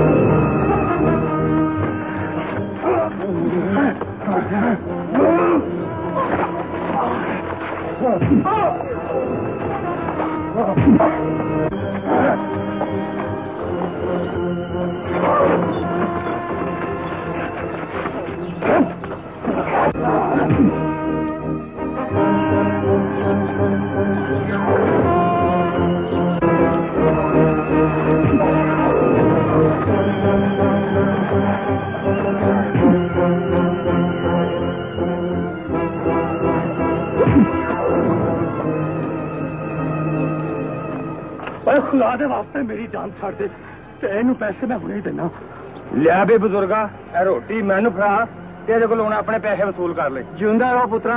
[SPEAKER 4] खुदा दे वास्ते मेरी जान छड़ दे ते इहनू पैसे मैं हुणे ही देना। लिया भी बुजुर्गा ए रोटी मैनू फड़ा, तेरे कोल हुण अपने पैसे वसूल कर ले। जिंदा रहो पुत्रा।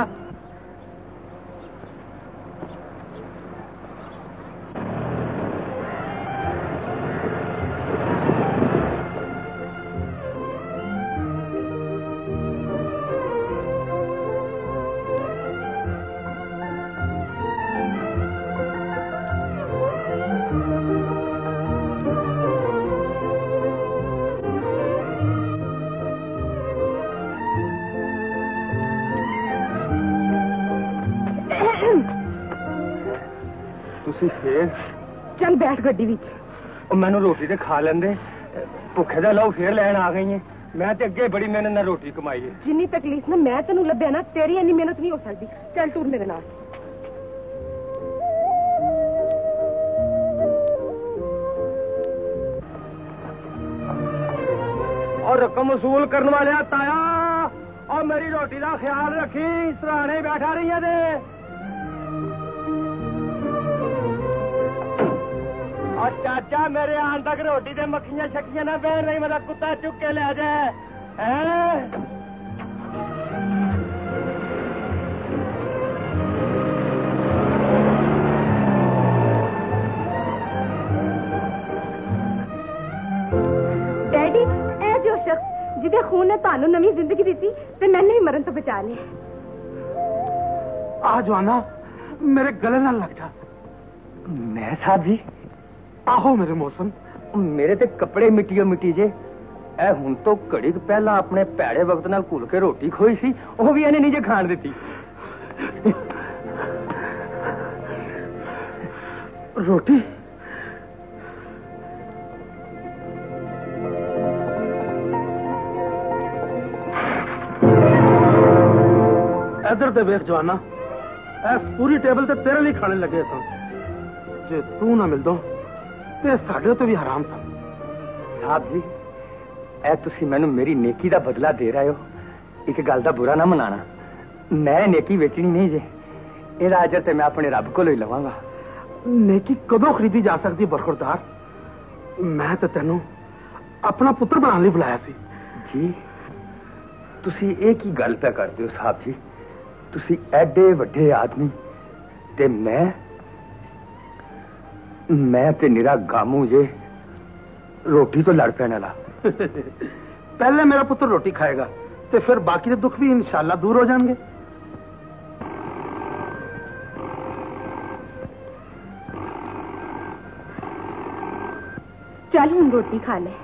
[SPEAKER 6] चल बैठ गड्डी विच।
[SPEAKER 4] मैनू रोटी ते खा लेंदे, भुखे दा लहू फिर लैन आ गई है। मैं ते अगे बड़ी मेहनत नाल रोटी कमाई है।
[SPEAKER 6] जिन्नी तकलीफ ना मैं तेनू लभ्या ना, तेरी इन्नी मेहनत नहीं हो सकती। चल टूर मेरे नाल।
[SPEAKER 4] और रकम वसूल करने वाले ताया, और मेरी रोटी का ख्याल रखी, सराहने बैठा रही है दे। और चाचा मेरे आन तक रोटी दे मक्खियां शक्खियां ना बहन नहीं, मेरा कुत्ता चुक के ले जाए।
[SPEAKER 6] डैडी ए जो शख्स जिदे खून ने तानू नवी जिंदगी दी ते मैंने भी मरण तो बचा लिया।
[SPEAKER 4] आ जवाना मेरे गले ना लग जा। मैं साहब जी आहो मेरे मौसम, मेरे ते कपड़े मिट्टी मिट्टी जे। ए हुण तो घड़ी पहला अपने पैड़े वक्त नाल घुल के रोटी खोई सी, वो भी इन्हें नहीं जे खाण दिती। रोटी इधर ते वेख जवाना, पूरी टेबल ते तेरे लिए खाने लगे सन। जे तू ना मिल दो ते साडे तो भी हराम था। साहब जी ए तुसी मैनू मेरी नेकी दा बदला दे रहे हो, एक गल दा बुरा ना मनाना। मैं नेकी बेचनी नहीं जे, एदा अजर ते मैं अपने रब कोलों ही लवांगा। नेकी कदों खरीदी जा सकती बरखुरदार? मैं तो तेनू अपना पुत्र बनाने लिए बुलाया सी। जी तुसी एक ही गल पे करते हो साहब जी, तुसी एडे वड्डे आदमी ते मैं ते निरा गामू जे रोटी तो लड़ पैने वाला। पहले मेरा पुत्र रोटी खाएगा ते फिर बाकी के दुख भी इंशाल्लाह दूर हो जाएंगे।
[SPEAKER 6] चल हम रोटी खा ले।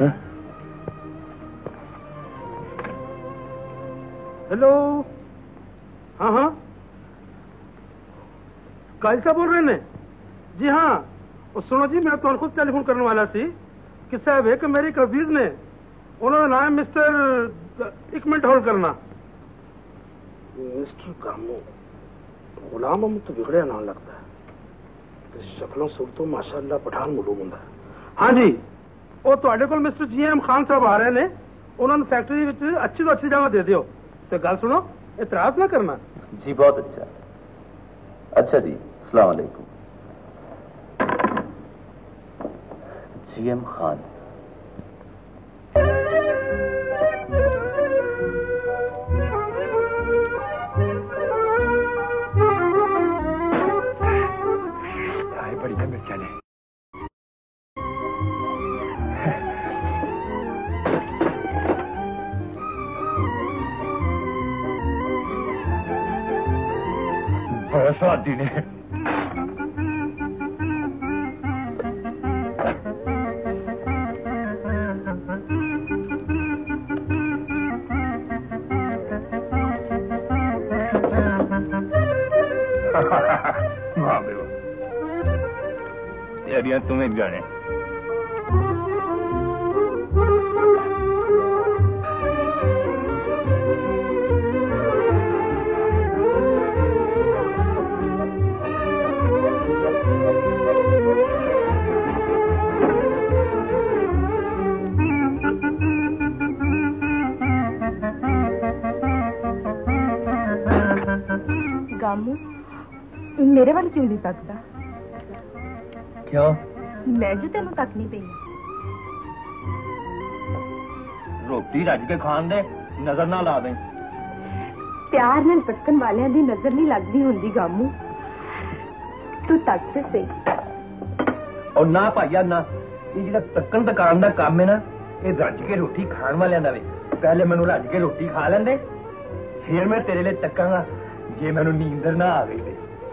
[SPEAKER 4] हेलो, हाँ हाँ कायल साहब बोल रहे ने? जी हाँ, सुनो जी मैं तुम खुद टेलीफोन करने वाला सी कि साहब है कि मेरे कबीर ने, उन्होंने नाम मिस्टर, एक मिनट होल्ड करना, मिस्टर कामू। गुलाम हम तो बिगड़िया नाम लगता है, शक्लों सूरतों माशाअल्लाह पठान मालूम होंदा। हाँ जी, वो तुहाडे कोल मिस्टर GM खान साहब आ रहे ने, उन्होंने फैक्ट्री विच अच्छी तो अच्छी जगह दे दियो। तो गल सुनो, इतराज ना करना।
[SPEAKER 9] जी बहुत अच्छा। अच्छा जी, अस्सलाम वालेकुम। GM खान,
[SPEAKER 4] बड़ी है मिर्चा ने। बड़ा स्वादी ने। वाह बेवा, यारियां तुम्हें जाने।
[SPEAKER 6] गामू मेरे वाल क्यों नहीं तकता?
[SPEAKER 9] क्यों?
[SPEAKER 6] मैं जो तेन तक नहीं पई
[SPEAKER 5] रोटी रज के खान दे नजर ना ला दे
[SPEAKER 6] प्यार नाल तकन वालियां दी नजर नहीं लगदी हुंदी गामू तू तक से सही
[SPEAKER 5] और ना भाईया ना ये जो तकन दुकान का काम है ना ये रज के रोटी खान वालियां दा वे पहले मैनू रज के रोटी खा लेंदे फिर मैं तेरे लिए तकांगा जे मैनू नींदर ना आ गई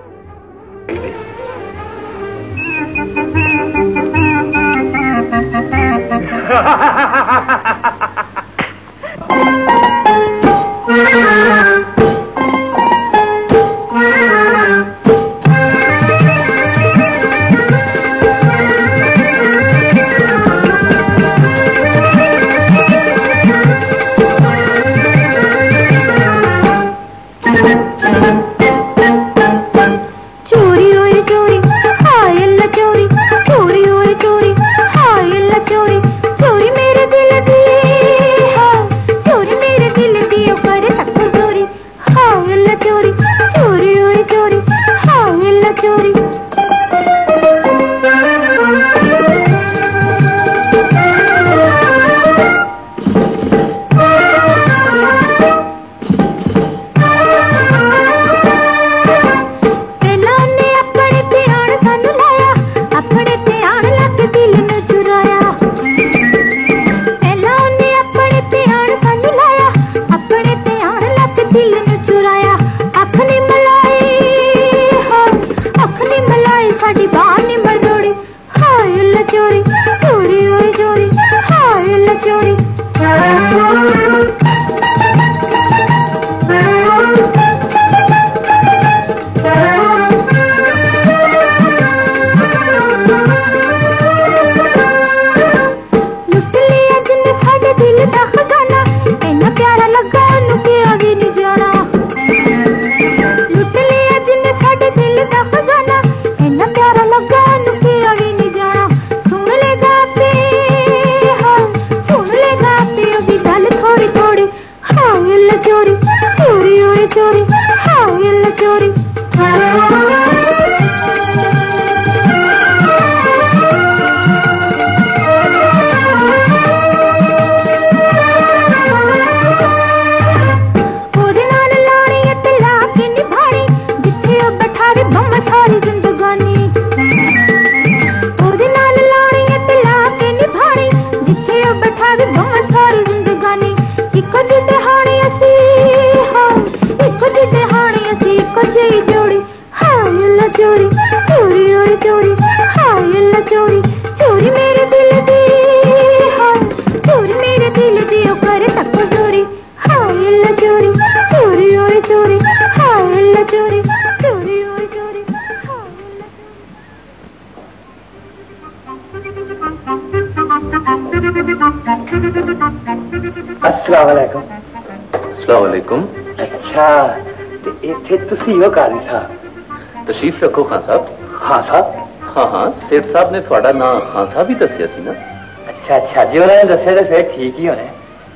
[SPEAKER 9] तशरीफ रखो खान साहब। खान साहब? हाँ हाँ सेठ साहब ने थोड़ा ना खान साहब ही दसिया सी ना।
[SPEAKER 5] अच्छा अच्छा जी उन्होंने दसिया तो फिर ठीक ही होने।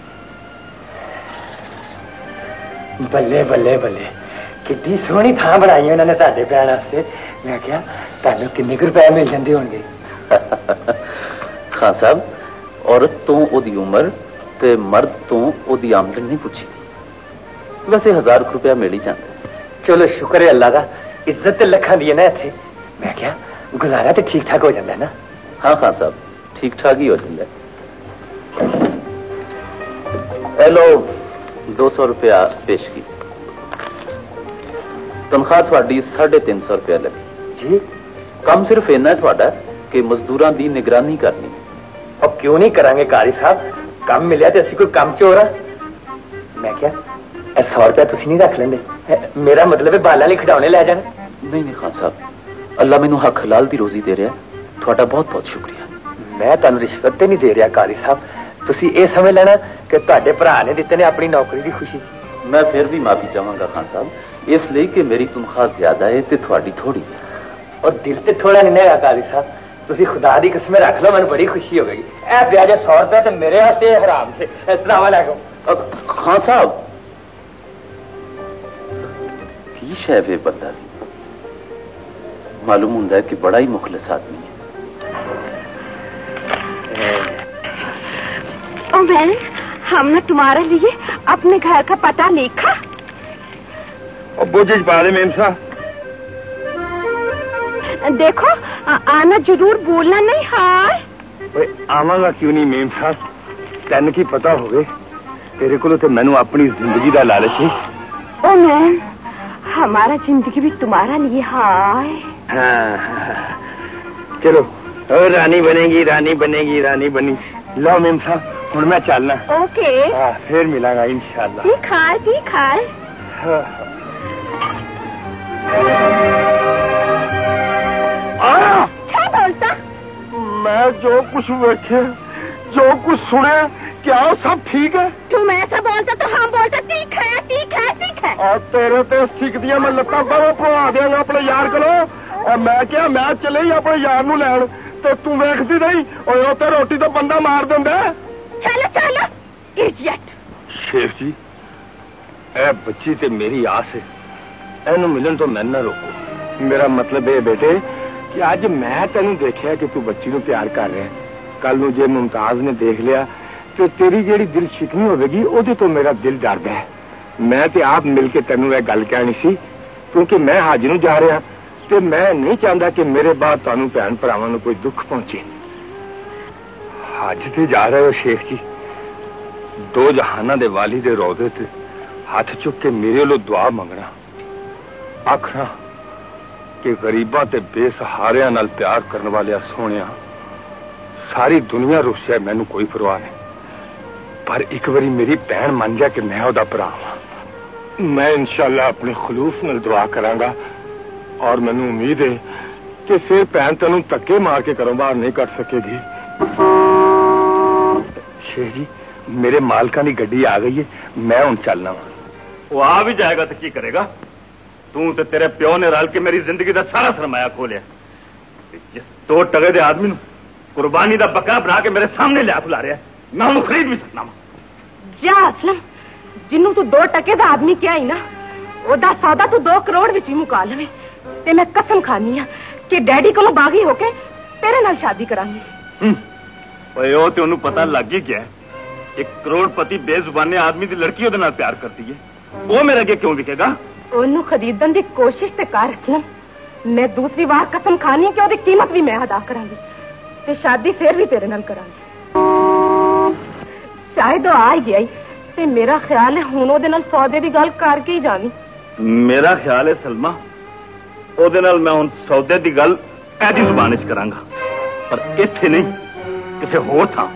[SPEAKER 5] बल्ले बल्ले बल्ले कितनी सोहनी थां बनाई उन्होंने साडे पैण वास्ते। मैं क्या तुहानू किन्ने कुछ रुपए मिल जाते होंगे?
[SPEAKER 9] खान साहब औरत तो ओदी उम्र ते मर्द तो ओदी आमदन नहीं पूछी वैसे 1000 रुपया मिल ही जाता।
[SPEAKER 5] चलो शुक्र है अल्लाह का इज्जत लखा दी है ना इतने। मैं क्या गुजारा तो ठीक ठाक हो जाता है ना?
[SPEAKER 9] हाँ खान साहब ठीक ठाक ही हो जाता है। हेलो 200 रुपया पेश की तनख्वाह थोड़ी 350 रुपया लगी
[SPEAKER 5] जी।
[SPEAKER 9] काम सिर्फ इन्ना है थोड़ा कि मजदूरों की निगरानी करनी।
[SPEAKER 5] और क्यों नहीं करांगे कारी साहब काम मिले तो असं कोई काम चोर। मैं क्या 100 रुपया तुम नहीं रख लेंगे? मेरा मतलब है बाला नहीं खिडौने ले जाना।
[SPEAKER 9] नहीं नहीं खान साहब अल्लाह मैनू हक हलाल दी रोजी दे रहा थोड़ा बहुत बहुत शुक्रिया।
[SPEAKER 5] मैं तुहानू रिश्वत नहीं दे रहा कारी साहब तुसी ये समझ लेना कि तुहाडे भरा ने दिते ने अपनी नौकरी की खुशी।
[SPEAKER 9] मैं फिर भी माफी चाहूंगा खान साहब इसलिए कि मेरी तनख्वाह ज्यादा है ते थोड़ी थोड़ी।
[SPEAKER 5] और दिल से थोड़ा नहीं है कारी साहब तुसी खुदा दी कसम रख लो मैंने बड़ी खुशी हो गई। ए ब्याज 100 रुपया तो मेरे हाथे हराम से। अस्सलाम वालेकुम।
[SPEAKER 9] खान साहब की शय बंदा भी मालूम होता है कि बड़ा ही मुखलिस आदमी है।
[SPEAKER 6] ओ मैम, हमने तुम्हारे लिए अपने घर का पता लिखा।
[SPEAKER 4] और बोझ पा दे मेम साहब।
[SPEAKER 6] देखो आना जरूर, बोलना नहीं। हाय
[SPEAKER 4] आवांगा क्यों नहीं मेम साहब, तेन की पता होवे तेरे को तो मैनू अपनी जिंदगी का लालच है।
[SPEAKER 6] ओ मैम, हमारा जिंदगी भी तुम्हारा लिए। हाय
[SPEAKER 4] हाँ, चलो और रानी बनेगी, रानी बनेगी, रानी बनी। लो मेम साहब हुण मैं चलना।
[SPEAKER 6] ओके।
[SPEAKER 4] हाँ, फिर मिलांगा इंशाल्लाह।
[SPEAKER 6] ठीक है, ठीक है। क्या बोलता?
[SPEAKER 4] मैं जो कुछ देखे, जो कुछ सुने, क्या वो सब ठीक है?
[SPEAKER 6] तुम ऐसा बोलता तो हम बोलते ठीक है, ठीक है, ठीक है।
[SPEAKER 4] और तेरे ते सीख दिया मैं लत्ता बारों पवा देंगा अपने यार को। और मैं क्या, मैं चले ही अपने यार नू लैन, तो तू वेखदी नहीं और तो रोटी तो बंदा मार देंदा।
[SPEAKER 6] चलो चलो इडियट।
[SPEAKER 4] शेख जी, ए बच्ची ते मेरी आस है, एनू मिलन तो मैं ना रोको। मेरा मतलब है बेटे कि आज मैं तेन देखिया कि तू बच्ची नू प्यार कर रहा है, कल नू जे मुमताज ने देख लिया तो तेरी जेड़ी दिल शिकनी होगी ओदे तो मेरा दिल डरदा है। मैं ते आप मिलके तेनू यह गल कहनी सी, क्योंकि मैं हज नू जा रहा ते मैं नहीं चाहता कि मेरे बाद तुहानू भैन भरावां नू कोई दुख पहुंचे। हज ते जा रहे हो शेख जी, दो जहाना दे वाली दे रोजे ते हाथ चुक के मेरे लो दुआ मंगना, आखना कि गरीबा ते बेसहारियां नाल प्यार करने वाले सोनिया, सारी दुनिया रुस्या मैनू कोई परवाह नहीं, पर एक बारी मेरी भैन मान जा कि मैं ओदा भरा हां। मैं इंशाअल्लाह अपने खलूस नाल दुआ करांगा और मैनू उम्मीद है कि फिर भैन तेनू धक्के मार के घरों बाहर नहीं कर सकेगी। शेख जी, मेरे मालका की गड्डी आ गई है, मैं हुण चलना वा।
[SPEAKER 10] वो आ भी जाएगा तो की करेगा? तू तो तेरे प्यो ने रल के मेरी जिंदगी का सारा सरमाया खो लिया। जिस 2 टके दे आदमी नू कुर्बानी का बकरा बना के मेरे सामने लिया खुला रहा है, मैं उन्हें खरीद भी सकना वा।
[SPEAKER 6] जा असलम, जिन्नू तू 2 टके दा आदमी क्या ही ना, ओदा सौदा तू 2 करोड़ विच ही मुका लवे। ते मैं कसम खानी है कि डैडी कोलों बागी होके तेरे नाल शादी करांगी।
[SPEAKER 10] ओए ओ ते ओनू पता लग ही गया, एक करोड़पति बेजुबाने आदमी की लड़की ओदे नाल प्यार करती है, वो मेरे अगे क्यों विकेगा?
[SPEAKER 6] ओनू खरीदन की कोशिश ते कर असलम, मैं दूसरी बार कसम खानी है कि ओदी कीमत भी मैं अदा करांगी ते शादी फिर भी तेरे नाल करांगी। शायद वो आ ही गया ते मेरा ख्याल है हुण ओदे नाल सौदे दी गल करके ही जानी।
[SPEAKER 10] मेरा ख्याल है सलमा, ओदे नाल मैं हुण सौदे दी गल ऐदी जुबान च करांगा, पर इत्थे नहीं, किसी होर थां।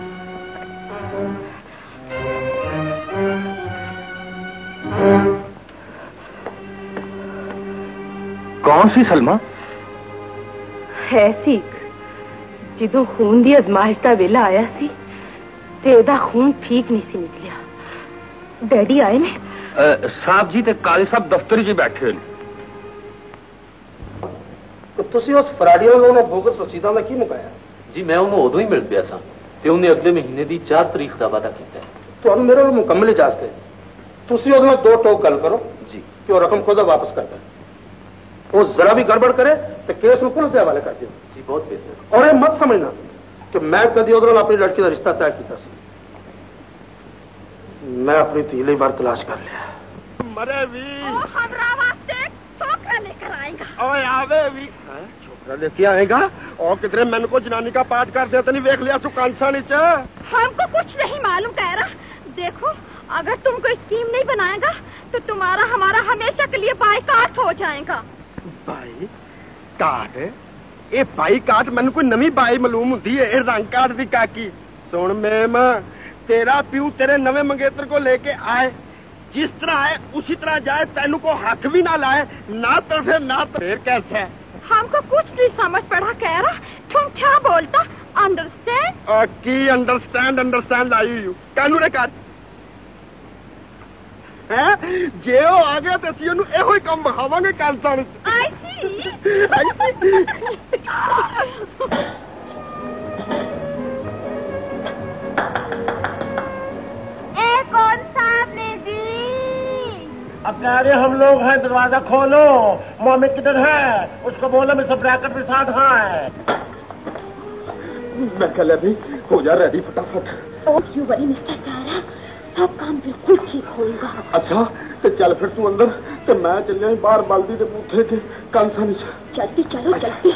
[SPEAKER 4] कौन सी सलमा?
[SPEAKER 6] है सीख, ਜਦੋਂ खून की अजमाइश का वेला आया सी ते एदा खून ठीक नहीं सी निकलिया। डैडी आए ने?
[SPEAKER 4] साहब जी ते काली साहब दफ्तर च बैठे ने।
[SPEAKER 11] ਤੁਸੀਂ ਉਸ ਫਰਾਡੀ ਨੂੰ ਉਹਨੇ ਬੋਗਸ ਰਸੀਦਾਂ ਦਾ ਕੀ ਮੁਕਾਇਆ?
[SPEAKER 12] ਜੀ ਮੈਂ ਉਹਨੂੰ ਉਦੋਂ ਹੀ ਮਿਲ ਪਿਆ ਸਾਂ ਤੇ ਉਹਨੇ ਅਗਲੇ ਮਹੀਨੇ ਦੀ 4 ਤਰੀਕ ਦਾ ਵਾਅਦਾ ਕੀਤਾ ਹੈ।
[SPEAKER 11] ਤੁਹਾਨੂੰ ਮੇਰੇ ਨਾਲ ਮੁਕੰਮਲ ਇਜਾਜ਼ਤ ਹੈ, ਤੁਸੀਂ ਉਹਦੇ ਨਾਲ 2 ਟੋਕ ਗੱਲ ਕਰੋ
[SPEAKER 12] ਜੀ
[SPEAKER 11] ਕਿ ਉਹ ਰਕਮ ਖੁਦ ਵਾਪਸ ਕਰ ਦੇ। वो जरा भी गड़बड़ करे तो केस में पुलिस के हवाले कर दियो।
[SPEAKER 12] जी बहुत बेहतर।
[SPEAKER 11] और ये मत समझना कि मैं कभी उधर अपनी लड़की का रिश्ता तय किया, मैं अपनी तीसरी बार तलाश कर लिया।
[SPEAKER 4] मरे भी
[SPEAKER 2] हमरा वास्ते छोकरा लेकर आएगा।
[SPEAKER 4] ओए आवे भी छोकरा लेके आएगा और किधरे मन को जनानी का पाठ कर दिया तो नहीं देख लिया तू कांसा नीचे।
[SPEAKER 2] हमको कुछ नहीं मालूम कह रहा। देखो अगर तुम कोई स्कीम नहीं बनाएगा तो तुम्हारा हमारा हमेशा के लिए बाइकाट हो जाएगा।
[SPEAKER 4] बाई काट? ये बाई काट मैनू कोई नवी बाई मालूम होती है, रंग काट दी काकी। सुन मेम, तेरा प्यू तेरे नवे मंगेतर को लेके आए, जिस तरह आए उसी तरह जाए, तेनू को हाथ भी ना लाए, ना तो फिर कैसे है?
[SPEAKER 2] हमको कुछ नहीं समझ पड़ा कह रहा। तुम क्या बोलता? अंडरस्टैंड?
[SPEAKER 4] की अंडरस्टैंड आई हुई कानू ने काट जे वो आ गया तो असं ओनू एहो ही काम विखावांगे कांसा नु।
[SPEAKER 2] कौन साहब ने जी?
[SPEAKER 11] अब कह रहे हम लोग हैं, दरवाजा खोलो। मम्मी किधर है? उसको बोलो मैं सब ब्रैकेट के साथ है।
[SPEAKER 4] मैं कल अभी हो जा रेडी फटाफट।
[SPEAKER 2] यू वरी मिस्टर तारा, सब काम बिल्कुल ठीक होगा।
[SPEAKER 11] अच्छा तो चल फिर तू अंदर तो मैं चलिया बाहर बल्दी के बूथे के कंसा नीचे।
[SPEAKER 2] जल्दी चलो जल्दी।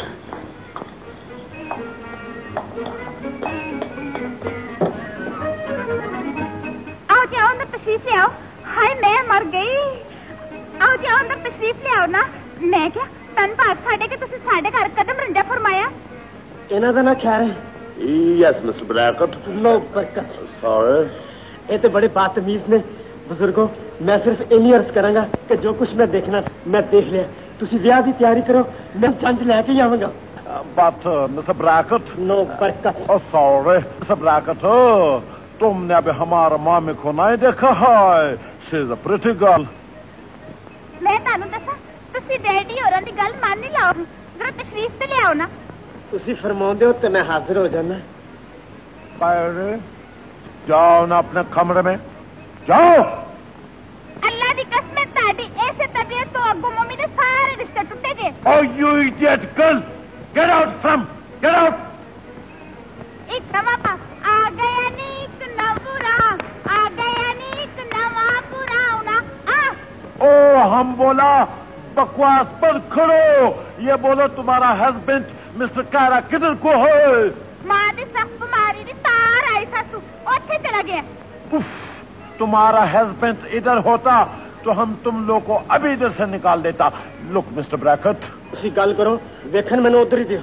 [SPEAKER 2] आओ जाओ अंदर तशरीफ ले आओ। हाय मैं मर गई। आओ जाओ अंदर तशरीफ ले आओ ना। मैं क्या तन भाग साडे के तुसी साडे घर कदम रंजा फरमाया।
[SPEAKER 11] इन्हां दा ना खैर है। Yes mister Brackett. No Barkat. Sorry. ये तो बड़े बदतमीज ने बुजुर्गों। मैं सिर्फ इन्हीं अर्ज करांगा कि जो कुछ मैं देखना मैं देख लिया। तुसी ब्याह की तैयारी करो, मैं जंज लेके ही आवांगा।
[SPEAKER 8] But Mr. Brackett,
[SPEAKER 11] no Barkat.
[SPEAKER 8] oh sorry, Mr. Brackett, तुमने अभी हमारा मामी को नहीं देखा है। She is a pretty girl.
[SPEAKER 2] मैं तानू दसा तुसी डैडी होरां दी गल मान नहीं लाओ। जरा तशरीफ ते ले आओ ना।
[SPEAKER 11] तुसी फरमांदे हो तो मैं हाजिर हो जाना।
[SPEAKER 8] बाहर जाओ ना अपने कमरे में जाओ।
[SPEAKER 2] अल्लाह दी कसम ताड़ी ऐसे तबीयत तो अग्गू मम्मी दे सारे रिश्ते टूटे गए।
[SPEAKER 8] Oh you idiot girl, get out.
[SPEAKER 2] एक नवा आ गया नीक नवरा, आ गया नीक नवा पुराना।
[SPEAKER 8] ओ हम बोला बकवास पर खड़ो। ये बोलो तुम्हारा हस्बैंड मिस्टर कारा किधर को है?
[SPEAKER 2] मां दी सख्त बीमारी दी तार आई सासू ओथे चला गया।
[SPEAKER 8] तुम्हारा हस्बैंड इधर होता तो हम तुम लोग को अभी इधर से निकाल देता। लुक मिस्टर ब्रैकेट,
[SPEAKER 11] तुसी गल करो, देखन मैंने उधर ही दियो।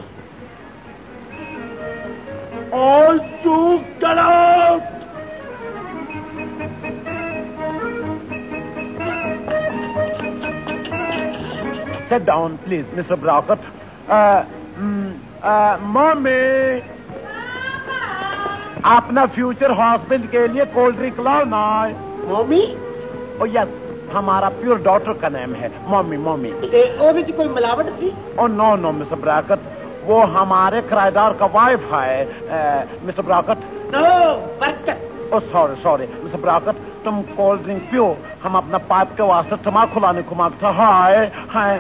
[SPEAKER 8] All you get out! Sit down, please, Mr. Brackett. मम्मी, अपना फ्यूचर हस्बैंड के लिए कोल्ड ड्रिंक लाओ ना।
[SPEAKER 11] मम्मी?
[SPEAKER 8] ओ यस, हमारा प्योर डॉटर का नाम है मम्मी।
[SPEAKER 11] ओ विच कोई मिलावट थी?
[SPEAKER 8] ओ नो मिस्टर ब्रैकेट, वो हमारे किराएदार का वाइफ है mister Brackett.
[SPEAKER 11] No Barkat.
[SPEAKER 8] Oh sorry mister Brackett, तुम कोल्ड ड्रिंक पियो, हम अपना पाइप के वास्ते तमाकू लाने को मांगता। हाय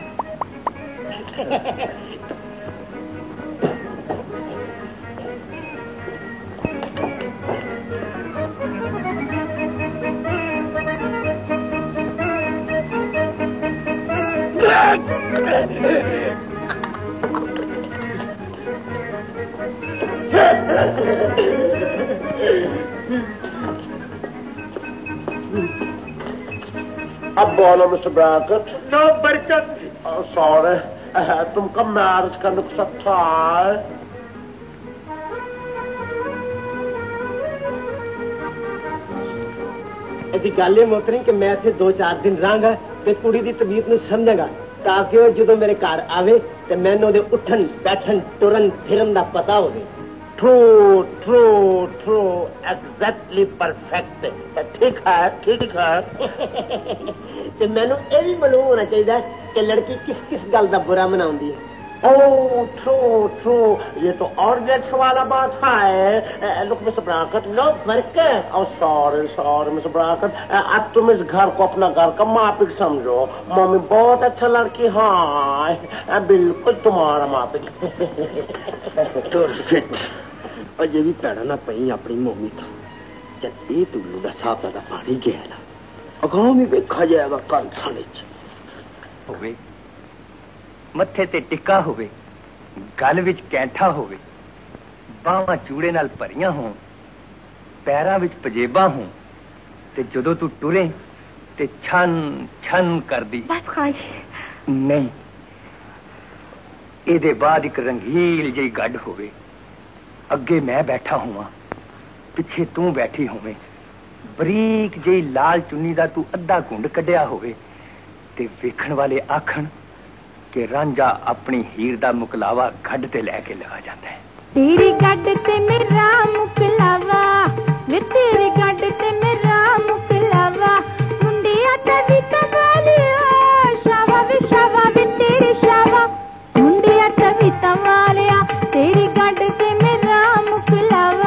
[SPEAKER 11] अब बोलो mister Brackett. No Barkat. Sorry, तुमका मैरिज करने को सकता है। ऐसी गल ये मोतरी कि मैं इत्थे 2-4 दिन रहांगा ते कुड़ी दी तबीयत नूं समझांगा ताकि वो जो मेरे घर आवे ते मैनूं ओहदे उठन बैठन टुरन फिरन दा पता होवे। True exactly perfect. ठीक है। ते मैनूं ये भी मालूम होना चाहिए कि लड़की किस गल दा बुरा मनाउंदी है। ओह ट्रू, ये तो और नेक्स्ट वाला बात है। लुक मिस्टर ब्रैकेट, नो बरकत। ओह सॉरी मिस्टर ब्रैकेट, अब तुम इस घर को अपना घर का मापिक समझो। मम्मी बहुत अच्छा लड़की। हाँ बिल्कुल तुम्हारा मापिक। और ये भी पैड़ा ना पई अपनी मम्मी का। जब ये टुल्लू का साफ ज्यादा पानी गया ना अगां भी देखा जाएगा कल साले
[SPEAKER 13] होवे, मत्थे ते टिक्का होवे, गल विच कैंठा होवे, बाहां चूड़े नाल भरियां हों, पैरां विच पजेबां हों ते जदों तू टुरे ते छन छन करदी।
[SPEAKER 6] बस खाश
[SPEAKER 13] नहीं, ਇਹਦੇ ਬਾਅਦ ਇੱਕ रंगील ਜਿਹੀ ਗੱਡ ਹੋਵੇ। ਅੱਗੇ ਮੈਂ ਬੈਠਾ ਹੋਵਾਂ, ਪਿੱਛੇ ਤੂੰ ਬੈਠੀ ਹੋਵੇਂ, ਬਰੀਕ ਜਿਹੀ ਲਾਲ ਚੁੰਨੀ ਦਾ ਤੂੰ ਅੱਧਾ ਘੁੰਡ ਕੱਢਿਆ ਹੋਵੇ ਤੇ ਵੇਖਣ ਵਾਲੇ ਆਖਣ ਕਿ ਰਾਂਝਾ ਆਪਣੀ ਹੀਰ ਦਾ ਮੁਕਲਾਵਾ ਗੱਡ ਤੇ ਲੈ ਕੇ ਲਗਾ ਜਾਂਦਾ ਹੈ।
[SPEAKER 2] ਤੇਰੀ ਗੱਡ ਤੇ ਮੇਰਾ ਮੁਕਲਾਵਾ, ਵੇ ਤੇਰੀ ਗੱਡ ਤੇ ਮੇਰਾ ਮੁਕਲਾਵਾ, ਮੁੰਡਿਆ ਤੇ ਵੀ ਕਵਾਲਿਆ, ਸ਼ਾਵਾ ਵੇ ਤੇਰੀ ਸ਼ਾਵਾ, ਮੁੰਡਿਆ ਤੇ ਵੀ ਤਵਾਲਿਆ, ਤੇਰੀ ਗੱਡ ਤੇ ਮੇਰਾ ਮੁਕਲਾਵਾ।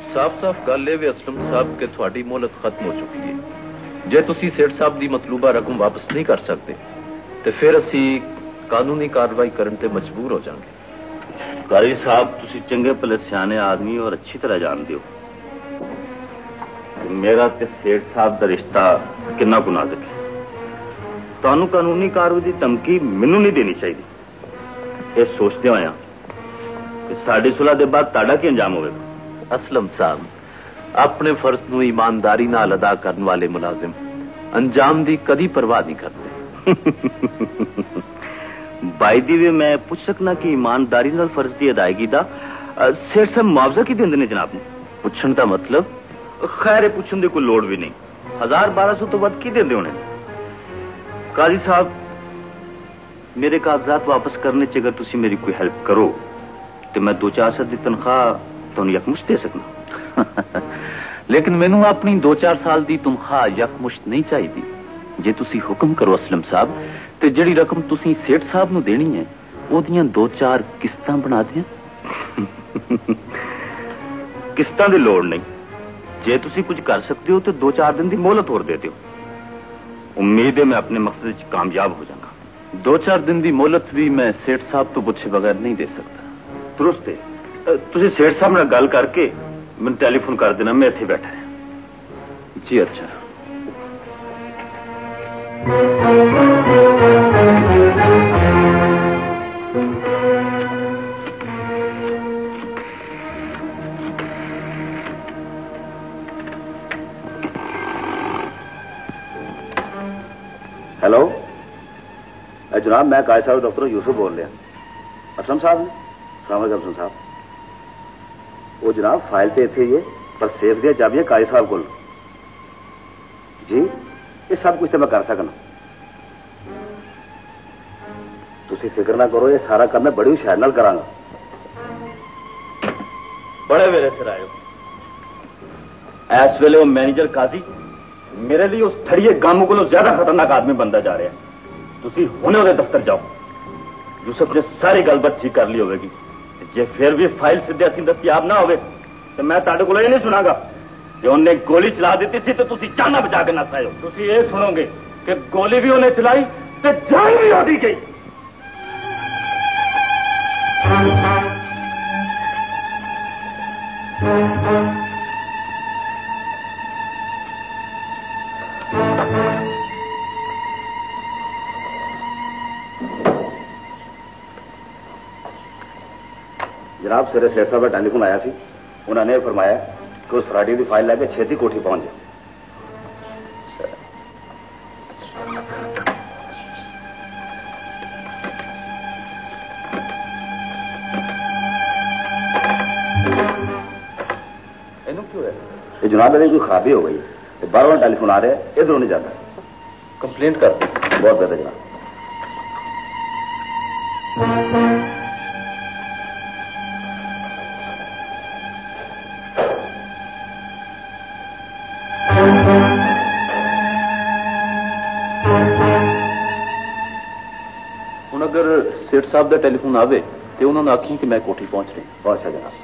[SPEAKER 12] साफ साफ गल है असलम साहब कि थोड़ी मोहलत खत्म हो चुकी है। जे तुसी सेठ साहब की मतलूबा रकम वापस नहीं कर सकते तो फिर असी कानूनी कार्रवाई करने ते मजबूर हो जाएंगे।
[SPEAKER 9] कारी साहब तुसी चंगे भले सियाने आदमी और अच्छी तरह जानते हो मेरा ते सेठ साहब का रिश्ता कितना कु नाजुक है। ਤੁਹਾਨੂੰ कानूनी कार्रवाई की धमकी मैनू नहीं देनी चाहिए। ये सोचते होया कि साड़ी सुलह के बाद ताड़ा की अंजाम होगा।
[SPEAKER 12] असलम साहब अपने फर्ज नू ईमानदारी नाल अदा करने वाले मुलाजिम अंजाम दी कदी परवाह नहीं करते।
[SPEAKER 9] बाई दी वे मैं पूछ सकना कि ईमानदारी नाल फर्ज की अदायगी दा सेठ साहब मुआवजा की देंदे ने जनाब नू?
[SPEAKER 12] पुछण दा मतलब?
[SPEAKER 9] खैर पूछण दी कोई लोड़ भी नहीं। 1000-1200 तो वध की देंदे होने। काजी साहब मेरे कागजात वापस करने च अगर तुसी मेरी कोई हेल्प करो तो मैं 2-4 की तनख्वाह तुहानू यकमुश्त दे सकना।
[SPEAKER 12] लेकिन मैनू अपनी 2-4 साल की तनख्वाह यकमुश्त नहीं चाहिए। जे तुसी हुक्म करो असलम साहब तो जिहड़ी रकम तुसी सेठ साहब नू देनी है ओदियां 2-4 किस्तां बना दियां।
[SPEAKER 9] किस्तां दी लोड़ नहीं। जे तुसी कुछ कर सकते हो तो 2-4 दिन की मोहलत होर दे दियो। उम्मीद है मैं अपने मकसद च कामयाब हो जाऊंगा।
[SPEAKER 12] 2-4 दिन की मोहलत भी मैं सेठ साहब तो पूछे बगैर नहीं दे सकता।
[SPEAKER 9] दुरुस्त है। तुसी सेठ साहब नाल गल करके मैं टेलीफोन कर देना। मैं इत्थे बैठा है।
[SPEAKER 12] जी अच्छा।
[SPEAKER 9] हेलो जनाब मैं कायद साहब डॉक्टर यूसुफ बोल रहा। असलम साहब ने असलम साहब वो जनाब फाइल तो इतने ही है पर सेफ दिया चाबियां कायद साहब को जी। ये सब कुछ तो मैं कर सकना। तुसी फिक्र ना करो ये सारा काम मैं बड़ी हुशियारी नाल करांगा। बड़े वेले सिर आयो। इस वेले वो मैनेजर काजी मेरे लिए उस थड़िए गामू को ज्यादा खतरनाक आदमी बनता जा रहा है। तुसी हुणे उहदे दफ्तर जाओ। यूसुफ ने सारी गलबात ठीक कर ली होगी। जे फिर भी फाइल सीधे असीं दस्तियाब ना होवे तो मैं तुहाडे कोलों ये नहीं सुनागा कि उन्हें गोली चला दी थी तो तुसी जाना बचा के नस आए हो। तुसी ये सुनोगे कि गोली भी उन्हें चलाई तो जान भी उड़ी गई। जनाब सिरे सेठ साहब का टेलीफोन आया सी। उन्होंने फरमाया कि उस फराडी की फाइल लैके छेती कोठी पहुंच जाए। ये जनाब मेरी कोई खराबी हो गई है। बार बार टेलीफोन आ रहा है इधरों नहीं जाता।
[SPEAKER 12] कंप्लेंट कर
[SPEAKER 9] बहुत बेहतर जनाब।
[SPEAKER 12] हुण अगर सेठ साहब का टेलीफोन आवे तो उन्होंने आखी कि मैं कोठी पहुंच रही।
[SPEAKER 9] बहुत अच्छा जनाब।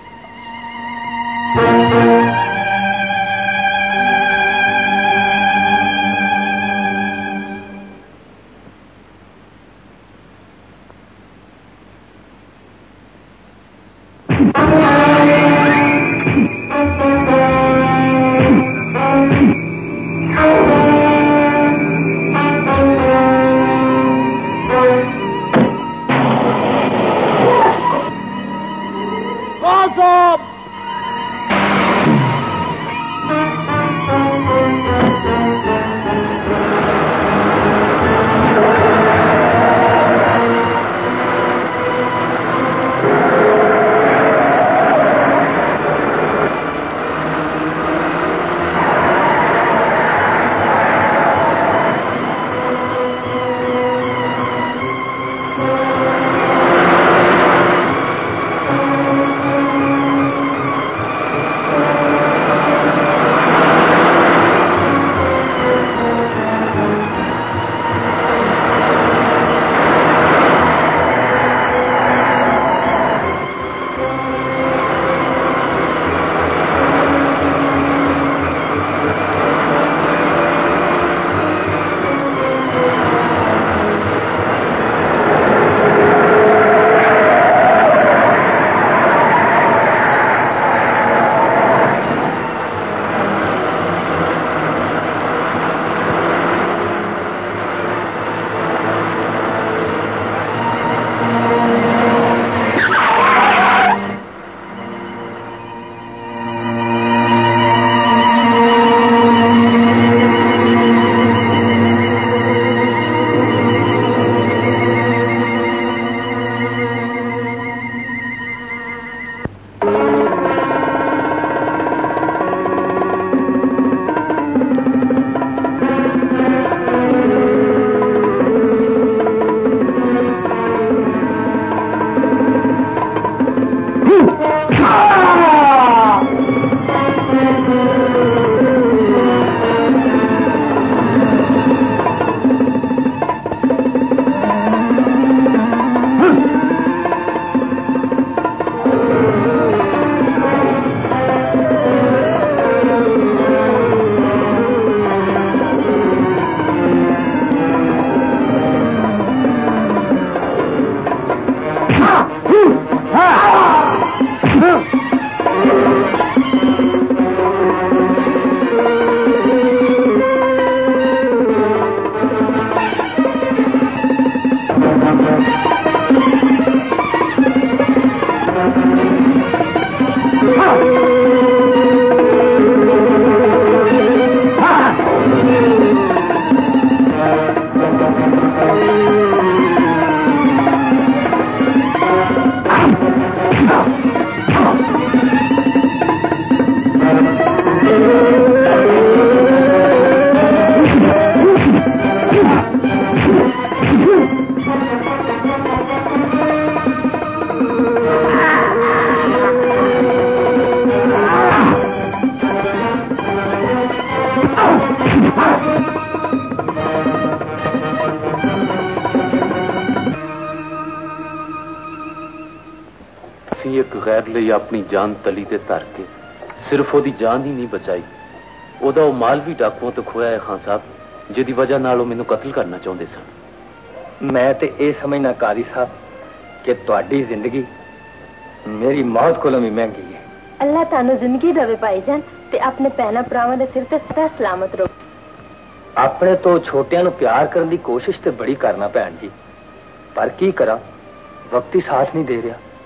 [SPEAKER 12] खैर ਲਈ ਆਪਣੀ ਜਾਨ ਤਲੀ ਤੇ ਧਰ ਕੇ ਸਿਰਫ ਉਹਦੀ ਜਾਨ ਹੀ ਨਹੀਂ ਬਚਾਈ, ਉਹਦਾ ਉਹ ਮਾਲ ਵੀ ਡਾਕੂਆਂ ਤੋਂ ਖੋਇਆ ਹੈ ਖਾਨ ਸਾਹਿਬ, ਜਿਹਦੀ ਵਜ੍ਹਾ ਨਾਲ ਉਹ ਮੈਨੂੰ ਕਤਲ ਕਰਨਾ ਚਾਹੁੰਦੇ ਸਨ।
[SPEAKER 13] मैं तो ये समझना कारी साहब कि तुहाडी जिंदगी मेरी मौत कोलों भी महंगी है।
[SPEAKER 6] अल्लाह तानू जिंदगी दवे भाईजान ते अपने भैन भरावां दे सिर ते सदा सलामत रहो।
[SPEAKER 13] अपने तो छोटियां नू प्यार करने की कोशिश तो बड़ी करना भैन जी, पर की करा वक्त ही साथ नहीं दे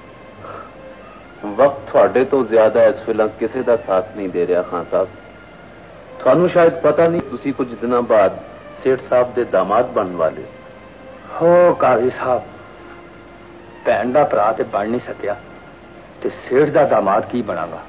[SPEAKER 13] रहा।
[SPEAKER 12] वक्त थोड़े तो ज्यादा इस वेला किसी का साथ नहीं दे रहा खान साहब। थानू शायद पता नहीं, तुसी कुछ दिनों बाद सेठ साहब दे दामाद बनने वाले
[SPEAKER 13] हो। काजी साहब भैन दा भरा ते बन नहीं सकिया ते सेठ दा दामाद की बनागा।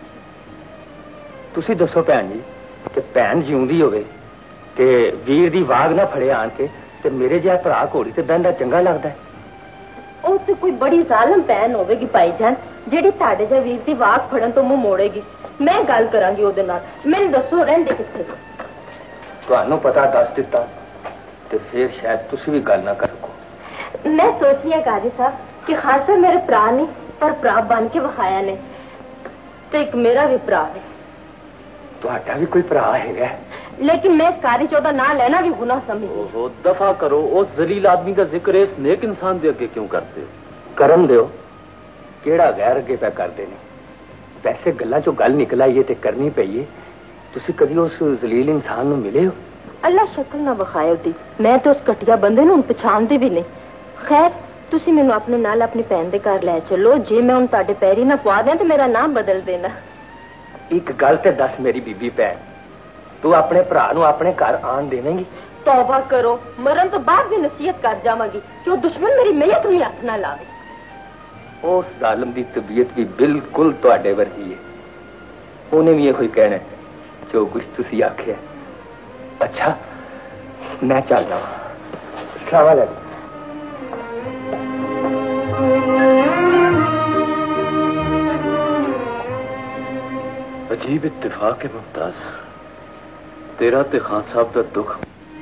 [SPEAKER 13] तुसी दसो भैन जी कि भैन जिउंदी होवे ते वीर दी वाग ना फड़े आन के ते मेरे जिहा भरा घोड़ी ते बहंदा चंगा लगदा है।
[SPEAKER 6] ਉਹ ਤੇ ਕੋਈ ਬੜੀ ਜ਼ਾਲਮ ਭੈਣ ਹੋਵੇਗੀ ਭਾਈਜਾਨ, ਜਿਹੜੀ ਤੁਹਾਡੇ ਜਿਹਾ ਵੀਰ ਦੀ ਵਾਕ ਫੜਨ ਤੋਂ ਮੂੰਹ ਮੋੜੇਗੀ। ਮੈਂ ਗੱਲ ਕਰਾਂਗੀ ਉਹਦੇ ਨਾਲ। ਮੈਨੂੰ ਦੱਸੋ ਰਹਿੰਦੇ ਕਿੱਥੇ?
[SPEAKER 13] ਤੁਹਾਨੂੰ ਪਤਾ ਦੱਸ ਦਿੱਤਾ ਤੇ ਫਿਰ ਸ਼ਾਇਦ ਤੁਸੀਂ ਵੀ ਗੱਲ ਨਾ ਕਰ ਸਕੋ।
[SPEAKER 6] ਮੈਂ ਸੋਚਦੀ ਹਾਂ ਕਾਜੀ ਸਾਹਿਬ ਕਿ ਖਾਸਾ ਮੇਰੇ ਭਰਾ ਨੇ, ਪਰ ਭਰਾ ਬਣ ਕੇ ਵਿਖਾਇਆ ਨੇ, ਤੇ ਇੱਕ ਮੇਰਾ ਵੀ ਭਰਾ ਹੈ।
[SPEAKER 13] ਤੁਹਾਡਾ ਵੀ ਕੋਈ ਭਰਾ ਹੈਗਾ?
[SPEAKER 6] लेकिन मैं कारी चौधा ना लेना भी गुनाह समझती।
[SPEAKER 12] ओहो दफा करो, उस जलील आदमी का जिक्र इस नेक इंसान दे अगे क्यों करते हो?
[SPEAKER 13] करन दियो, केड़ा गैर अगे पै करते ने। वैसे गल्लां चों गल निकल आई है ते करनी पई है। तुसी कदी उस जलील इंसान नूं मिले हो?
[SPEAKER 6] अल्लाह शक्ल ना विखाए ओदी, मैं तो उस घटिया बंदे नूं पछाणदी भी नहीं। खैर तुसी मैनूं अपने नाल अपनी भैन दे घर लै चलो, जे मैं हुण तुहाडे पैरी ना पवा दियां ते मेरा नाम बदल देना।
[SPEAKER 13] एक गल ते दस मेरी बीबी भैन, तू अपने भरा नूं अपने घर आन देवेंगी?
[SPEAKER 6] तौबा करो, मरण तो बाद भी नसीहत कर जावांगी कि वो दुश्मन मेरी मैयत नूं हथ ना लावे।
[SPEAKER 13] उस जालिम दी तबीयत भी बिल्कुल तुहाडे वर्गी है। उन्हें भी यही कहना है जो कुछ तुसी आखिया। अच्छा मैं चल जावां। अस्सलाम वालेकुम।
[SPEAKER 12] अजीब इत्तेफाक है मुमताज, तेरा ते खान साहब का दुख।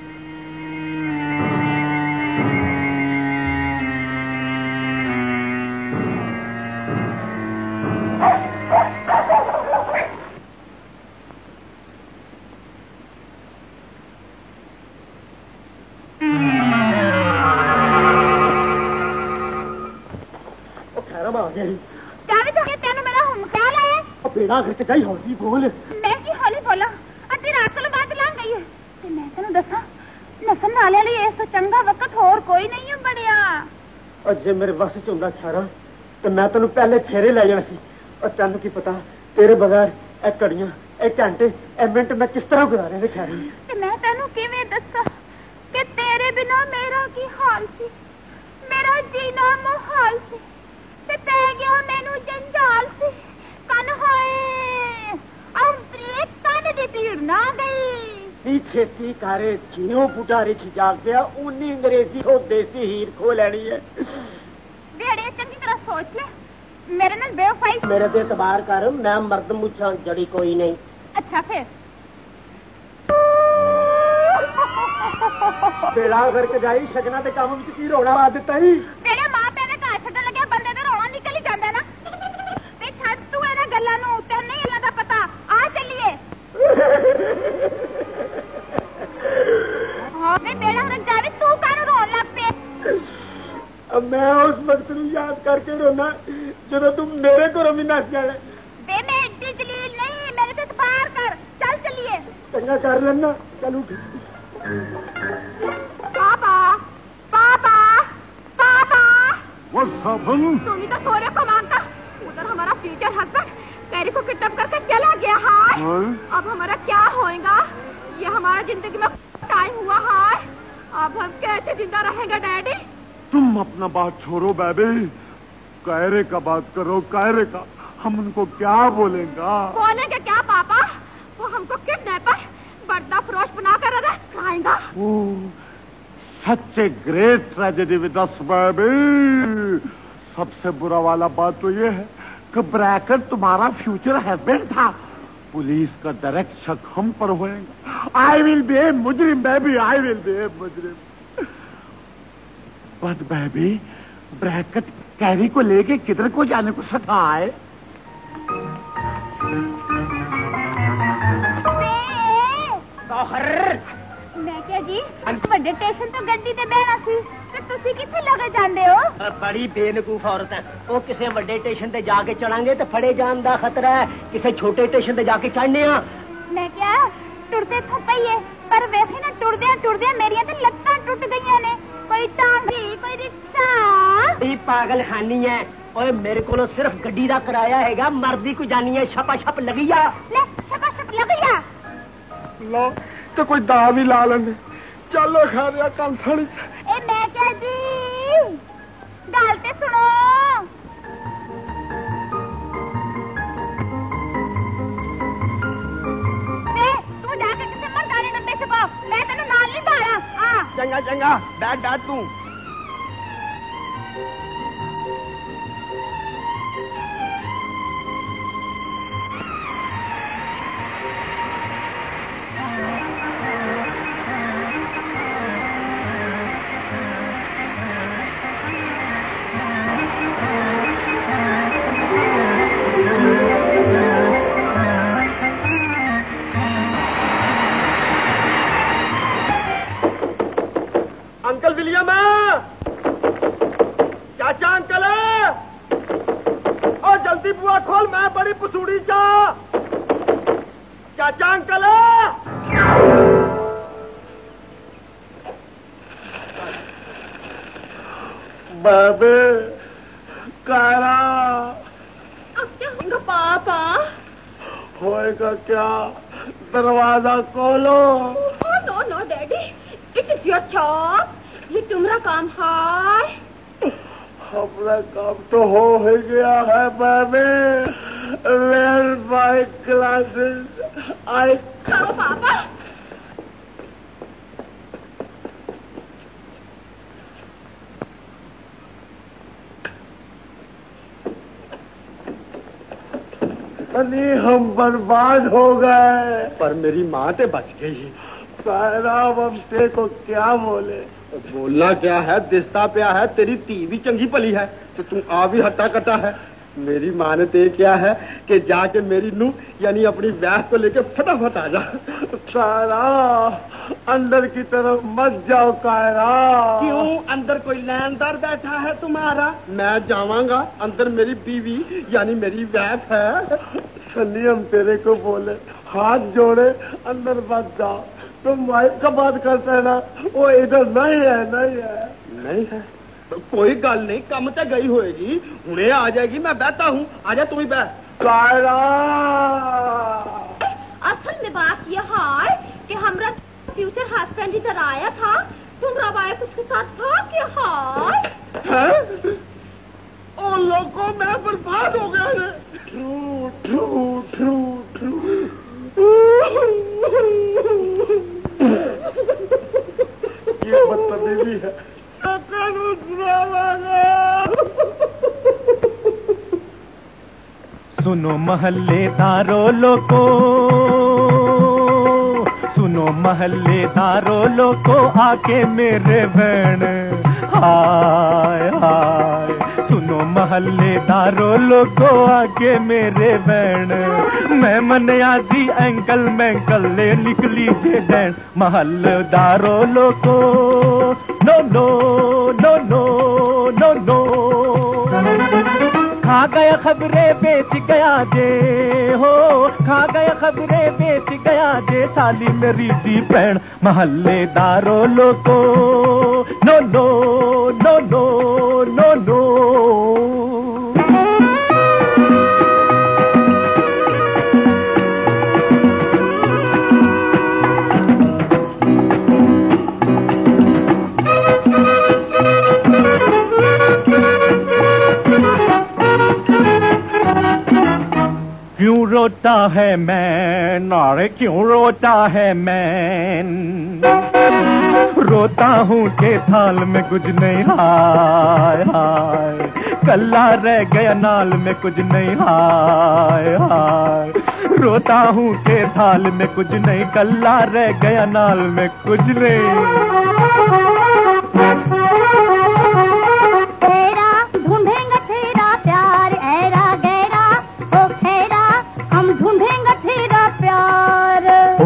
[SPEAKER 11] बेड़ा घर जाई हौली बोल।
[SPEAKER 2] मैं की हौली बोला? अद्धी रात को बात लांग गई है ते मैं तेनू दसा नसन नाले लिए इस तो चंगा वक्त होर कोई नहीं है बढ़िया।
[SPEAKER 11] और जे मेरे बस च हुंदा खैरा ते मैं तेनू पहले फेरे ले जाना सी। और तैनू की पता तेरे बगैर ए घड़ियां ए घंटे ए मिनट मैं किस तरह गुजारे ने खैरी।
[SPEAKER 2] ते मैं तेनू किवें दसा कि तेरे बिना मेरा की हाल सी, मेरा जीना मुहाल सी ते पै गया मैनू जंजाल सी। कन होए और ब्रेक कन दी पीड़ ना गई।
[SPEAKER 11] छेती कारे जियो पुटारे जाग गया उन्नी अंग्रेजी को देसी हीर खो लेनी है।
[SPEAKER 2] बेड़े चंगी तरह सोच ले, मेरे नाल बेवफाई।
[SPEAKER 11] मेरे ते एतबार कर, मैं मर्द मुछां जड़ी कोई नहीं।
[SPEAKER 2] अच्छा फिर
[SPEAKER 11] बेड़ा करके जाई शगना ते काम विच की रोना पा दिता ही।
[SPEAKER 2] तेरे मां तेरे घर छड्डन लगे बंदे दा रोना निकल ही जांदा ना। ते छੱਡ तू इना गल्लां नूं, ते नहीं इना दा पता। आ चलिए। हां मैं बेड़ा रख जावे, तू कानू रोन लग पे।
[SPEAKER 11] अब मैं उस वक्त नूं याद करके रोना जदों तुम मेरे घरों भी नस जाना।
[SPEAKER 2] बे मैं इतनी जलील नहीं, मेरे से पार कर। चल चलिए।
[SPEAKER 11] चंगा कर लेना, चल उठ।
[SPEAKER 2] पापा पापा पापा
[SPEAKER 10] What's happened?
[SPEAKER 2] तुम ही तो सोरे को मांगता। उधर हमारा फ्यूचर हस्बैंड कैरी को किडनैप करके चला गया है। अब हमारा क्या होएगा? ये हमारा जिंदगी में टाइम हुआ है। अब हम कैसे जिंदा रहेंगे डैडी?
[SPEAKER 10] तुम अपना बात छोड़ो बेबी, कायरे का बात करो, कायरे का। हम उनको क्या बोलेंगे?
[SPEAKER 2] बोलेंगे क्या पापा? वो हमको किडनैपर बर्दा फरोश बनाकर अरेस्ट कराएगा।
[SPEAKER 10] Such a great tragedy with us baby. सबसे बुरा वाला बात तो ये है कि ब्रैकेट तुम्हारा फ्यूचर हस्बैंड था। पुलिस का डायरेक्ट शक हम पर होएगा। आई विल बी ए मुजरिम baby, I will be a मुजरिम। बट बेबी ब्रैकेट कैरी को लेके किधर को जाने को सका है?
[SPEAKER 2] मैं क्या जी बड़े स्टेशन तो गड्डी ते बहना सी ते तुसी किथे लगे जांदे हो?
[SPEAKER 11] बड़ी बेवकूफ औरत है वो। किसी बड़े स्टेशन ते जाके चढ़ांगे तो फड़े जान दा खतरा है, किसी छोटे स्टेशन ते जाके चढ़ने आ।
[SPEAKER 2] मैं क्या टुरदे तो पईए पर वैसे ना टुरदे मेरियां ते लत्तां टुट गईयां ने। कोई टांगी कोई रिक्शा।
[SPEAKER 11] ये पागल खानी है। ओए मेरे को सिर्फ गड्डी दा किराया हैगा, मर्दी को जानी है छपा छप लगी आ।
[SPEAKER 2] ले छपा छप लगी आ
[SPEAKER 4] लो तो कोई दा भी ला लेंगे। चलो खा दिया कल थोड़ी।
[SPEAKER 2] ए मैं क्या जी गल ते सुनो। तू जाके किसी मर्दाने डब्बे से पाओ, मैं तेन नाल नहीं धारा। हाँ
[SPEAKER 4] चंगा चंगा बैठ तू। अंकल विलियम है, चाचा अंकल है। ओ जल्दी बुआ खोल, मैं बड़ी पसूड़ी चा। चाचा अंकल है। बाबे कारा
[SPEAKER 6] अब क्या होगा पापा?
[SPEAKER 4] होएगा क्या? दरवाजा खोलो।
[SPEAKER 6] No no daddy, it is your job. ये तुम्हारा काम है।
[SPEAKER 4] अपना काम तो हो ही गया है बाबे। Where my classes I.
[SPEAKER 6] करो पापा।
[SPEAKER 4] नहीं हम बर्बाद हो गए। पर मेरी माँ तो बच गई। सारा हमसे को क्या बोले? बोलना क्या है, दिसता प्या है। तेरी धी भी चंगी भली है तो तू आ भी हट्टा कट्टा है। मेरी माँ ने तो क्या है कि जाके मेरी नू यानी अपनी व्यास को लेके फटाफट आ जा। सारा अंदर की तरफ मत जाओ कायरा। क्यों? अंदर कोई लैंडदार बैठा है तुम्हारा? मैं जावांगा अंदर, मेरी बीवी यानी मेरी व्यास है। सन्नी हम तेरे को बोले हाथ जोड़े अंदर मत जाओ। तुम वाइफ का बात करते है ना, वो इधर नहीं है। नहीं है तो कोई गल नहीं, कम तो गई होएगी, हुणे आ जाएगी। मैं बैठा हूँ, आजा तू ही बैठ। कायरा
[SPEAKER 6] असल में बात यह है कि हमारा फ्यूचर हस्बैंड इधर आया था, तुम्हारा वाइफ उसके साथ था क्या? है
[SPEAKER 4] उन लोगों मैं बर्बाद हो गया है। True true true true. ये बदतमीजी है।
[SPEAKER 7] सुनो महल्लेदारों लोगो, सुनो महल्लेदारों लोगो, आके मेरे बहन हाय हाय। सुनो महल्लेदारों लोगो, आके मेरे बहन। मैं मनिया दी एंकल मैंकल ले निकली जे डैन। महल्लेदारों लोगो no no no no no no. खा गया खबरें बेच गया जे हो, खा गया खबरें बेच गया जे साली मेरी दी भैन। महल्लेदारों लोगो no no no no no no. क्यों रोता है मैं, अरे क्यों रोता है मैं? रोता हूँ के थाल में कुछ नहीं हाय हाय। कल्ला रह गया नाल में कुछ नहीं हाय हाय। रोता हूँ के थाल में कुछ नहीं, कल्ला रह गया नाल में कुछ नहीं।
[SPEAKER 2] तेरा ढूंढेंगे तेरा प्यार ऐरा गहरा, ओ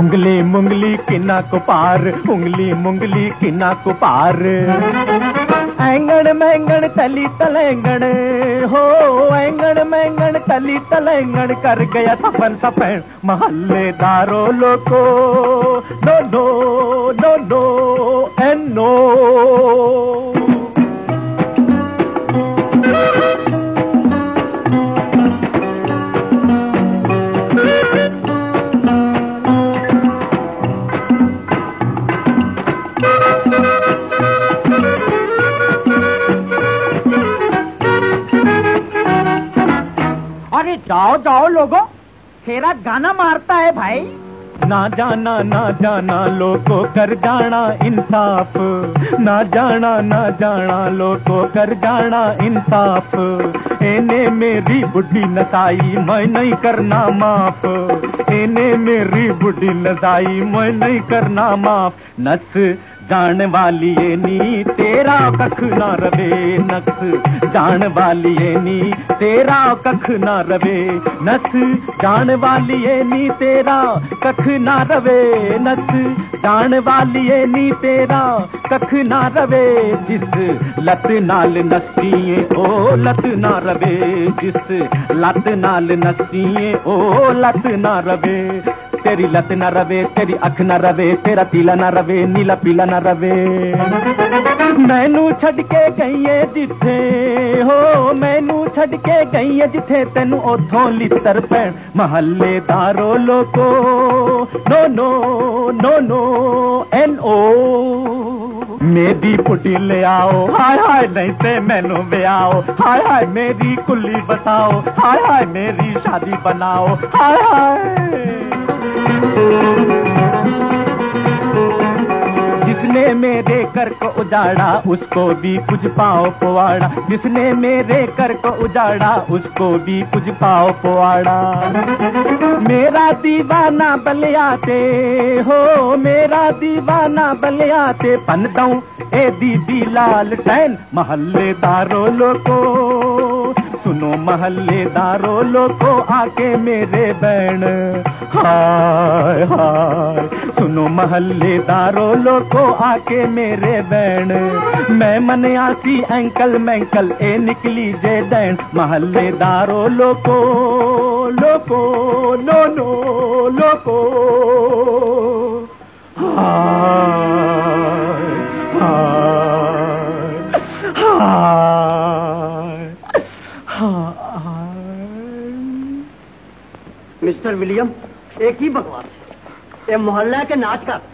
[SPEAKER 7] उंगली मुंगली किना को पार, उंगली मुंगली किना को पार। ऐंगण मैंगण तली तलैंगण हो, ऐंगण मैंगण तली तलैंगण कर गया सपन सपन महल्लेदारों लोको। No no no no and no.
[SPEAKER 14] अरे जाओ जाओ लोगों, तेरा गाना मारता है भाई।
[SPEAKER 7] ना जाना लोगों कर जाना इंसाफ, ना जाना लोगों कर जाना इंसाफ। एने मेरी बुढ़ी नसाई मैं नहीं करना माफ, एने मेरी बुढ़ी नसाई मैं नहीं करना माफ। नस जान वाली ये नी तेरा कख ना रवे, नस जान वाली ये नी तेरा कख ना रवे। नस जान वाली ये नी तेरा कख ना रवे, नस जान वाली ये नी तेरा कख ना रवे। जिस लत नाल नसीए ओ लत ना रवे, जिस लत नाल नसीए ओ लत ना रवे। तेरी लत ना रवे, तेरी अख ना रवे, तेरा पीला ना रवे, नीला पीला ना रवे। मैनू छड़ के गई है जिथे हो, मैनू छड़ के गई है जिथे तेनू ओथों लितर पैण महल्लेदारों लोको। No no no no N O. मेरी पुटी ले आओ हाय हाय नहीं ते मैनू ब्याओ, हाय हाय मेरी कुल्ली बताओ, हाय हाय मेरी शादी बनाओ, हाय हाय। जिसने मेरे घर को उजाड़ा उसको भी कुछ पाओ पुआड़ा, जिसने मेरे घर को उजाड़ा उसको भी कुछ पाओ पुआड़ा। मेरा दीवाना बलियाते हो, मेरा दीवाना बलियाते पन दऊं ए दीदी लाल टैन महल्लेदारों लोको। सुनो महल्लेदारों लोको आके मेरे बैन, हाय हाय। सुनो महल्लेदारों लोको आके मेरे बैन। मैं मन आसी एंकल मैंकल ए निकली जे दैन महल्लेदारों लोको। लोको नो नो लोको। हाय हाय।
[SPEAKER 11] मिस्टर विलियम एक ही बकवास है, ये मोहल्ला के नाच का।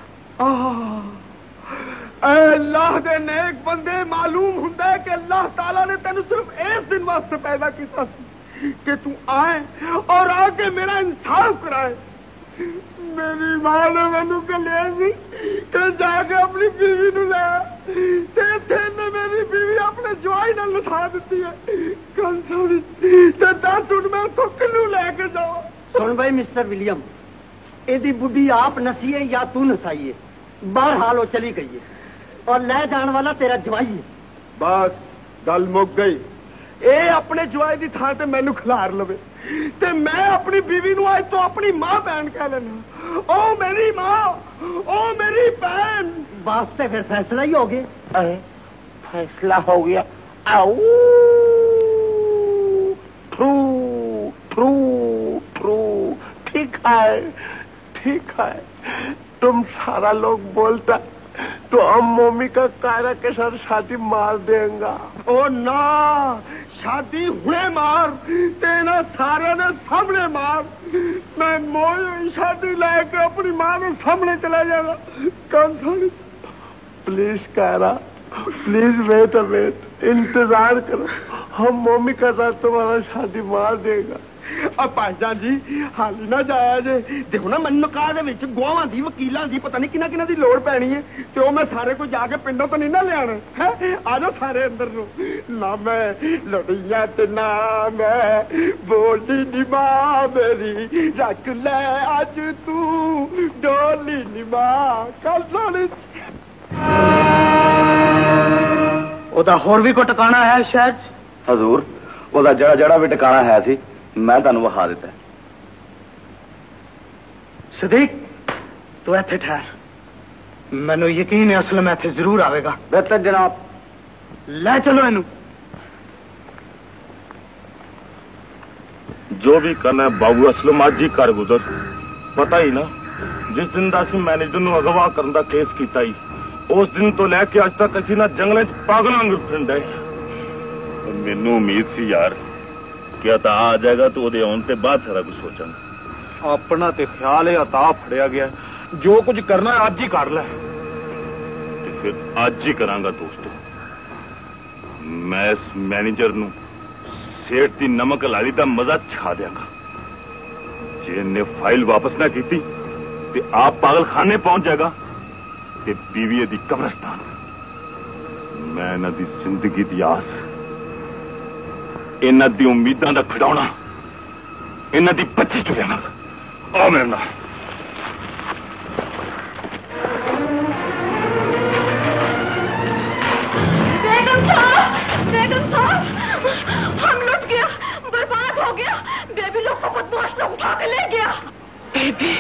[SPEAKER 4] अल्लाह दे नेक बंदे मालूम हुंदा है कि अल्लाह ताला ने तेन सिर्फ इस दिन वास्ते पैदा किया कि तू आए और आके मेरा इंसाफ कराए। मेरी मां ने मैनू कलिया सी कि जाके अपनी बीवी नू ले, ने मेरी बीवी अपने जवाई नाल नसा दी है। कंसोली ते दस हुण मैं तो किनू लेके जावां।
[SPEAKER 11] सुन भाई मिस्टर विलियम, एदी बुढ़ी आप नसीए या तू नसाइए, बहरहाल वो चली गई है और ले जाने वाला तेरा जवाई है।
[SPEAKER 4] बस गल मुक गई। ए अपने जवाई की थां ते मैनू खिलार लवे ते मैं अपनी बीवी नू आज तो अपनी मां बहन कह लेना। ओ मेरी मां, ओ मेरी बहन।
[SPEAKER 11] वास्ते फिर फैसला ही हो गया।
[SPEAKER 8] फैसला हो गया। आओ ट्रू ट्रू ट्रू। ठीक है ठीक है, तुम सारा लोग बोलता तो हम मम्मी का कायरा के साथ शादी मार देंगे।
[SPEAKER 4] ओ ना, शादी हुए मार, तेना सारे ने सामने मार। मैं मोई शादी लेके अपनी मां ने सामने चला जाएगा। कंसोली
[SPEAKER 8] please Kaira, please wait wait, इंतजार करो, हम मम्मी का साथ तुम्हारा शादी मार देगा।
[SPEAKER 4] अब भाईजान जी हाली ना जाया जे। देखो ना मनमुकाह दे विच गवाहां दी, वकीलां दी, पता नहीं किन्ना दी लोड़ पैनी है ते ओ मैं सारे को जाके पिंडों तो नहीं ना ले आना है। आ जाओ सारे अंदर नो। ना मैं लड़िया ते ना मैं बोली निभा मेरी, रख ले अज तू डोली निभा। कल सोनी
[SPEAKER 3] ओदा होर भी को टकाना है शहर च?
[SPEAKER 9] हजूर ओदा जड़ा जड़ा भी टकाना है सी, मैं तुहानू विखा दिता।
[SPEAKER 11] सदीक
[SPEAKER 14] तू इत्थे ठहर, मैनू यकीन है असलम इत्थे जरूर आवेगा।
[SPEAKER 5] बेहतर जनाब,
[SPEAKER 14] ले चलो इनू।
[SPEAKER 10] जो भी करना है बाबू असलम अज ही कर गुजर। पता ही ना जिस दिन का असं मैनेजर नूं अगवा करने का केस किया ही, उस दिन तो लैके अज तक असीं ना जंगलों च पागलों वांगू फिरदे। मैनू उम्मीद सी यार क्या ता आ जाएगा तो ओदे आउण ते बाद सारा कुछ सोचांगे।
[SPEAKER 4] अपना ते ख्याल है अता फड़िया गया, जो कुछ करना है अज ही कर ले।
[SPEAKER 10] फिर अज ही करांगा दोस्तों। मैं इस मैनेजर नूं सेठ दी नमक लाली दा मजा छा देंगा। जे इन्हें फाइल वापस ना की ते आप पागल खाने पहुंच जाएगा ते बीवी दी कब्रस्तान। मैं इन्हां दी जिंदगी दी आस, इन्हां दी उम्मीदां दा खिडौना, इन्हां दी बच्ची चुरांगा। आओ मेरे नाल।
[SPEAKER 2] बेगम साहब, हम लुट गया, बर्बाद हो गया। बेबी लोग को बदमाश लोग उठा के ले गया। बेबी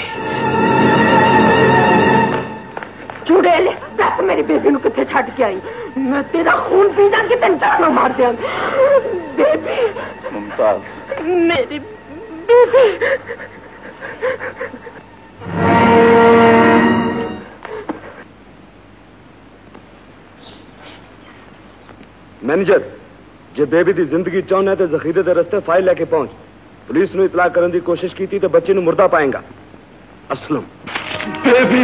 [SPEAKER 2] चुड़ैल, दस मेरी बेबी नूं कित्थे छड्ड के आई? मैं तेरा खून पी जांगी, तेन जाना मार दियांगी। बेबी
[SPEAKER 12] मुमताज,
[SPEAKER 2] मेरी बेबी।
[SPEAKER 4] मैनेजर, जे बेबी की जिंदगी चाहना है तो जखीरे के रस्ते फाइल लेके पहुंच। पुलिस नूं इतला करने की कोशिश की थी तो बच्चे नूं मुर्दा पाएगा। असलम
[SPEAKER 12] बेबी।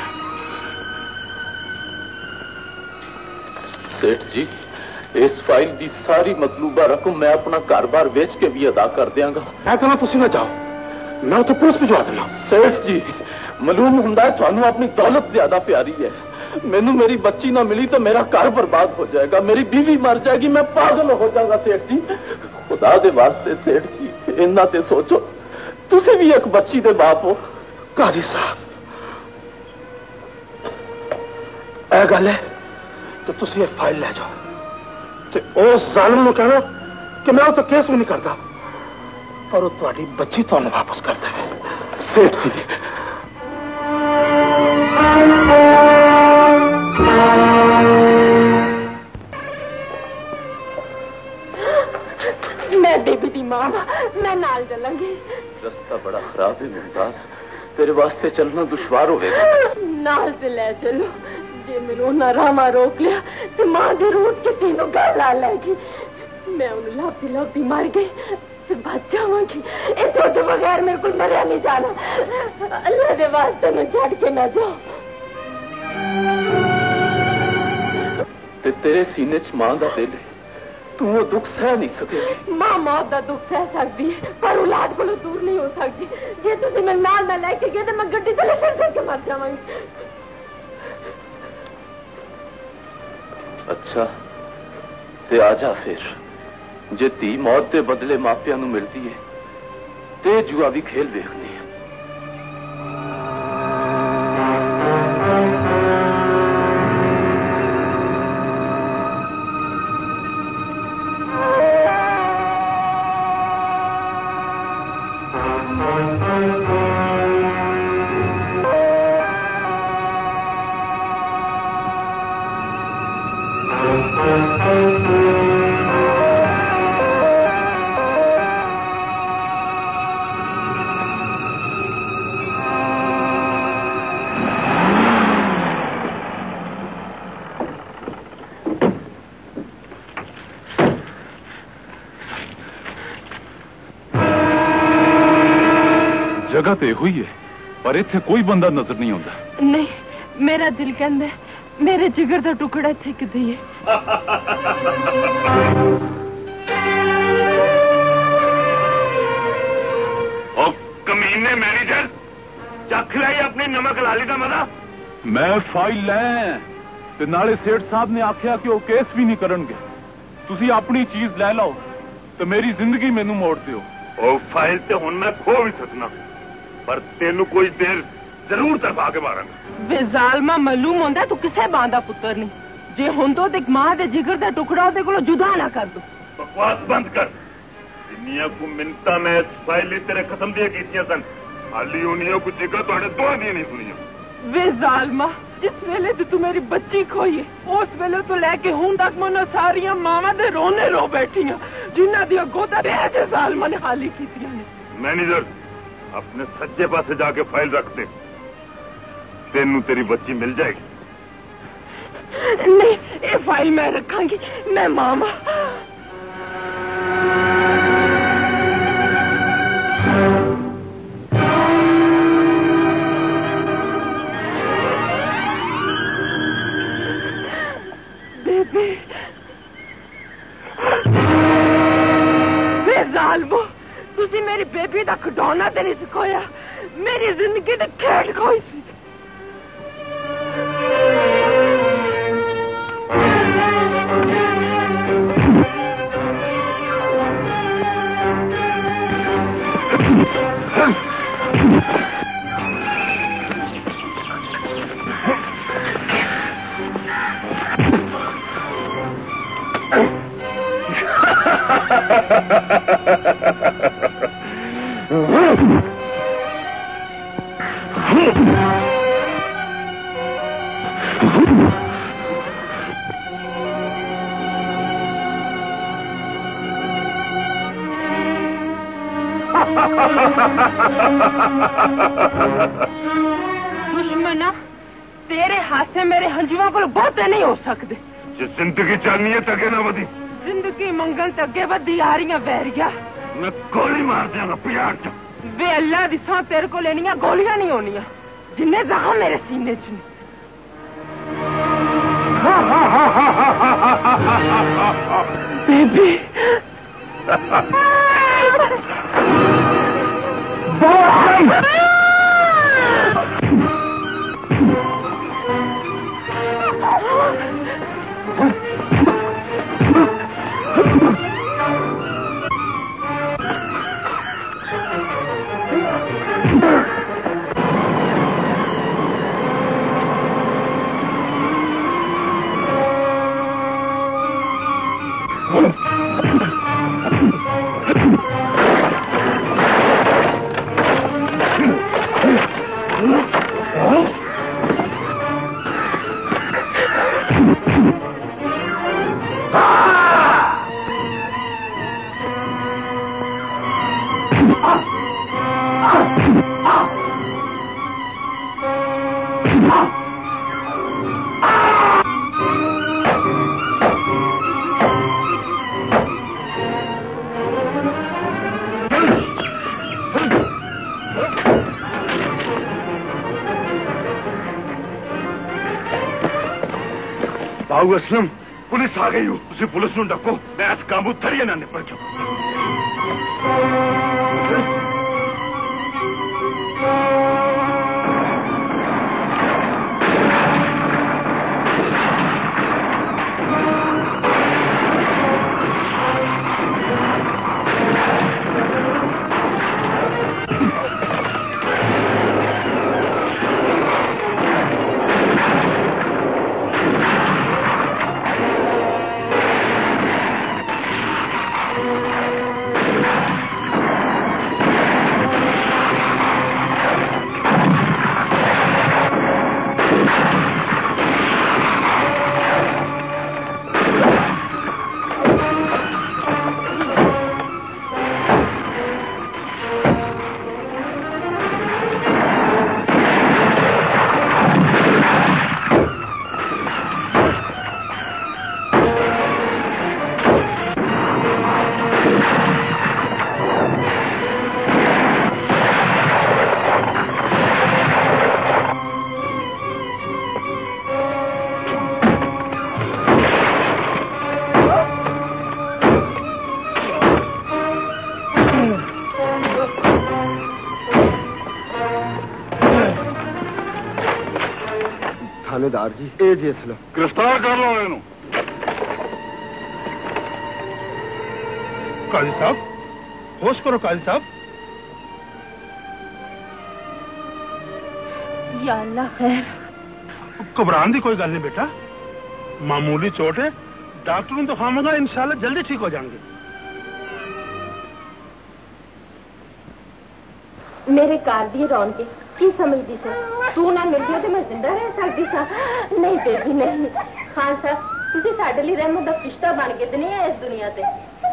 [SPEAKER 12] सेठ जी, इस फाइल की सारी मतलूबा रकम मैं अपना घर-बार बेच के भी अदा कर देंगा।
[SPEAKER 4] मैं कहना तुसीं ना जाओ, मैं उत्थे पुलिस भिजवा देना।
[SPEAKER 12] सेठ जी, मालूम हुंदा है तुहानू अपनी दौलत ज्यादा प्यारी है। मैनू मेरी बच्ची ना मिली तो मेरा घर बर्बाद हो जाएगा, मेरी बीवी मर जाएगी, मैं पागल हो जाऊंगा। सेठ जी, खुदा दे वास्ते सेठ जी इन्ना ते सोचो, तुसी भी एक बच्ची दे बाप हो।
[SPEAKER 4] काजी साहब, यह गल है तो तुसी एक फाइल ले जाओ ते उस जालिम नूं कहना कि मैं तो केस भी नहीं करता, पर वो तुहाडी बच्ची तुहानू वापस कर देवे। सेठ जी,
[SPEAKER 2] मैं बेबी दी मां, मैं नाल चलांगी।
[SPEAKER 12] रास्ता बड़ा खराब है मुमताज, तेरे वास्ते चलना दुश्वार होगा।
[SPEAKER 2] नाल से ले चलो, जे मैनू ना रामा रोक लिया तो मां दे रूट के तीनों गल आ लेगी। मैं उन्हें लापती लापती मार गई तो बच जावांगी। इस तो बगैर मेरे को मरिया नहीं जाना। अल्लाह दे वास्ते मैं छड़ के ना जाओ।
[SPEAKER 12] ते तेरे सीने च मां दा दिल है, तू वो दुख सह नहीं सकेगी।
[SPEAKER 2] मां मौत का दुख सह सकती है पर औलाद को दूर नहीं हो सकती। जे तुम मेरे नाल ना लेके गए तो मैं गड्डी थले सिर के मर जावांगी।
[SPEAKER 12] अच्छा ते आजा फिर, जे धी मौत के बदले मापिया नूं मिलती है ते जुआ भी खेल वेखनी है।
[SPEAKER 10] जगह तो हुई है पर इत्थे कोई बंदा नजर नहीं आता।
[SPEAKER 2] नहीं, मेरा दिल कहंदा है मेरे जिगर का टुकड़ा इत्थे किथे है।
[SPEAKER 10] ओ कमीने मैनेजर, चख लाई अपनी नमक लाली का मजा। मैं फाइल लै ते नाले सेठ साहब ने आख्या कि वो केस भी नहीं करनगे। तुसी अपनी चीज लै लो तो मेरी जिंदगी मैनू मोड़ दियो। ओ फाइल ते हुण मैं खो भी सकना, पर तेनू कोई देर जरूर तरफा के मारांगा।
[SPEAKER 6] वे जालमा मालूम होंदा तू किसे बां दा पुत्तर नहीं, जे होंदो ते मां दे जिगर दा टुकड़ा ओदे कोलों जुदा ना कर दो।
[SPEAKER 10] बकवास बंद कर। दुनिया को मिन्नतां मैं इस फाइल तेरे खत्म दिया कीतियां सन, हाली उन्हीं को जिगर तुहाडे दोहां दी नहीं सुनिया।
[SPEAKER 15] वे जालमा जिस वेले तू मेरी बच्ची खोई उस वेले तो लैके हूं तक मैंने सारिया मावा दे रोने रो बैठिया जिन्हों दी गोदा दे जालमा ने खाली की
[SPEAKER 10] मैनेजर अपने सज्जे पासे जाके फाइल रख दे, तेनू तेरी बच्ची मिल जाएगी।
[SPEAKER 15] नहीं ये फाइल मैं रखांगी, मैं मामा। बेबी जालमो तुसी मेरी बेबी का खिडौना तो नहीं सिखोया, मेरी जिंदगी तो खेड खोई सी। दुश्मना तेरे हाथ से मेरे हंजुआ को बहुते नहीं हो सकते।
[SPEAKER 10] जो जिंदगी चाहनी है तगे ना बदी,
[SPEAKER 15] जिंदगी मंगल तगे बदी आ रही बैरिया,
[SPEAKER 10] मैं गोली मार देगा प्यार च।
[SPEAKER 15] वे अल्लाह दी सौ तेरे को लेनिया गोलियां नहीं होनिया जिन्ने जख्म मेरे सीने च। बेबी
[SPEAKER 10] बाबू असलम पुलिस आ गई हो, तुसी पुलिस नूं डको, मैं इस काबू थरिए ना निपट जाऊं।
[SPEAKER 4] थानेदार जी ए जी असलम
[SPEAKER 10] गिरफ्तार कर लो इन्हों।
[SPEAKER 8] काजी साहब होश करो, काजी साहब।
[SPEAKER 15] या अल्लाह खैर।
[SPEAKER 8] घबराने की कोई गल नहीं बेटा, मामूली चोट है, डॉक्टर ने दिखाऊंगा, इंशाल्लाह जल्दी ठीक हो जाएंगे।
[SPEAKER 6] मेरे कार दी रौनके की समझदी सा तू ना मिलदी हो तो मैं जिंदा रह सकदी सा नहीं बेबी नहीं खान साहब तुसी साडे लिए रहमत दा रिश्ता बन के ते नहीं है इस दुनिया ते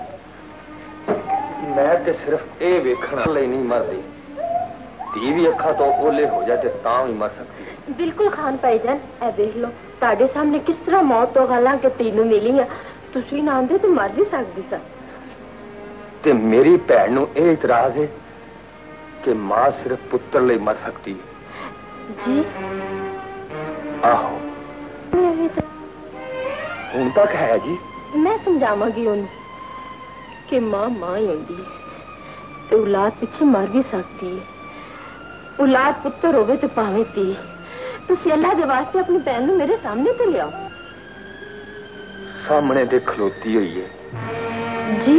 [SPEAKER 13] मैं ते सिर्फ ये वेखण लई नहीं मरदी धी भी अखा तो ओले हो जाए तां भी मर सकती
[SPEAKER 6] बिल्कुल खान भाईजान ए देख लो ताडे सामने किस तरह मौत तो गल्लां के तीनों मिली आ तुसी ना आंदे ते मर भी सकदी सा
[SPEAKER 13] ते मेरी भैन नूं ये इतराज है कि मां सिर्फ पुत्र लई मर सकती है
[SPEAKER 6] जी
[SPEAKER 13] आहो हुण तक है जी
[SPEAKER 6] मैं समझावांगी उन्हें कि मां मां ही होंदी है ते औलाद पीछे मर भी सकती है औलाद पुत्र होवे ते भावें धी तुसी अल्लाह दे वास्ते अपनी भैन नूं मेरे सामने ते लियाओ
[SPEAKER 13] सामने दे खलोती हुई है
[SPEAKER 6] जी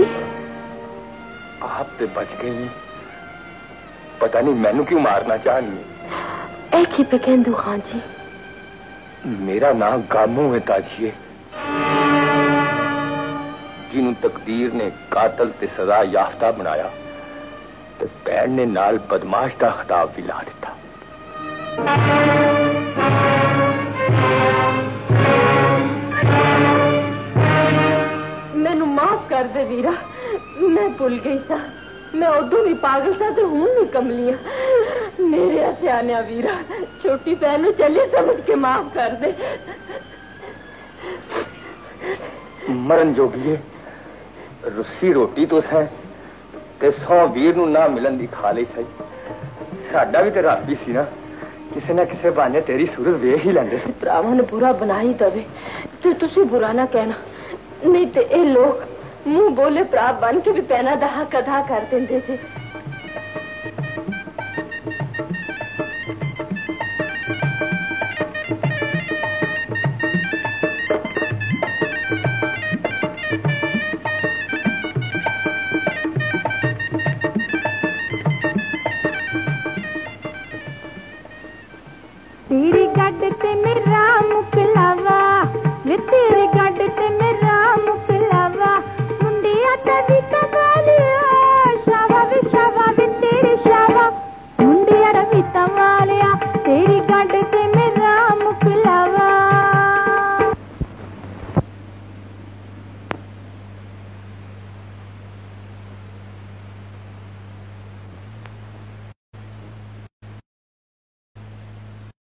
[SPEAKER 13] आप ते बच गई हैं पता नहीं मैनू क्यों मारना चाहनी है
[SPEAKER 6] एक ही पे कहंदू खान जी
[SPEAKER 13] मेरा नाम गामू है ताजिए जिन्हों तकदीर ने कातल ते सजा याफ्ता बनाया ते भैन ने नाल बदमाश का खिताब भी ला दिता
[SPEAKER 6] मैनू माफ कर दे वीरा मैं भूल गई सा मैं उदू भी पागल था तो हूं भी कमलियां मेरे सियाने वीरा छोटी बहन चली समझ के माफ कर दे
[SPEAKER 13] मरन जोगिए रुस्सी रोटी तो है ते 100 वीर नू ना मिलन दी खा ली सही साडा भी ते रब भी सी ना किसी ना किसी बहाने तेरी सूरत वेख ही लेंदे
[SPEAKER 6] भरावां नू बुरा बना ही दवे ते तुसी बुरा ना कहना नहीं ते ए लोग मुंह बोले भरा बन के भी पैना दा हक अदा कर देंदे जी
[SPEAKER 2] तेरे